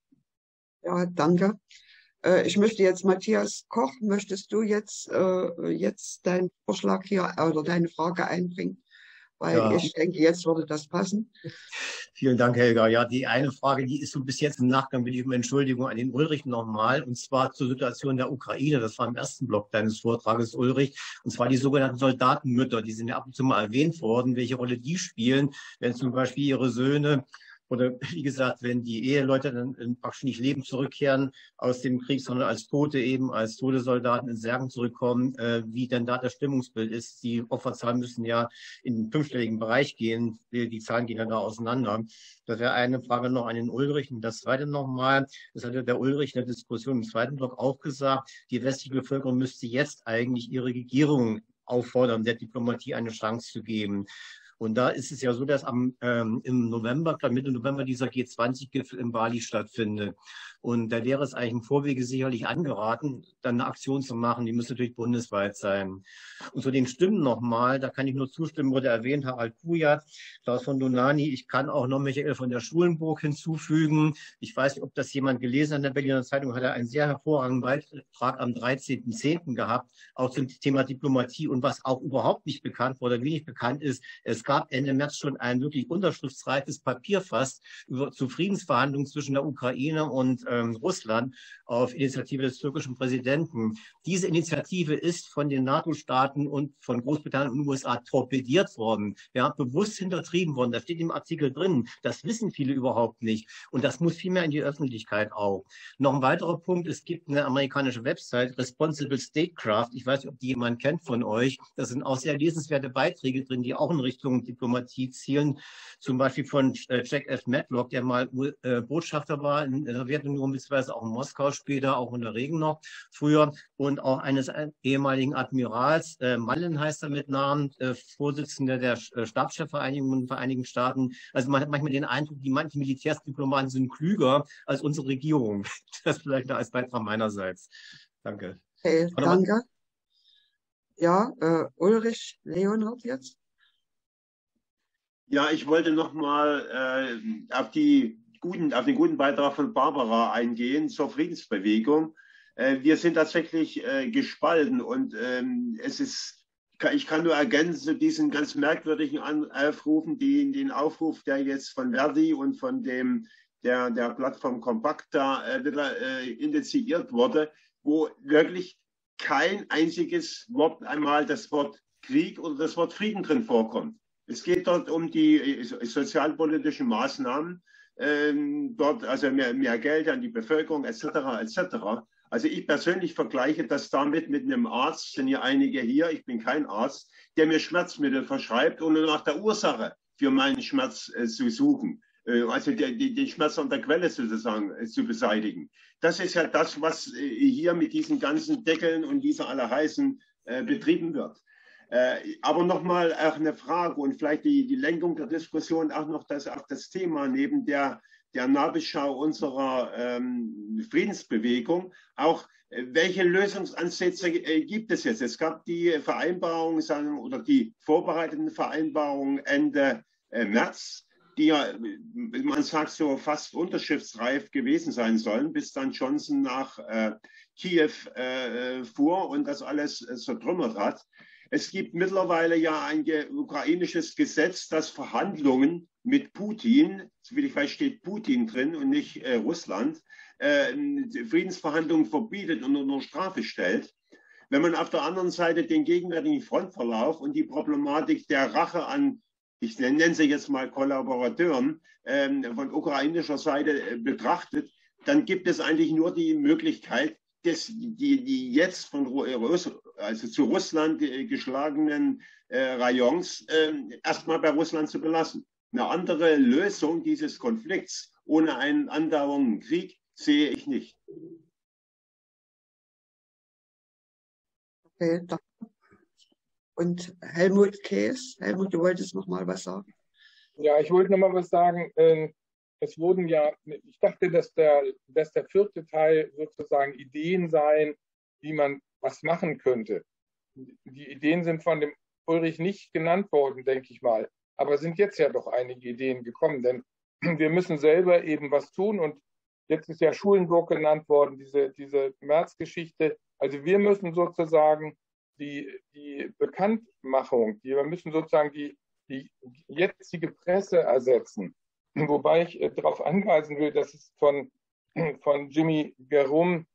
Ja, danke. Äh, ich möchte jetzt, Matthias Koch, möchtest du jetzt, äh, jetzt deinen Vorschlag hier oder deine Frage einbringen? Weil ja. ich denke, jetzt würde das passen. Vielen Dank, Helga. Ja, die eine Frage, die ist so bis jetzt im Nachgang, bitte ich um Entschuldigung an den Ulrich nochmal, und zwar zur Situation der Ukraine. Das war im ersten Block deines Vortrages, Ulrich, und zwar die sogenannten Soldatenmütter. Die sind ja ab und zu mal erwähnt worden, welche Rolle die spielen, wenn zum Beispiel ihre Söhne oder wie gesagt, wenn die Eheleute dann praktisch nicht lebend zurückkehren aus dem Krieg, sondern als Tote eben, als Todessoldaten in Särgen zurückkommen, äh, wie denn da das Stimmungsbild ist. Die Opferzahlen müssen ja in den fünfstelligen Bereich gehen. Die, die Zahlen gehen ja da auseinander. Das wäre eine Frage noch an den Ulrich. Und das zweite nochmal, das hatte der Ulrich in der Diskussion im zweiten Block auch gesagt, die westliche Bevölkerung müsste jetzt eigentlich ihre Regierung auffordern, der Diplomatie eine Chance zu geben. Und da ist es ja so, dass am, ähm, im November, Mitte November dieser G zwanzig Gipfel in Bali stattfindet. Und da wäre es eigentlich im Vorwege sicherlich angeraten, dann eine Aktion zu machen. Die müsste natürlich bundesweit sein. Und zu den Stimmen nochmal, da kann ich nur zustimmen, wurde erwähnt, Harald Kujat, Klaus von Donani. Ich kann auch noch Michael von der Schulenburg hinzufügen. Ich weiß nicht, ob das jemand gelesen hat. In der Berliner Zeitung hat er einen sehr hervorragenden Beitrag am dreizehnten zehnten gehabt, auch zum Thema Diplomatie. Und was auch überhaupt nicht bekannt wurde, wenig bekannt ist, es gab Ende März schon ein wirklich unterschriftsreiches Papier fast über, zu Friedensverhandlungen zwischen der Ukraine und ähm, Russland auf Initiative des türkischen Präsidenten. Diese Initiative ist von den NATO-Staaten und von Großbritannien und den U S A torpediert worden. Ja, bewusst hintertrieben worden. Das steht im Artikel drin. Das wissen viele überhaupt nicht. Und das muss viel mehr in die Öffentlichkeit auch. Noch ein weiterer Punkt. Es gibt eine amerikanische Website, Responsible Statecraft. Ich weiß nicht, ob die jemand kennt von euch. Da sind auch sehr lesenswerte Beiträge drin, die auch in Richtung Richtung Diplomatie zielen. Zum Beispiel von Jack F. Matlock, der mal äh, Botschafter war in der Sowjetunion, beziehungsweise auch in Moskau später, auch unter Reagan noch früher, und auch eines ehemaligen Admirals, äh, Mullen heißt er mit Namen, äh, Vorsitzender der Stabschefvereinigung in den Vereinigten Staaten. Also man hat manchmal den Eindruck, die manchen Militärsdiplomaten sind klüger als unsere Regierung. Das vielleicht als Beitrag meinerseits. Danke. Okay, danke. Ja, äh, Ulrich Leonhard jetzt. Ja, ich wollte noch mal äh, auf, die guten, auf den guten Beitrag von Barbara eingehen zur Friedensbewegung. Äh, wir sind tatsächlich äh, gespalten und ähm, es ist, ich kann nur ergänzen zu diesen ganz merkwürdigen Aufrufen, die, den Aufruf, der jetzt von Verdi und von dem, der, der Plattform Compacta äh, wieder äh, initiiert wurde, wo wirklich kein einziges Wort einmal das Wort Krieg oder das Wort Frieden drin vorkommt. Es geht dort um die sozialpolitischen Maßnahmen, ähm, dort also mehr, mehr Geld an die Bevölkerung et cetera et cetera. Also ich persönlich vergleiche das damit mit einem Arzt, sind ja einige hier, ich bin kein Arzt, der mir Schmerzmittel verschreibt, ohne nach der Ursache für meinen Schmerz äh, zu suchen. Also den Schmerz an der Quelle sozusagen zu beseitigen. Das ist ja das, was hier mit diesen ganzen Deckeln und wie sie alle heißen, betrieben wird. Aber nochmal auch eine Frage und vielleicht die, die Lenkung der Diskussion auch noch das, auch das Thema neben der, der Nahbeschau unserer ähm, Friedensbewegung. Auch welche Lösungsansätze äh, gibt es jetzt? Es gab die Vereinbarung sagen, oder die vorbereiteten Vereinbarungen Ende äh, März, die ja, man sagt, so fast unterschriftsreif gewesen sein sollen, bis dann Johnson nach äh, Kiew äh, fuhr und das alles äh, zertrümmert hat. Es gibt mittlerweile ja ein ukrainisches Gesetz, das Verhandlungen mit Putin, soviel ich weiß, steht Putin drin und nicht äh, Russland, äh, Friedensverhandlungen verbietet und unter Strafe stellt. Wenn man auf der anderen Seite den gegenwärtigen Frontverlauf und die Problematik der Rache an, ich nenne sie jetzt mal Kollaborateuren, ähm, von ukrainischer Seite äh, betrachtet, dann gibt es eigentlich nur die Möglichkeit, des, die, die jetzt von also zu Russland äh, geschlagenen äh, Rayons äh, erstmal bei Russland zu belassen. Eine andere Lösung dieses Konflikts ohne einen andauernden Krieg sehe ich nicht. Okay, danke. Und Helmut Kees, Helmut, du wolltest noch mal was sagen? Ja, ich wollte noch mal was sagen. Es wurden ja, ich dachte, dass der, dass der vierte Teil sozusagen Ideen seien, wie man was machen könnte. Die Ideen sind von dem Ulrich nicht genannt worden, denke ich mal. Aber es sind jetzt ja doch einige Ideen gekommen, denn wir müssen selber eben was tun. Und jetzt ist ja Schulenburg genannt worden, diese, diese März-Geschichte. Also wir müssen sozusagen die, die Bekanntmachung, die, wir müssen sozusagen die, die jetzige Presse ersetzen. Wobei ich äh, darauf anweisen will, dass es von, von Jimmy Gerum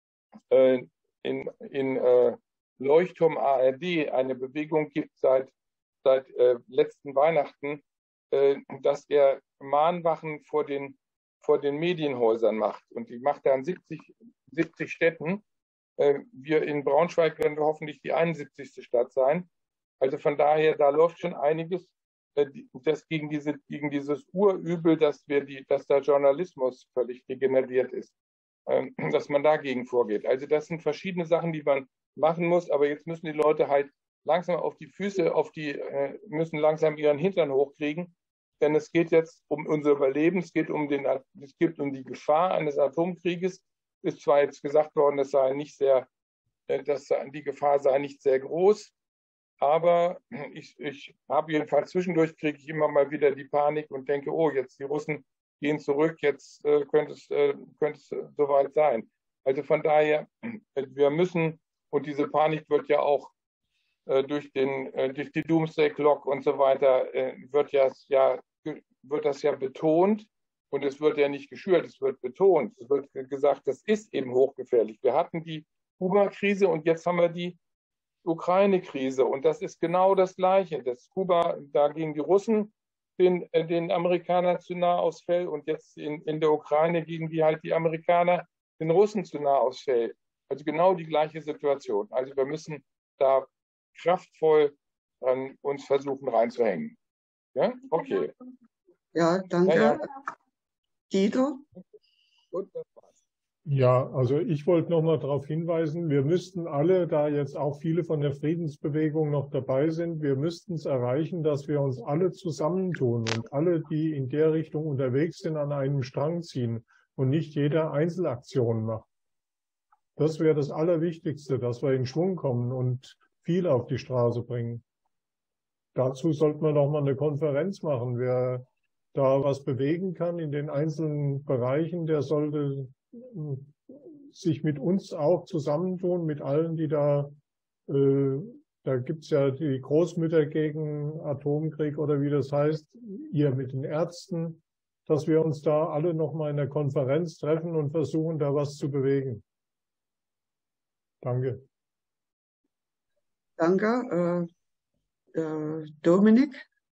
äh, in, in äh, Leuchtturm A R D eine Bewegung gibt seit, seit äh, letzten Weihnachten, äh, dass er Mahnwachen vor den, vor den Medienhäusern macht. Und die macht er an siebzig, siebzig Städten. Äh, wir in Braunschweig werden wir hoffentlich die einundsiebzigste Stadt sein. Also von daher, da läuft schon einiges. Das gegen, diese, gegen dieses Urübel, dass, wir die, dass der Journalismus völlig degeneriert ist, ähm, dass man dagegen vorgeht. Also das sind verschiedene Sachen, die man machen muss, aber jetzt müssen die Leute halt langsam auf die Füße, auf die, äh, müssen langsam ihren Hintern hochkriegen, denn es geht jetzt um unser Überleben, es geht um, den, es geht um die Gefahr eines Atomkrieges. Ist zwar jetzt gesagt worden, das sei nicht sehr, äh, dass die Gefahr sei nicht sehr groß, aber ich, ich habe jedenfalls zwischendurch, kriege ich immer mal wieder die Panik und denke, oh, jetzt die Russen gehen zurück, jetzt äh, könnte es, äh, könnte es äh, soweit sein. Also von daher, äh, wir müssen, und diese Panik wird ja auch äh, durch, den, äh, durch die Doomsday Clock und so weiter, äh, wird, ja, ja, wird das ja betont und es wird ja nicht geschürt, es wird betont. Es wird gesagt, das ist eben hochgefährlich. Wir hatten die Kuba-Krise und jetzt haben wir die Ukraine-Krise. Und das ist genau das Gleiche. Das Kuba, da gingen die Russen den, den Amerikanern zu nah aufs Fell und jetzt in, in der Ukraine gingen die halt die Amerikaner den Russen zu nah aufs Fell. Also genau die gleiche Situation. Also wir müssen da kraftvoll an uns versuchen reinzuhängen. Ja, okay. Ja, danke. Ja, ja. Dieter? Gut, das war's. Ja, also ich wollte noch mal darauf hinweisen, wir müssten alle, da jetzt auch viele von der Friedensbewegung noch dabei sind, wir müssten es erreichen, dass wir uns alle zusammentun und alle, die in der Richtung unterwegs sind, an einem Strang ziehen und nicht jeder Einzelaktionen macht. Das wäre das Allerwichtigste, dass wir in Schwung kommen und viel auf die Straße bringen. Dazu sollten wir noch mal eine Konferenz machen. Wer da was bewegen kann in den einzelnen Bereichen, der sollte sich mit uns auch zusammentun, mit allen, die da, äh, da gibt's ja die Großmütter gegen Atomkrieg oder wie das heißt, ihr mit den Ärzten, dass wir uns da alle nochmal in der Konferenz treffen und versuchen, da was zu bewegen. Danke. Danke. Äh, äh, Dominik?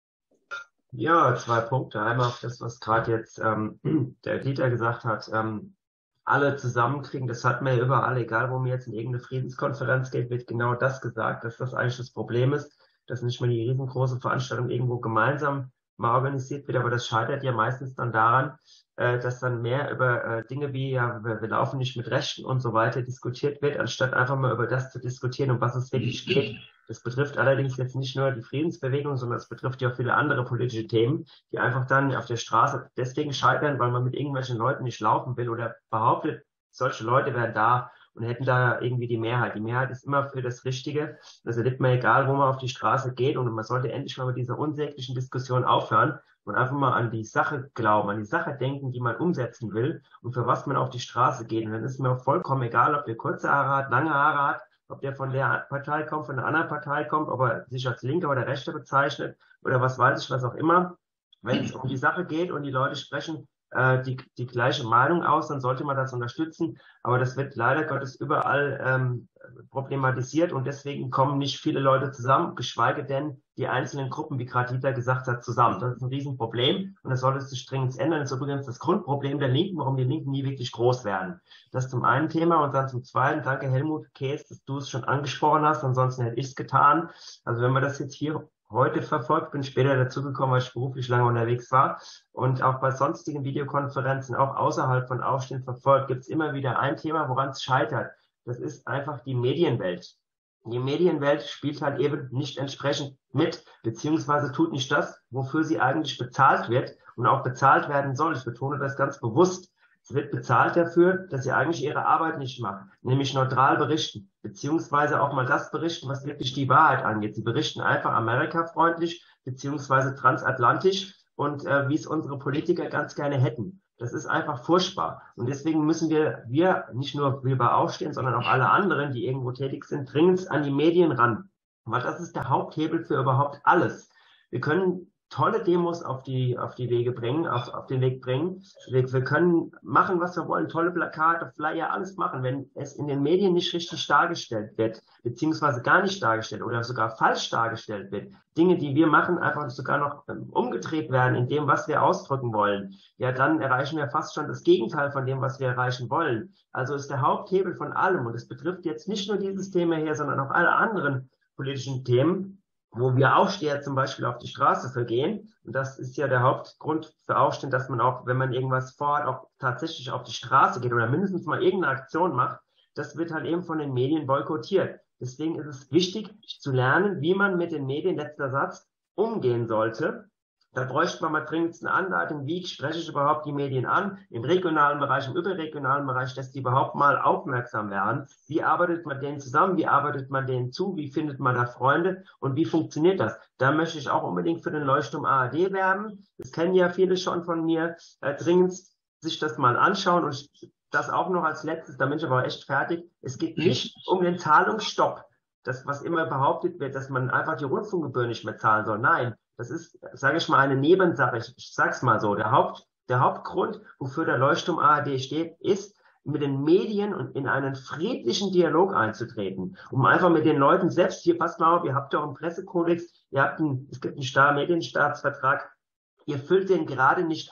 Ja, zwei Punkte. Einmal auf das, was gerade jetzt ähm, der Dieter gesagt hat. Ähm, alle zusammenkriegen, das hat man ja überall, egal wo man jetzt in irgendeine Friedenskonferenz geht, wird genau das gesagt, dass das eigentlich das Problem ist, dass nicht mal die riesengroße Veranstaltung irgendwo gemeinsam mal organisiert wird, aber das scheitert ja meistens dann daran, äh, dass dann mehr über äh, Dinge wie, ja, wir, wir laufen nicht mit Rechten und so weiter diskutiert wird, anstatt einfach mal über das zu diskutieren, um was es wirklich geht. Das betrifft allerdings jetzt nicht nur die Friedensbewegung, sondern es betrifft ja auch viele andere politische Themen, die einfach dann auf der Straße deswegen scheitern, weil man mit irgendwelchen Leuten nicht laufen will oder behauptet, solche Leute wären da und hätten da irgendwie die Mehrheit. Die Mehrheit ist immer für das Richtige. Das erlebt man egal, wo man auf die Straße geht, und man sollte endlich mal mit dieser unsäglichen Diskussion aufhören und einfach mal an die Sache glauben, an die Sache denken, die man umsetzen will und für was man auf die Straße geht. Und dann ist mir vollkommen egal, ob der kurze Haare hat, lange Haare hat, ob der von der Partei kommt, von der anderen Partei kommt, ob er sich als Linker oder Rechter bezeichnet oder was weiß ich, was auch immer. Wenn es um die Sache geht und die Leute sprechen äh, die, die gleiche Meinung aus, dann sollte man das unterstützen. Aber das wird leider Gottes überall ähm, problematisiert und deswegen kommen nicht viele Leute zusammen, geschweige denn die einzelnen Gruppen, wie gerade Dieter gesagt hat, zusammen. Das ist ein Riesenproblem und das sollte sich dringend ändern. Das ist übrigens das Grundproblem der Linken, warum die Linken nie wirklich groß werden. Das zum einen Thema und dann zum zweiten, danke Helmut Käs, dass du es schon angesprochen hast, ansonsten hätte ich es getan. Also wenn man das jetzt hier heute verfolgt, bin später dazugekommen, weil ich beruflich lange unterwegs war und auch bei sonstigen Videokonferenzen, auch außerhalb von Aufstehen verfolgt, gibt es immer wieder ein Thema, woran es scheitert. Das ist einfach die Medienwelt. Die Medienwelt spielt halt eben nicht entsprechend mit, beziehungsweise tut nicht das, wofür sie eigentlich bezahlt wird und auch bezahlt werden soll. Ich betone das ganz bewusst. Sie wird bezahlt dafür, dass sie eigentlich ihre Arbeit nicht macht, nämlich neutral berichten, beziehungsweise auch mal das berichten, was wirklich die Wahrheit angeht. Sie berichten einfach amerikafreundlich, beziehungsweise transatlantisch und äh, wie es unsere Politiker ganz gerne hätten. Das ist einfach furchtbar. Und deswegen müssen wir, wir, nicht nur wir bei Aufstehen, sondern auch alle anderen, die irgendwo tätig sind, dringend an die Medien ran. Weil das ist der Haupthebel für überhaupt alles. Wir können tolle Demos auf die, auf die Wege bringen, auf, auf den Weg bringen. Wir, wir können machen, was wir wollen, tolle Plakate, Flyer, alles machen. Wenn es in den Medien nicht richtig dargestellt wird, beziehungsweise gar nicht dargestellt oder sogar falsch dargestellt wird, Dinge, die wir machen, einfach sogar noch ähm, umgedreht werden in dem, was wir ausdrücken wollen, ja, dann erreichen wir fast schon das Gegenteil von dem, was wir erreichen wollen. Also ist der Haupthebel von allem, und es betrifft jetzt nicht nur dieses Thema hier, sondern auch alle anderen politischen Themen, wo wir Aufsteher zum Beispiel auf die Straße vergehen. Und das ist ja der Hauptgrund für Aufstehen, dass man auch, wenn man irgendwas vorhat, auch tatsächlich auf die Straße geht oder mindestens mal irgendeine Aktion macht. Das wird halt eben von den Medien boykottiert. Deswegen ist es wichtig zu lernen, wie man mit den Medien, letzter Satz, umgehen sollte. Da bräuchte man mal dringend eine Anleitung, wie spreche ich überhaupt die Medien an, im regionalen Bereich, im überregionalen Bereich, dass die überhaupt mal aufmerksam werden. Wie arbeitet man denen zusammen, wie arbeitet man denen zu, wie findet man da Freunde und wie funktioniert das? Da möchte ich auch unbedingt für den Leuchtturm A R D werben. Das kennen ja viele schon von mir. Äh, dringend sich das mal anschauen und das auch noch als letztes, da bin ich aber echt fertig. Es geht nicht um den Zahlungsstopp. Das, was immer behauptet wird, dass man einfach die Rundfunkgebühr nicht mehr zahlen soll. Nein. Das ist, sage ich mal, eine Nebensache. Ich, ich sag's mal so. Der Haupt, der Hauptgrund, wofür der Leuchtturm A R D steht, ist, mit den Medien und in einen friedlichen Dialog einzutreten, um einfach mit den Leuten selbst, hier, passt mal auf, ihr habt doch einen Pressekodex, ihr habt einen, es gibt einen Staat, Medienstaatsvertrag, ihr füllt den gerade nicht aus.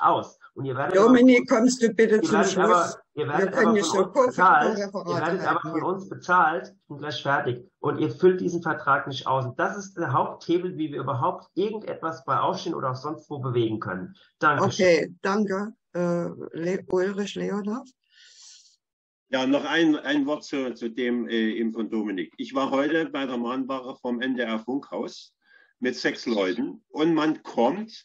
Und ihr werdet Dominik, aber, kommst du bitte ihr zum Schluss? Aber, ihr werdet aber von so uns bezahlt, ihr werdet aber von uns bezahlt, ich bin gleich fertig, und ihr füllt diesen Vertrag nicht aus. Und das ist der Haupthebel, wie wir überhaupt irgendetwas bei Aufstehen oder auch sonst wo bewegen können. Danke. Okay, danke. Äh, Le Ulrich Leonhard. Ja, noch ein, ein Wort zu, zu dem äh, eben von Dominik. Ich war heute bei der Mahnwache vom N D R Funkhaus mit sechs Leuten und man kommt,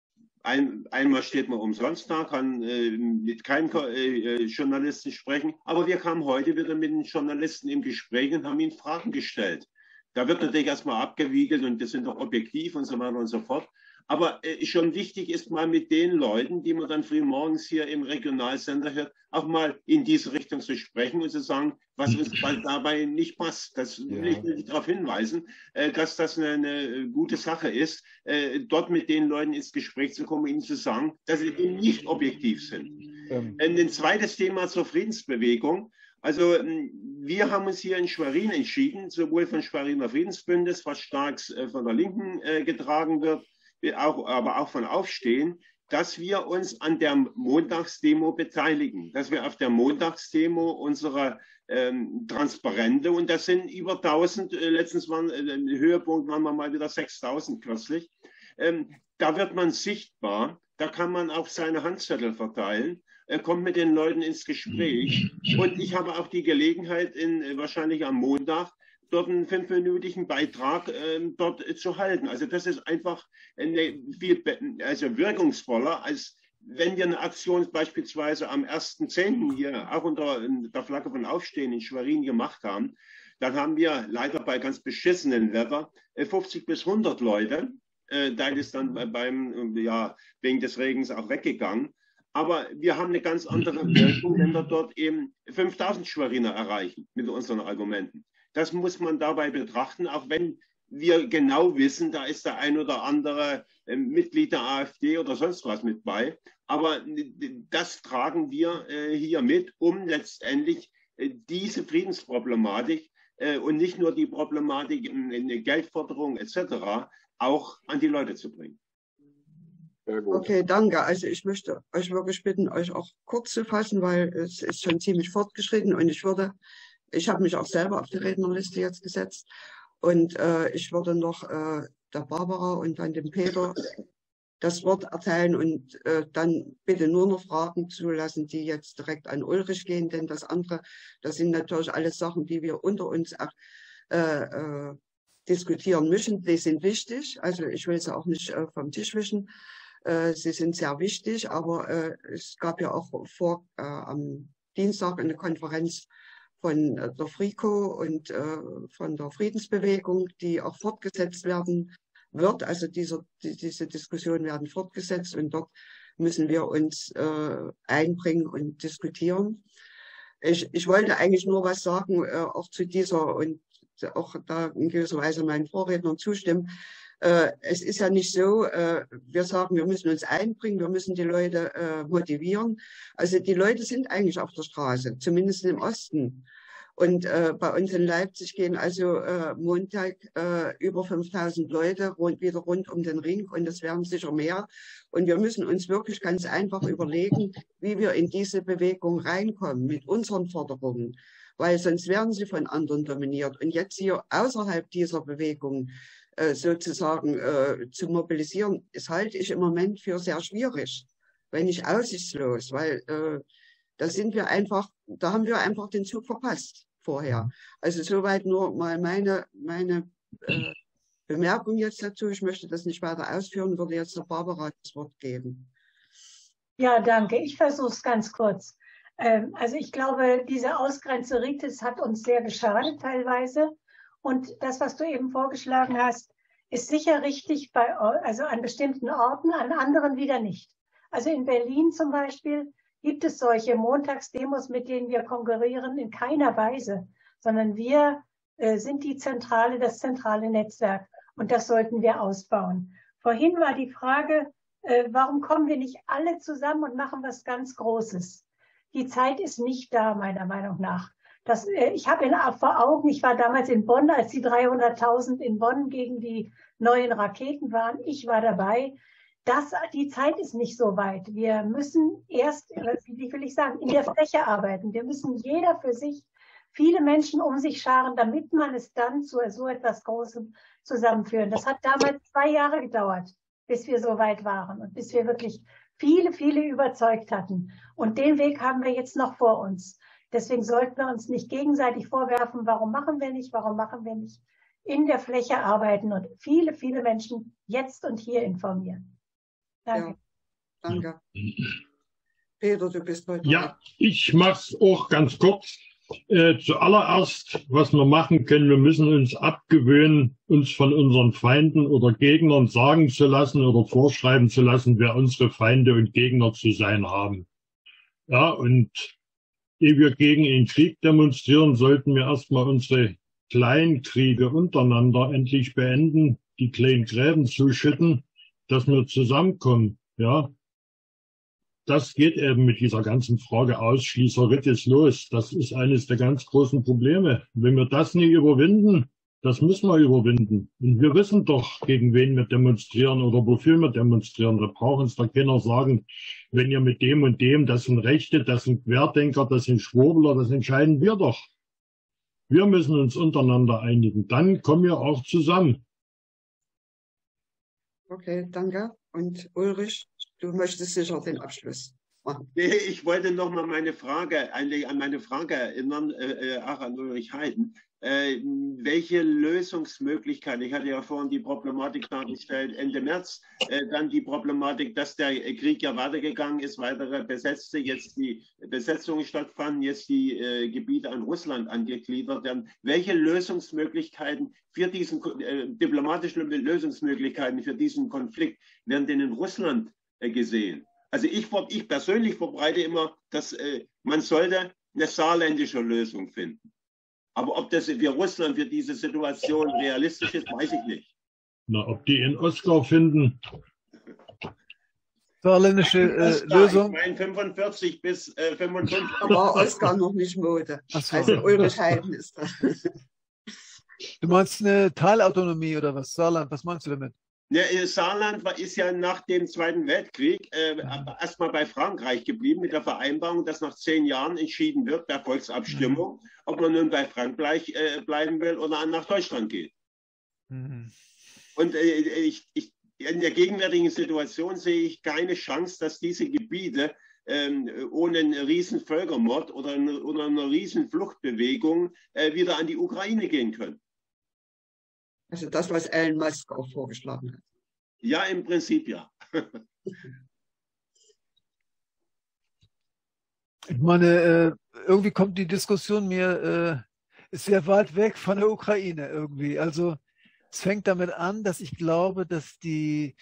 ein, einmal steht man umsonst da, kann äh, mit keinem äh, Journalisten sprechen, aber wir kamen heute wieder mit den Journalisten im Gespräch und haben ihnen Fragen gestellt. Da wird natürlich erstmal abgewiegelt und das sind doch objektiv und so weiter und so fort. Aber äh, schon wichtig ist mal mit den Leuten, die man dann früh morgens hier im Regionalsender hört, auch mal in diese Richtung zu sprechen und zu sagen, was uns dabei nicht passt. Das will ja. ich nicht darauf hinweisen, äh, dass das eine, eine gute Sache ist, äh, dort mit den Leuten ins Gespräch zu kommen, ihnen zu sagen, dass sie eben nicht objektiv sind. Ähm. Ein zweites Thema zur Friedensbewegung. Also wir haben uns hier in Schwerin entschieden, sowohl von Schweriner Friedensbündnis, was stark äh, von der Linken äh, getragen wird, Auch, aber auch von Aufstehen, dass wir uns an der Montagsdemo beteiligen, dass wir auf der Montagsdemo unsere ähm, Transparente, und das sind über tausend, äh, letztens waren äh, Höhepunkt waren wir mal wieder sechstausend kürzlich, ähm, da wird man sichtbar, da kann man auch seine Handzettel verteilen, äh, kommt mit den Leuten ins Gespräch, und ich habe auch die Gelegenheit, in, äh, wahrscheinlich am Montag, dort einen fünfminütigen Beitrag äh, dort äh, zu halten. Also das ist einfach eine, viel also wirkungsvoller, als wenn wir eine Aktion beispielsweise am ersten zehnten hier auch unter der Flagge von Aufstehen in Schwerin gemacht haben. Dann haben wir leider bei ganz beschissenen Wetter äh, fünfzig bis hundert Leute. Äh, da ist dann beim, ja, wegen des Regens auch weggegangen. Aber wir haben eine ganz andere Wirkung, wenn wir dort eben fünftausend Schweriner erreichen mit unseren Argumenten. Das muss man dabei betrachten, auch wenn wir genau wissen, da ist der ein oder andere äh, Mitglied der AfD oder sonst was mit bei. Aber das tragen wir äh, hier mit, um letztendlich äh, diese Friedensproblematik äh, und nicht nur die Problematik in, in Geldforderung et cetera auch an die Leute zu bringen. Okay, danke. Also ich möchte euch wirklich bitten, euch auch kurz zu fassen, weil es ist schon ziemlich fortgeschritten und ich würde Ich habe mich auch selber auf die Rednerliste jetzt gesetzt und äh, ich würde noch äh, der Barbara und dann dem Peter das Wort erteilen und äh, dann bitte nur noch Fragen zulassen, die jetzt direkt an Ulrich gehen, denn das andere, das sind natürlich alles Sachen, die wir unter uns äh, äh, diskutieren müssen. Die sind wichtig, also ich will sie auch nicht äh, vom Tisch wischen. Äh, sie sind sehr wichtig, aber äh, es gab ja auch vor äh, am Dienstag eine Konferenz von der FRICO und äh, von der Friedensbewegung, die auch fortgesetzt werden wird. Also diese, die, diese Diskussionen werden fortgesetzt und dort müssen wir uns äh, einbringen und diskutieren. Ich, ich wollte eigentlich nur was sagen, äh, auch zu dieser und auch da in gewisser Weise meinen Vorrednern zustimmen. Äh, es ist ja nicht so, äh, wir sagen, wir müssen uns einbringen, wir müssen die Leute äh, motivieren. Also die Leute sind eigentlich auf der Straße, zumindest im Osten. Und äh, bei uns in Leipzig gehen also äh, Montag äh, über fünftausend Leute rund, wieder rund um den Ring und es werden sicher mehr. Und wir müssen uns wirklich ganz einfach überlegen, wie wir in diese Bewegung reinkommen mit unseren Forderungen, weil sonst werden sie von anderen dominiert. Und jetzt hier außerhalb dieser Bewegung äh, sozusagen äh, zu mobilisieren, das halte ich im Moment für sehr schwierig, wenn nicht aussichtslos, weil äh, da sind wir einfach, da haben wir einfach den Zug verpasst vorher. Also soweit nur mal meine, meine äh, Bemerkung jetzt dazu. Ich möchte das nicht weiter ausführen, würde jetzt der Barbara das Wort geben. Ja, danke. Ich versuche es ganz kurz. Ähm, also ich glaube, diese Ausgrenzeritis hat uns sehr geschadet teilweise. Und das, was du eben vorgeschlagen hast, ist sicher richtig bei, also an bestimmten Orten, an anderen wieder nicht. Also in Berlin zum Beispiel gibt es solche Montagsdemos, mit denen wir konkurrieren, in keiner Weise, sondern wir äh, sind die zentrale, das zentrale Netzwerk und das sollten wir ausbauen. Vorhin war die Frage, äh, warum kommen wir nicht alle zusammen und machen was ganz Großes? Die Zeit ist nicht da, meiner Meinung nach. Das, äh, ich habe ihn vor Augen, ich war damals in Bonn, als die dreihunderttausend in Bonn gegen die neuen Raketen waren. Ich war dabei. Das, die Zeit ist nicht so weit. Wir müssen erst, wie will ich sagen, in der Fläche arbeiten. Wir müssen jeder für sich, viele Menschen um sich scharen, damit man es dann zu so etwas Großem zusammenführen. Das hat damals zwei Jahre gedauert, bis wir so weit waren und bis wir wirklich viele, viele überzeugt hatten. Und den Weg haben wir jetzt noch vor uns. Deswegen sollten wir uns nicht gegenseitig vorwerfen, warum machen wir nicht, warum machen wir nicht. In der Fläche arbeiten und viele, viele Menschen jetzt und hier informieren. Danke. Ja, danke. Peter, du bist heute. Ja, ich mache es auch ganz kurz. Äh, zuallererst, was wir machen können, wir müssen uns abgewöhnen, uns von unseren Feinden oder Gegnern sagen zu lassen oder vorschreiben zu lassen, wer unsere Feinde und Gegner zu sein haben. Ja, und ehe wir gegen den Krieg demonstrieren, sollten wir erstmal unsere Kleinkriege untereinander endlich beenden, die kleinen Gräben zuschütten, dass wir zusammenkommen, ja. Das geht eben mit dieser ganzen Frage Ausschließeritis los. Das ist eines der ganz großen Probleme. Wenn wir das nicht überwinden, das müssen wir überwinden. Und wir wissen doch, gegen wen wir demonstrieren oder wofür wir demonstrieren. Da braucht uns da keiner sagen, wenn ihr mit dem und dem, das sind Rechte, das sind Querdenker, das sind Schwurbler, das entscheiden wir doch. Wir müssen uns untereinander einigen. Dann kommen wir auch zusammen. Okay, danke. Und Ulrich, du möchtest sicher den Abschluss machen. Nee, ich wollte noch mal meine Frage, eigentlich an meine Frage erinnern, äh, auch an Ulrich Heiden. Äh, welche Lösungsmöglichkeiten, ich hatte ja vorhin die Problematik dargestellt, Ende März, äh, dann die Problematik, dass der Krieg ja weitergegangen ist, weitere Besetzte, jetzt die Besetzungen stattfanden, jetzt die äh, Gebiete an Russland angegliedert werden. Welche Lösungsmöglichkeiten für diesen, äh, diplomatische Lösungsmöglichkeiten für diesen Konflikt werden denn in Russland äh, gesehen? Also ich, ich persönlich verbreite immer, dass äh, man sollte eine saarländische Lösung finden. Aber ob das für Russland, für diese Situation realistisch ist, weiß ich nicht. Na, ob die in Oskar finden. Saarländische äh, Lösung. Ich meine fünfundvierzig bis äh, fünfundfünfzig. Da war Oskar noch nicht Mode. So. Also Ulrich Heiden ist da. Du meinst eine Teilautonomie oder was? Saarland, was meinst du damit? Ja, Saarland war, ist ja nach dem Zweiten Weltkrieg äh, erstmal bei Frankreich geblieben mit der Vereinbarung, dass nach zehn Jahren entschieden wird per Volksabstimmung, mhm. ob man nun bei Frankreich äh, bleiben will oder nach Deutschland geht. Mhm. Und äh, ich, ich, in der gegenwärtigen Situation sehe ich keine Chance, dass diese Gebiete ähm, ohne einen riesen Völkermord oder eine, oder eine riesen Fluchtbewegung äh, wieder an die Ukraine gehen können. Also das, was Elon Musk auch vorgeschlagen hat. Ja, im Prinzip ja. Ich meine, irgendwie kommt die Diskussion mir, ist sehr weit weg von der Ukraine irgendwie. Also es fängt damit an, dass ich glaube, dass die,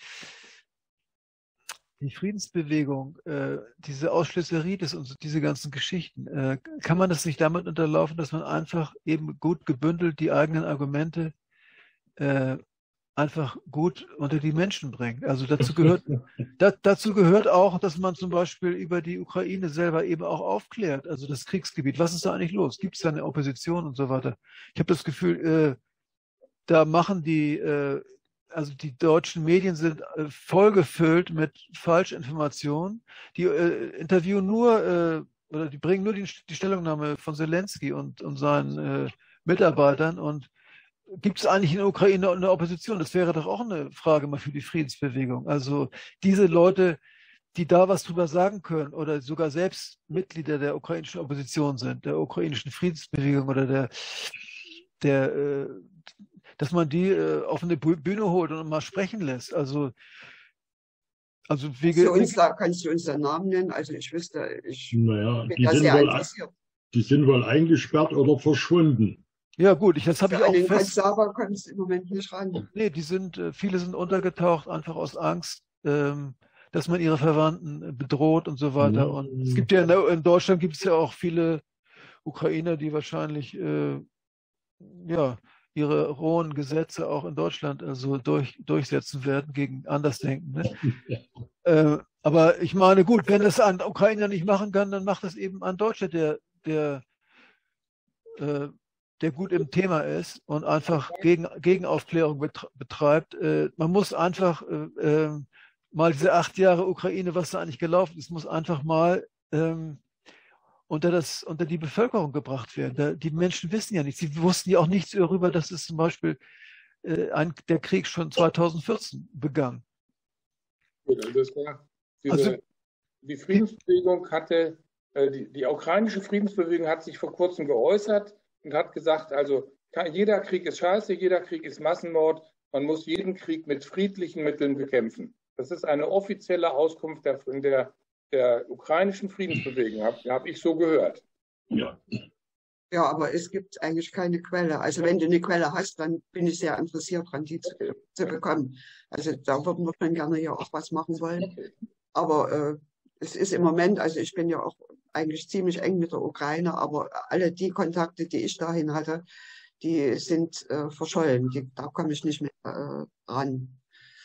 die Friedensbewegung, diese Ausschließeritis und diese ganzen Geschichten, kann man das nicht damit unterlaufen, dass man einfach eben gut gebündelt die eigenen Argumente Äh, einfach gut unter die Menschen bringt. Also dazu gehört, da, dazu gehört auch, dass man zum Beispiel über die Ukraine selber eben auch aufklärt, also das Kriegsgebiet. Was ist da eigentlich los? Gibt es da eine Opposition und so weiter? Ich habe das Gefühl, äh, da machen die, äh, also die deutschen Medien sind äh, vollgefüllt mit Falschinformationen. Die äh, interviewen nur, äh, oder die bringen nur die, die Stellungnahme von Zelensky und, und seinen äh, Mitarbeitern und gibt es eigentlich in der Ukraine eine Opposition? Das wäre doch auch eine Frage mal für die Friedensbewegung. Also diese Leute, die da was drüber sagen können oder sogar selbst Mitglieder der ukrainischen Opposition sind, der ukrainischen Friedensbewegung oder der, der äh, dass man die äh, auf eine Bühne holt und mal sprechen lässt. Also, also wie kannst, du uns da, kannst du uns den Namen nennen? Also ich wüsste, ich naja, bin die da sind sehr wohl, interessiert. Die sind wohl eingesperrt oder verschwunden. Ja gut, ich, das habe ich auch den fest... Kosovo kommst du im Moment nicht ran. Nee, die sind, viele sind untergetaucht, einfach aus Angst, ähm, dass man ihre Verwandten bedroht und so weiter. Mhm. Und es gibt ja in, in Deutschland gibt es ja auch viele Ukrainer, die wahrscheinlich äh, ja, ihre rohen Gesetze auch in Deutschland also durch, durchsetzen werden gegen Andersdenken. Ne? äh, aber ich meine, gut, wenn das ein Ukrainer nicht machen kann, dann macht das eben ein Deutscher, der, der äh, der gut im Thema ist und einfach gegen, Gegenaufklärung betreibt. Äh, man muss einfach äh, mal diese acht Jahre Ukraine, was da eigentlich gelaufen ist, muss einfach mal ähm, unter, das, unter die Bevölkerung gebracht werden. Da, die Menschen wissen ja nichts. Sie wussten ja auch nichts darüber, dass es zum Beispiel äh, ein, der Krieg schon zweitausendvierzehn begann. Gut, also das war diese, Also, die Friedensbewegung hatte, äh, die, die ukrainische Friedensbewegung hat sich vor kurzem geäußert und hat gesagt, also jeder Krieg ist scheiße, jeder Krieg ist Massenmord, man muss jeden Krieg mit friedlichen Mitteln bekämpfen. Das ist eine offizielle Auskunft der, der, der ukrainischen Friedensbewegung, habe hab ich so gehört. Ja. Ja, aber es gibt eigentlich keine Quelle. Also wenn du eine Quelle hast, dann bin ich sehr interessiert daran, die zu, zu bekommen. Also da würden wir dann gerne ja auch was machen wollen. Aber äh, es ist im Moment, also ich bin ja auch eigentlich ziemlich eng mit der Ukraine, aber alle die Kontakte, die ich dahin hatte, die sind äh, verschollen. Die, da komme ich nicht mehr äh, ran.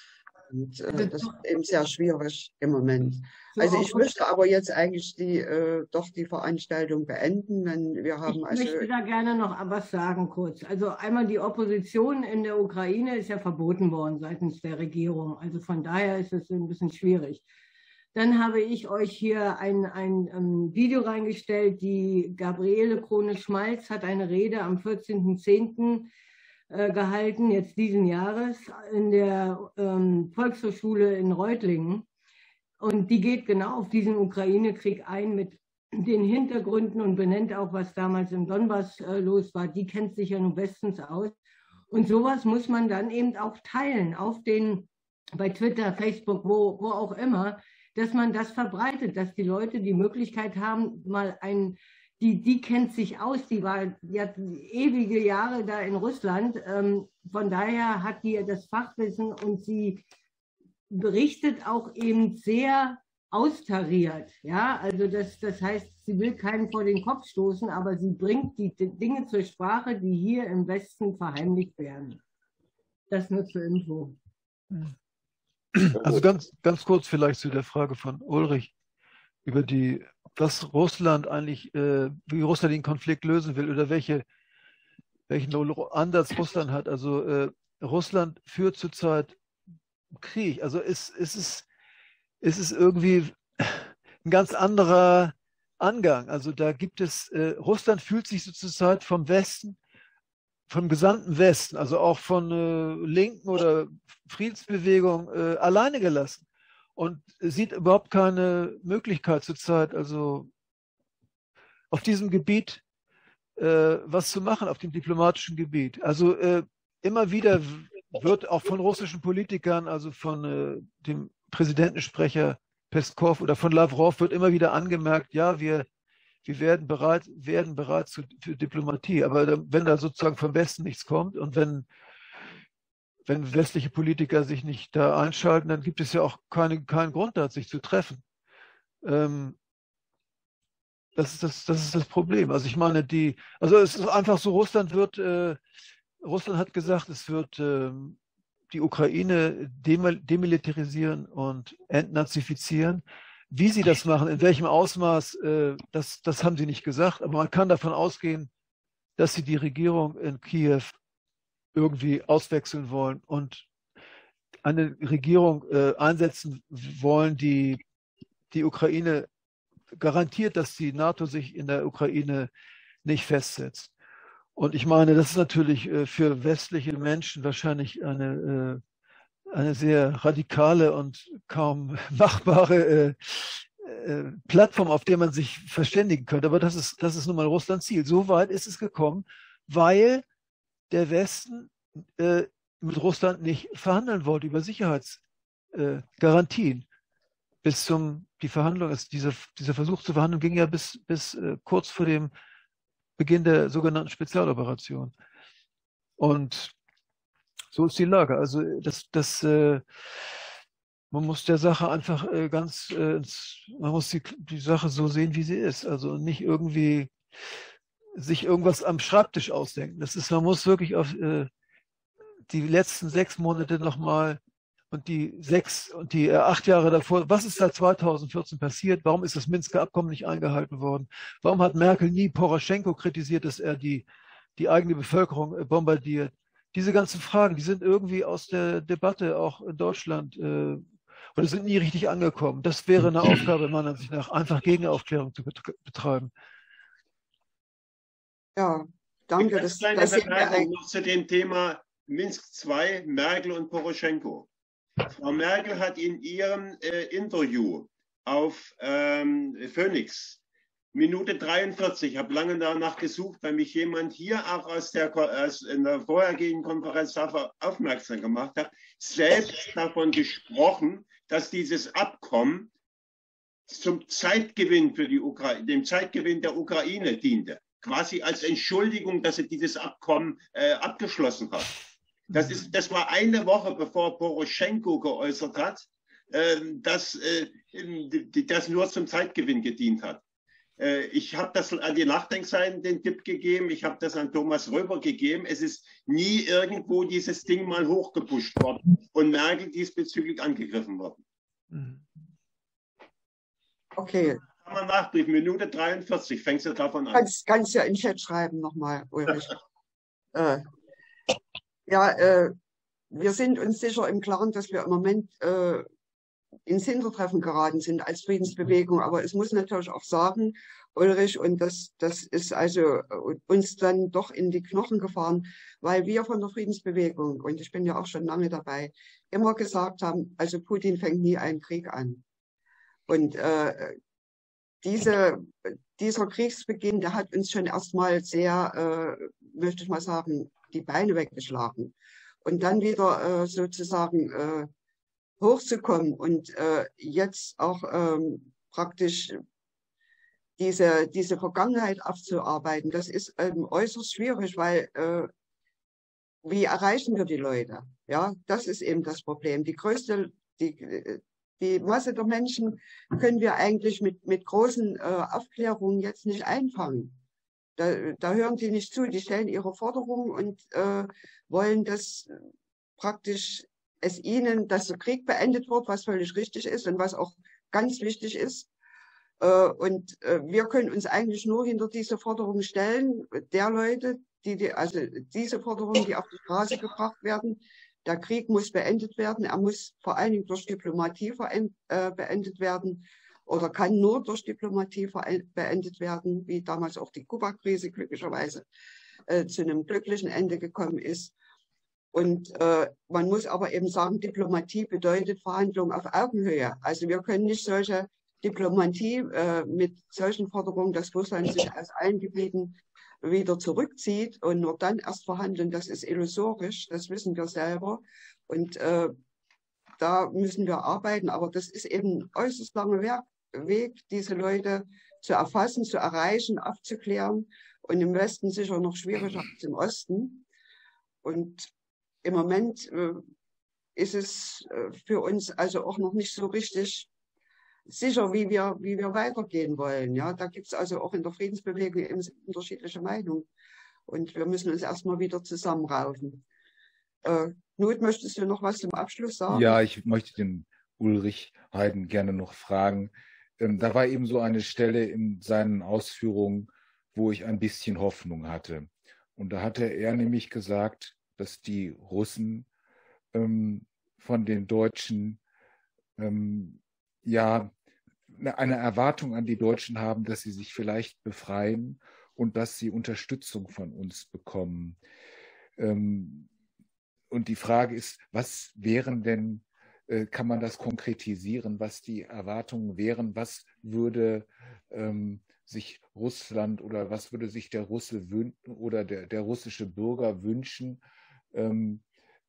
Und äh, das ist eben sehr schwierig im Moment. Also ich möchte aber jetzt eigentlich die, äh, doch die Veranstaltung beenden, denn wir haben Ich also... möchte da gerne noch was sagen kurz. Also einmal die Opposition in der Ukraine ist ja verboten worden seitens der Regierung. Also von daher ist es ein bisschen schwierig. Dann habe ich euch hier ein, ein, ein Video reingestellt. Die Gabriele Krone-Schmalz hat eine Rede am vierzehnten zehnten äh, gehalten, jetzt diesen Jahres, in der ähm, Volkshochschule in Reutlingen. Und die geht genau auf diesen Ukraine-Krieg ein mit den Hintergründen und benennt auch, was damals im Donbass äh, los war. Die kennt sich ja nun bestens aus. Und sowas muss man dann eben auch teilen, auf den, bei Twitter, Facebook, wo, wo auch immer, dass man das verbreitet, dass die Leute die Möglichkeit haben, mal ein, die, die kennt sich aus, die war ja ewige Jahre da in Russland, ähm, von daher hat die das Fachwissen und sie berichtet auch eben sehr austariert, ja, also das, das heißt, sie will keinen vor den Kopf stoßen, aber sie bringt die Dinge zur Sprache, die hier im Westen verheimlicht werden. Das nur zur Info. Also ganz, ganz kurz vielleicht zu der Frage von Ulrich über die, was Russland eigentlich, äh, wie Russland den Konflikt lösen will oder welche, welchen Ansatz Russland hat. Also äh, Russland führt zurzeit Krieg. Also es, es, ist, es ist irgendwie ein ganz anderer Angang. Also da gibt es, äh, Russland fühlt sich so zurzeit vom Westen, vom gesamten Westen, also auch von äh, Linken oder Friedensbewegung äh, alleine gelassen und sieht überhaupt keine Möglichkeit zurzeit, also auf diesem Gebiet äh, was zu machen, auf dem diplomatischen Gebiet. Also äh, immer wieder wird auch von russischen Politikern, also von äh, dem Präsidentensprecher Peskov oder von Lavrov wird immer wieder angemerkt, ja, wir Wir werden bereit, werden bereit zu, für Diplomatie. Aber da, wenn da sozusagen vom Westen nichts kommt und wenn, wenn westliche Politiker sich nicht da einschalten, dann gibt es ja auch keine, keinen Grund da, sich zu treffen. Ähm, das, ist das, das ist das Problem. Also ich meine, die, also es ist einfach so, Russland wird, äh, Russland hat gesagt, es wird äh, die Ukraine demilitarisieren und entnazifizieren. Wie sie das machen, in welchem Ausmaß, äh, das, das haben sie nicht gesagt. Aber man kann davon ausgehen, dass sie die Regierung in Kiew irgendwie auswechseln wollen und eine Regierung äh, einsetzen wollen, die die Ukraine garantiert, dass die NATO sich in der Ukraine nicht festsetzt. Und ich meine, das ist natürlich äh, für westliche Menschen wahrscheinlich eine äh, eine sehr radikale und kaum machbare äh, äh, Plattform, auf der man sich verständigen könnte. Aber das ist, das ist nun mal Russlands Ziel. So weit ist es gekommen, weil der Westen äh, mit Russland nicht verhandeln wollte über Sicherheitsgarantien. Äh, bis zum, die Verhandlung, ist dieser, dieser Versuch zu verhandeln, ging ja bis, bis äh, kurz vor dem Beginn der sogenannten Spezialoperation. Und so ist die Lage. Also das, das, äh, man muss der Sache einfach äh, ganz, äh, man muss die, die Sache so sehen, wie sie ist. Also nicht irgendwie sich irgendwas am Schreibtisch ausdenken. Das ist, man muss wirklich auf äh, die letzten sechs Monate nochmal und die sechs und die äh, acht Jahre davor, was ist seit zweitausendvierzehn passiert? Warum ist das Minsker Abkommen nicht eingehalten worden? Warum hat Merkel nie Poroschenko kritisiert, dass er die, die eigene Bevölkerung äh, bombardiert? Diese ganzen Fragen, die sind irgendwie aus der Debatte auch in Deutschland äh, oder sind nie richtig angekommen. Das wäre eine Aufgabe, meiner Ansicht nach, einfach Gegenaufklärung zu betreiben. Ja, danke. Eine Das, kleine das Bemerkung noch zu dem Thema Minsk zwei, Merkel und Poroschenko. Frau Merkel hat in ihrem äh, Interview auf ähm, Phoenix, Minute dreiundvierzig, ich habe lange danach gesucht, weil mich jemand hier auch aus der, aus in der vorhergehenden Konferenz darauf aufmerksam gemacht hat, selbst davon gesprochen, dass dieses Abkommen zum Zeitgewinn für die Ukraine, dem Zeitgewinn der Ukraine diente. Quasi als Entschuldigung, dass sie dieses Abkommen äh, abgeschlossen hat. Das, ist, das war eine Woche, bevor Poroschenko geäußert hat, äh, dass äh, das nur zum Zeitgewinn gedient hat. Äh, ich habe das an die Nachdenkseiten den Tipp gegeben, ich habe das an Thomas Röber gegeben. Es ist nie irgendwo dieses Ding mal hochgepusht worden und Merkel diesbezüglich angegriffen worden. Okay. Kann man nachprüfen, Minute dreiundvierzig, fängst du davon an. Kannst, kannst ja in den Chat schreiben nochmal, Ulrich. äh, ja, äh, wir sind uns sicher im Klaren, dass wir im Moment äh, ins Hintertreffen geraten sind als Friedensbewegung. Aber es muss natürlich auch sagen, Ulrich, und das, das ist also uns dann doch in die Knochen gefahren, weil wir von der Friedensbewegung, und ich bin ja auch schon lange dabei, immer gesagt haben, also Putin fängt nie einen Krieg an. Und äh, diese, dieser Kriegsbeginn, der hat uns schon erstmal sehr, äh, möchte ich mal sagen, die Beine weggeschlagen. Und dann wieder äh, sozusagen äh, hochzukommen und äh, jetzt auch ähm, praktisch diese, diese Vergangenheit aufzuarbeiten, das ist ähm, äußerst schwierig, weil äh, wie erreichen wir die Leute? Ja, das ist eben das Problem. Die größte, die, die Masse der Menschen können wir eigentlich mit, mit großen äh, Aufklärungen jetzt nicht einfangen. Da, da hören die nicht zu, die stellen ihre Forderungen und äh, wollen, dass praktisch es ihnen, dass der Krieg beendet wird, was völlig richtig ist und was auch ganz wichtig ist. Äh, und äh, wir können uns eigentlich nur hinter diese Forderungen stellen, der Leute, die, die also diese Forderungen, die auf die Straße gebracht werden. Der Krieg muss beendet werden. Er muss vor allen Dingen durch Diplomatie äh, beendet werden oder kann nur durch Diplomatie beendet werden, wie damals auch die Kuba-Krise glücklicherweise äh, zu einem glücklichen Ende gekommen ist. Und äh, man muss aber eben sagen, Diplomatie bedeutet Verhandlungen auf Augenhöhe. Also wir können nicht solche Diplomatie äh, mit solchen Forderungen, dass Russland sich aus allen Gebieten wieder zurückzieht und nur dann erst verhandeln, das ist illusorisch, das wissen wir selber. Und äh, da müssen wir arbeiten, aber das ist eben ein äußerst langer Werk, Weg, diese Leute zu erfassen, zu erreichen, aufzuklären. Und im Westen sicher noch schwieriger als im Osten. Und im Moment äh, ist es äh, für uns also auch noch nicht so richtig sicher, wie wir, wie wir weitergehen wollen. Ja, da gibt es also auch in der Friedensbewegung eben unterschiedliche Meinungen. Und wir müssen uns erstmal wieder zusammenraufen. Äh, Knut, möchtest du noch was zum Abschluss sagen? Ja, ich möchte den Ulrich Heiden gerne noch fragen. Ähm, da war eben so eine Stelle in seinen Ausführungen, wo ich ein bisschen Hoffnung hatte. Und da hatte er nämlich gesagt, dass die Russen ähm, von den Deutschen ähm, ja eine Erwartung an die Deutschen haben, dass sie sich vielleicht befreien und dass sie Unterstützung von uns bekommen. Ähm, und die Frage ist, was wären denn, äh, kann man das konkretisieren, was die Erwartungen wären, was würde ähm, sich Russland oder was würde sich der Russe wünschen oder der, der russische Bürger wünschen ähm,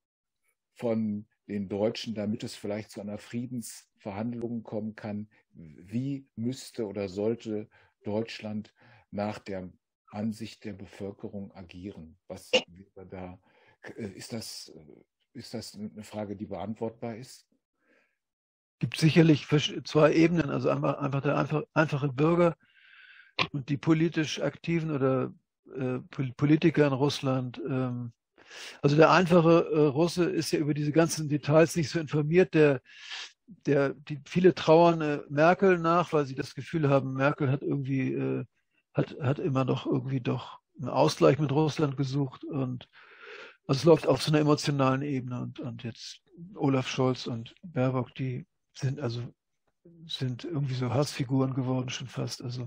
von den Deutschen, damit es vielleicht zu einer Friedensverhandlung kommen kann? Wie müsste oder sollte Deutschland nach der Ansicht der Bevölkerung agieren? Was wäre da? Ist das, ist das eine Frage, die beantwortbar ist? Es gibt sicherlich zwei Ebenen, also einfach, einfach der einfach, einfache Bürger und die politisch Aktiven oder äh, Politiker in Russland. Ähm, also der einfache äh, Russe ist ja über diese ganzen Details nicht so informiert. Der, der, die, viele trauern äh, Merkel nach, weil sie das Gefühl haben, Merkel hat irgendwie, äh, hat, hat immer noch irgendwie doch einen Ausgleich mit Russland gesucht. Und also es läuft auf so einer emotionalen Ebene. Und, und jetzt Olaf Scholz und Baerbock, die sind also sind irgendwie so Hassfiguren geworden schon fast. Also,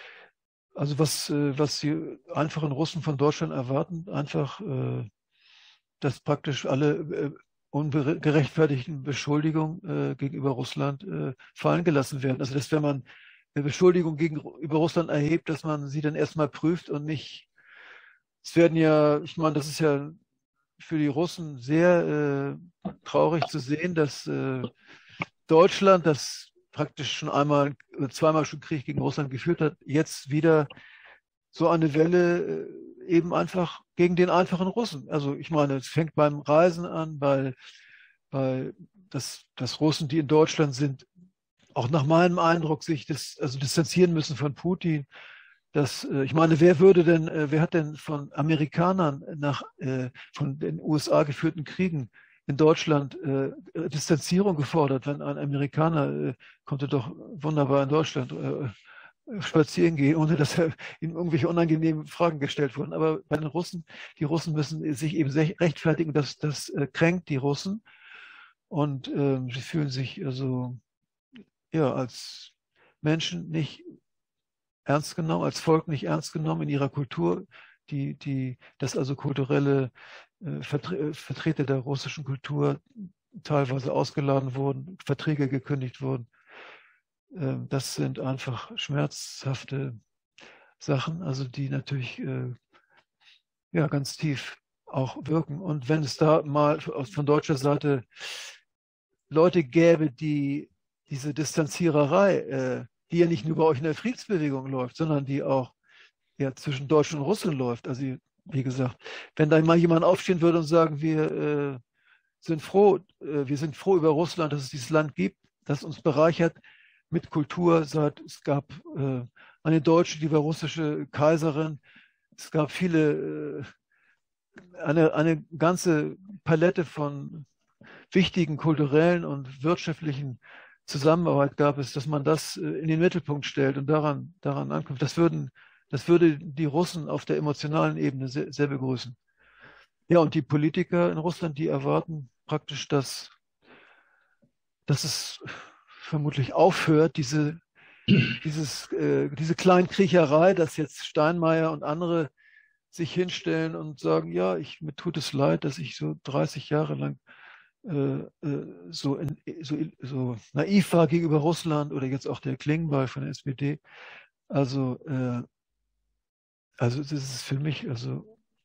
also was, äh, was die einfachen Russen von Deutschland erwarten, einfach, äh, dass praktisch alle äh, ungerechtfertigten Beschuldigungen äh, gegenüber Russland äh, fallen gelassen werden. Also dass wenn man eine Beschuldigung gegenüber Russland erhebt, dass man sie dann erstmal prüft und nicht, es werden ja, ich meine, das ist ja für die Russen sehr äh, traurig zu sehen, dass äh, Deutschland, das praktisch schon einmal, zweimal schon Krieg gegen Russland geführt hat, jetzt wieder so eine Welle äh, eben einfach gegen den einfachen Russen. Also ich meine, es fängt beim Reisen an, weil, weil das, das Russen, die in Deutschland sind, auch nach meinem Eindruck sich das, also distanzieren müssen von Putin. Das, äh, ich meine, wer würde denn, äh, wer hat denn von Amerikanern nach äh, von den U S A geführten Kriegen in Deutschland äh, Distanzierung gefordert, wenn ein Amerikaner äh, konnte doch wunderbar in Deutschland äh, spazieren gehen, ohne dass er ihm irgendwelche unangenehmen Fragen gestellt wurden. Aber bei den Russen, die Russen müssen sich eben rechtfertigen, das, das äh, kränkt die Russen und äh, sie fühlen sich also ja als Menschen nicht ernst genommen, als Volk nicht ernst genommen in ihrer Kultur, die, die, dass also kulturelle äh, Vertre Vertreter der russischen Kultur teilweise ausgeladen wurden, Verträge gekündigt wurden. Äh, das sind einfach schmerzhafte Sachen, also die natürlich äh, ja, ganz tief auch wirken. Und wenn es da mal von deutscher Seite Leute gäbe, die diese Distanziererei, äh, die ja nicht nur bei euch in der Friedensbewegung läuft, sondern die auch ja, zwischen Deutschen und Russen läuft. Also wie gesagt, wenn da mal jemand aufstehen würde und sagen, wir äh, sind froh, äh, wir sind froh über Russland, dass es dieses Land gibt, das uns bereichert mit Kultur. Seit, es gab äh, eine Deutsche, die war russische Kaiserin. Es gab viele, äh, eine, eine ganze Palette von wichtigen kulturellen und wirtschaftlichen Zusammenarbeit gab es, dass man das äh, in den Mittelpunkt stellt und daran, daran ankommt. Das würden Das würde die Russen auf der emotionalen Ebene sehr, sehr begrüßen. Ja, und die Politiker in Russland, die erwarten praktisch, dass, dass es vermutlich aufhört, diese, dieses, äh, diese Kleinkriecherei, dass jetzt Steinmeier und andere sich hinstellen und sagen, ja, ich, mir tut es leid, dass ich so dreißig Jahre lang äh, äh, so, in, so, so naiv war gegenüber Russland oder jetzt auch der Klingbeil von der S P D. Also äh, Also das ist für mich also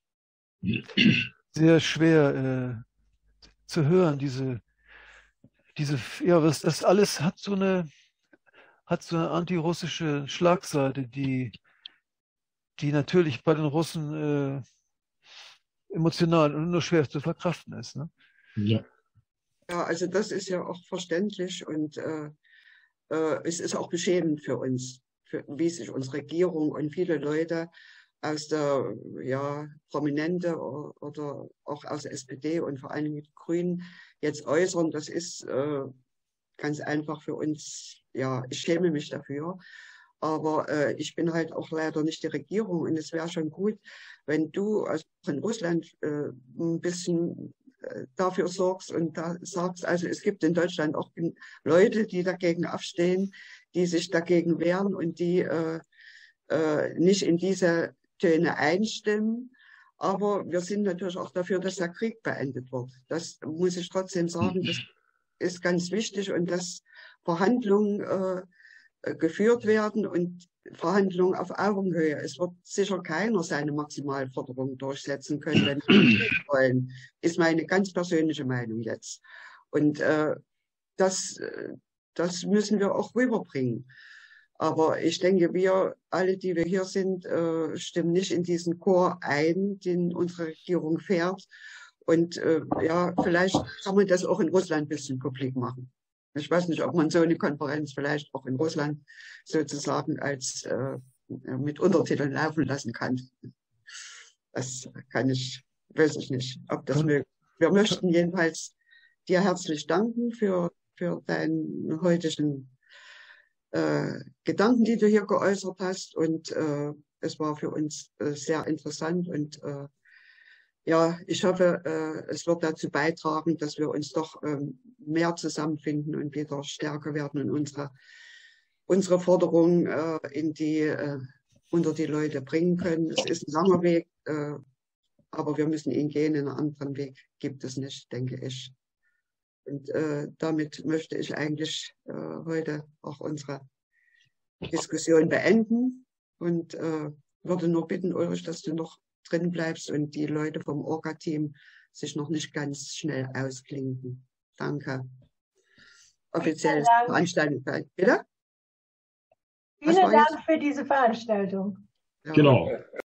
sehr schwer äh, zu hören, diese, diese, ja, was das alles hat so eine, hat so eine antirussische Schlagseite, die, die natürlich bei den Russen äh, emotional und nur schwer zu verkraften ist. Ne? Ja. Ja, also das ist ja auch verständlich und äh, äh, es ist auch beschämend für uns, für, wie sich unsere Regierung und viele Leute aus der ja, Prominente oder auch aus der S P D und vor allem mit Grünen jetzt äußern. Das ist äh, ganz einfach für uns, ja, ich schäme mich dafür. Aber äh, ich bin halt auch leider nicht die Regierung und es wäre schon gut, wenn du also in Russland äh, ein bisschen äh, dafür sorgst und da sagst, also es gibt in Deutschland auch Leute, die dagegen aufstehen, die sich dagegen wehren und die äh, äh, nicht in diese Töne einstimmen. Aber wir sind natürlich auch dafür, dass der Krieg beendet wird. Das muss ich trotzdem sagen, das ist ganz wichtig und dass Verhandlungen äh, geführt werden und Verhandlungen auf Augenhöhe. Es wird sicher keiner seine Maximalforderung durchsetzen können, wenn wir Krieg wollen, ist meine ganz persönliche Meinung jetzt. Und äh, das, das müssen wir auch rüberbringen. Aber ich denke, wir alle, die wir hier sind, äh, stimmen nicht in diesen Chor ein, den unsere Regierung fährt. Und äh, ja, vielleicht kann man das auch in Russland ein bisschen publik machen. Ich weiß nicht, ob man so eine Konferenz vielleicht auch in Russland sozusagen als äh, mit Untertiteln laufen lassen kann. Das kann ich, weiß ich nicht, ob das möglich ist. Wir möchten jedenfalls dir herzlich danken für, für deinen heutigen Äh, Gedanken, die du hier geäußert hast und äh, es war für uns äh, sehr interessant und äh, ja, ich hoffe, äh, es wird dazu beitragen, dass wir uns doch ähm, mehr zusammenfinden und wieder stärker werden und unsere, unsere Forderungen äh, in die, äh, unter die Leute bringen können. Es ist ein langer Weg, äh, aber wir müssen ihn gehen. Einen anderen Weg gibt es nicht, denke ich. Und äh, damit möchte ich eigentlich äh, heute auch unsere Diskussion beenden und äh, würde nur bitten, Ulrich, dass du noch drin bleibst und die Leute vom Orga-Team sich noch nicht ganz schnell ausklinken. Danke. Offizielles Veranstaltung. Bitte? Vielen Dank für diese Veranstaltung. Genau.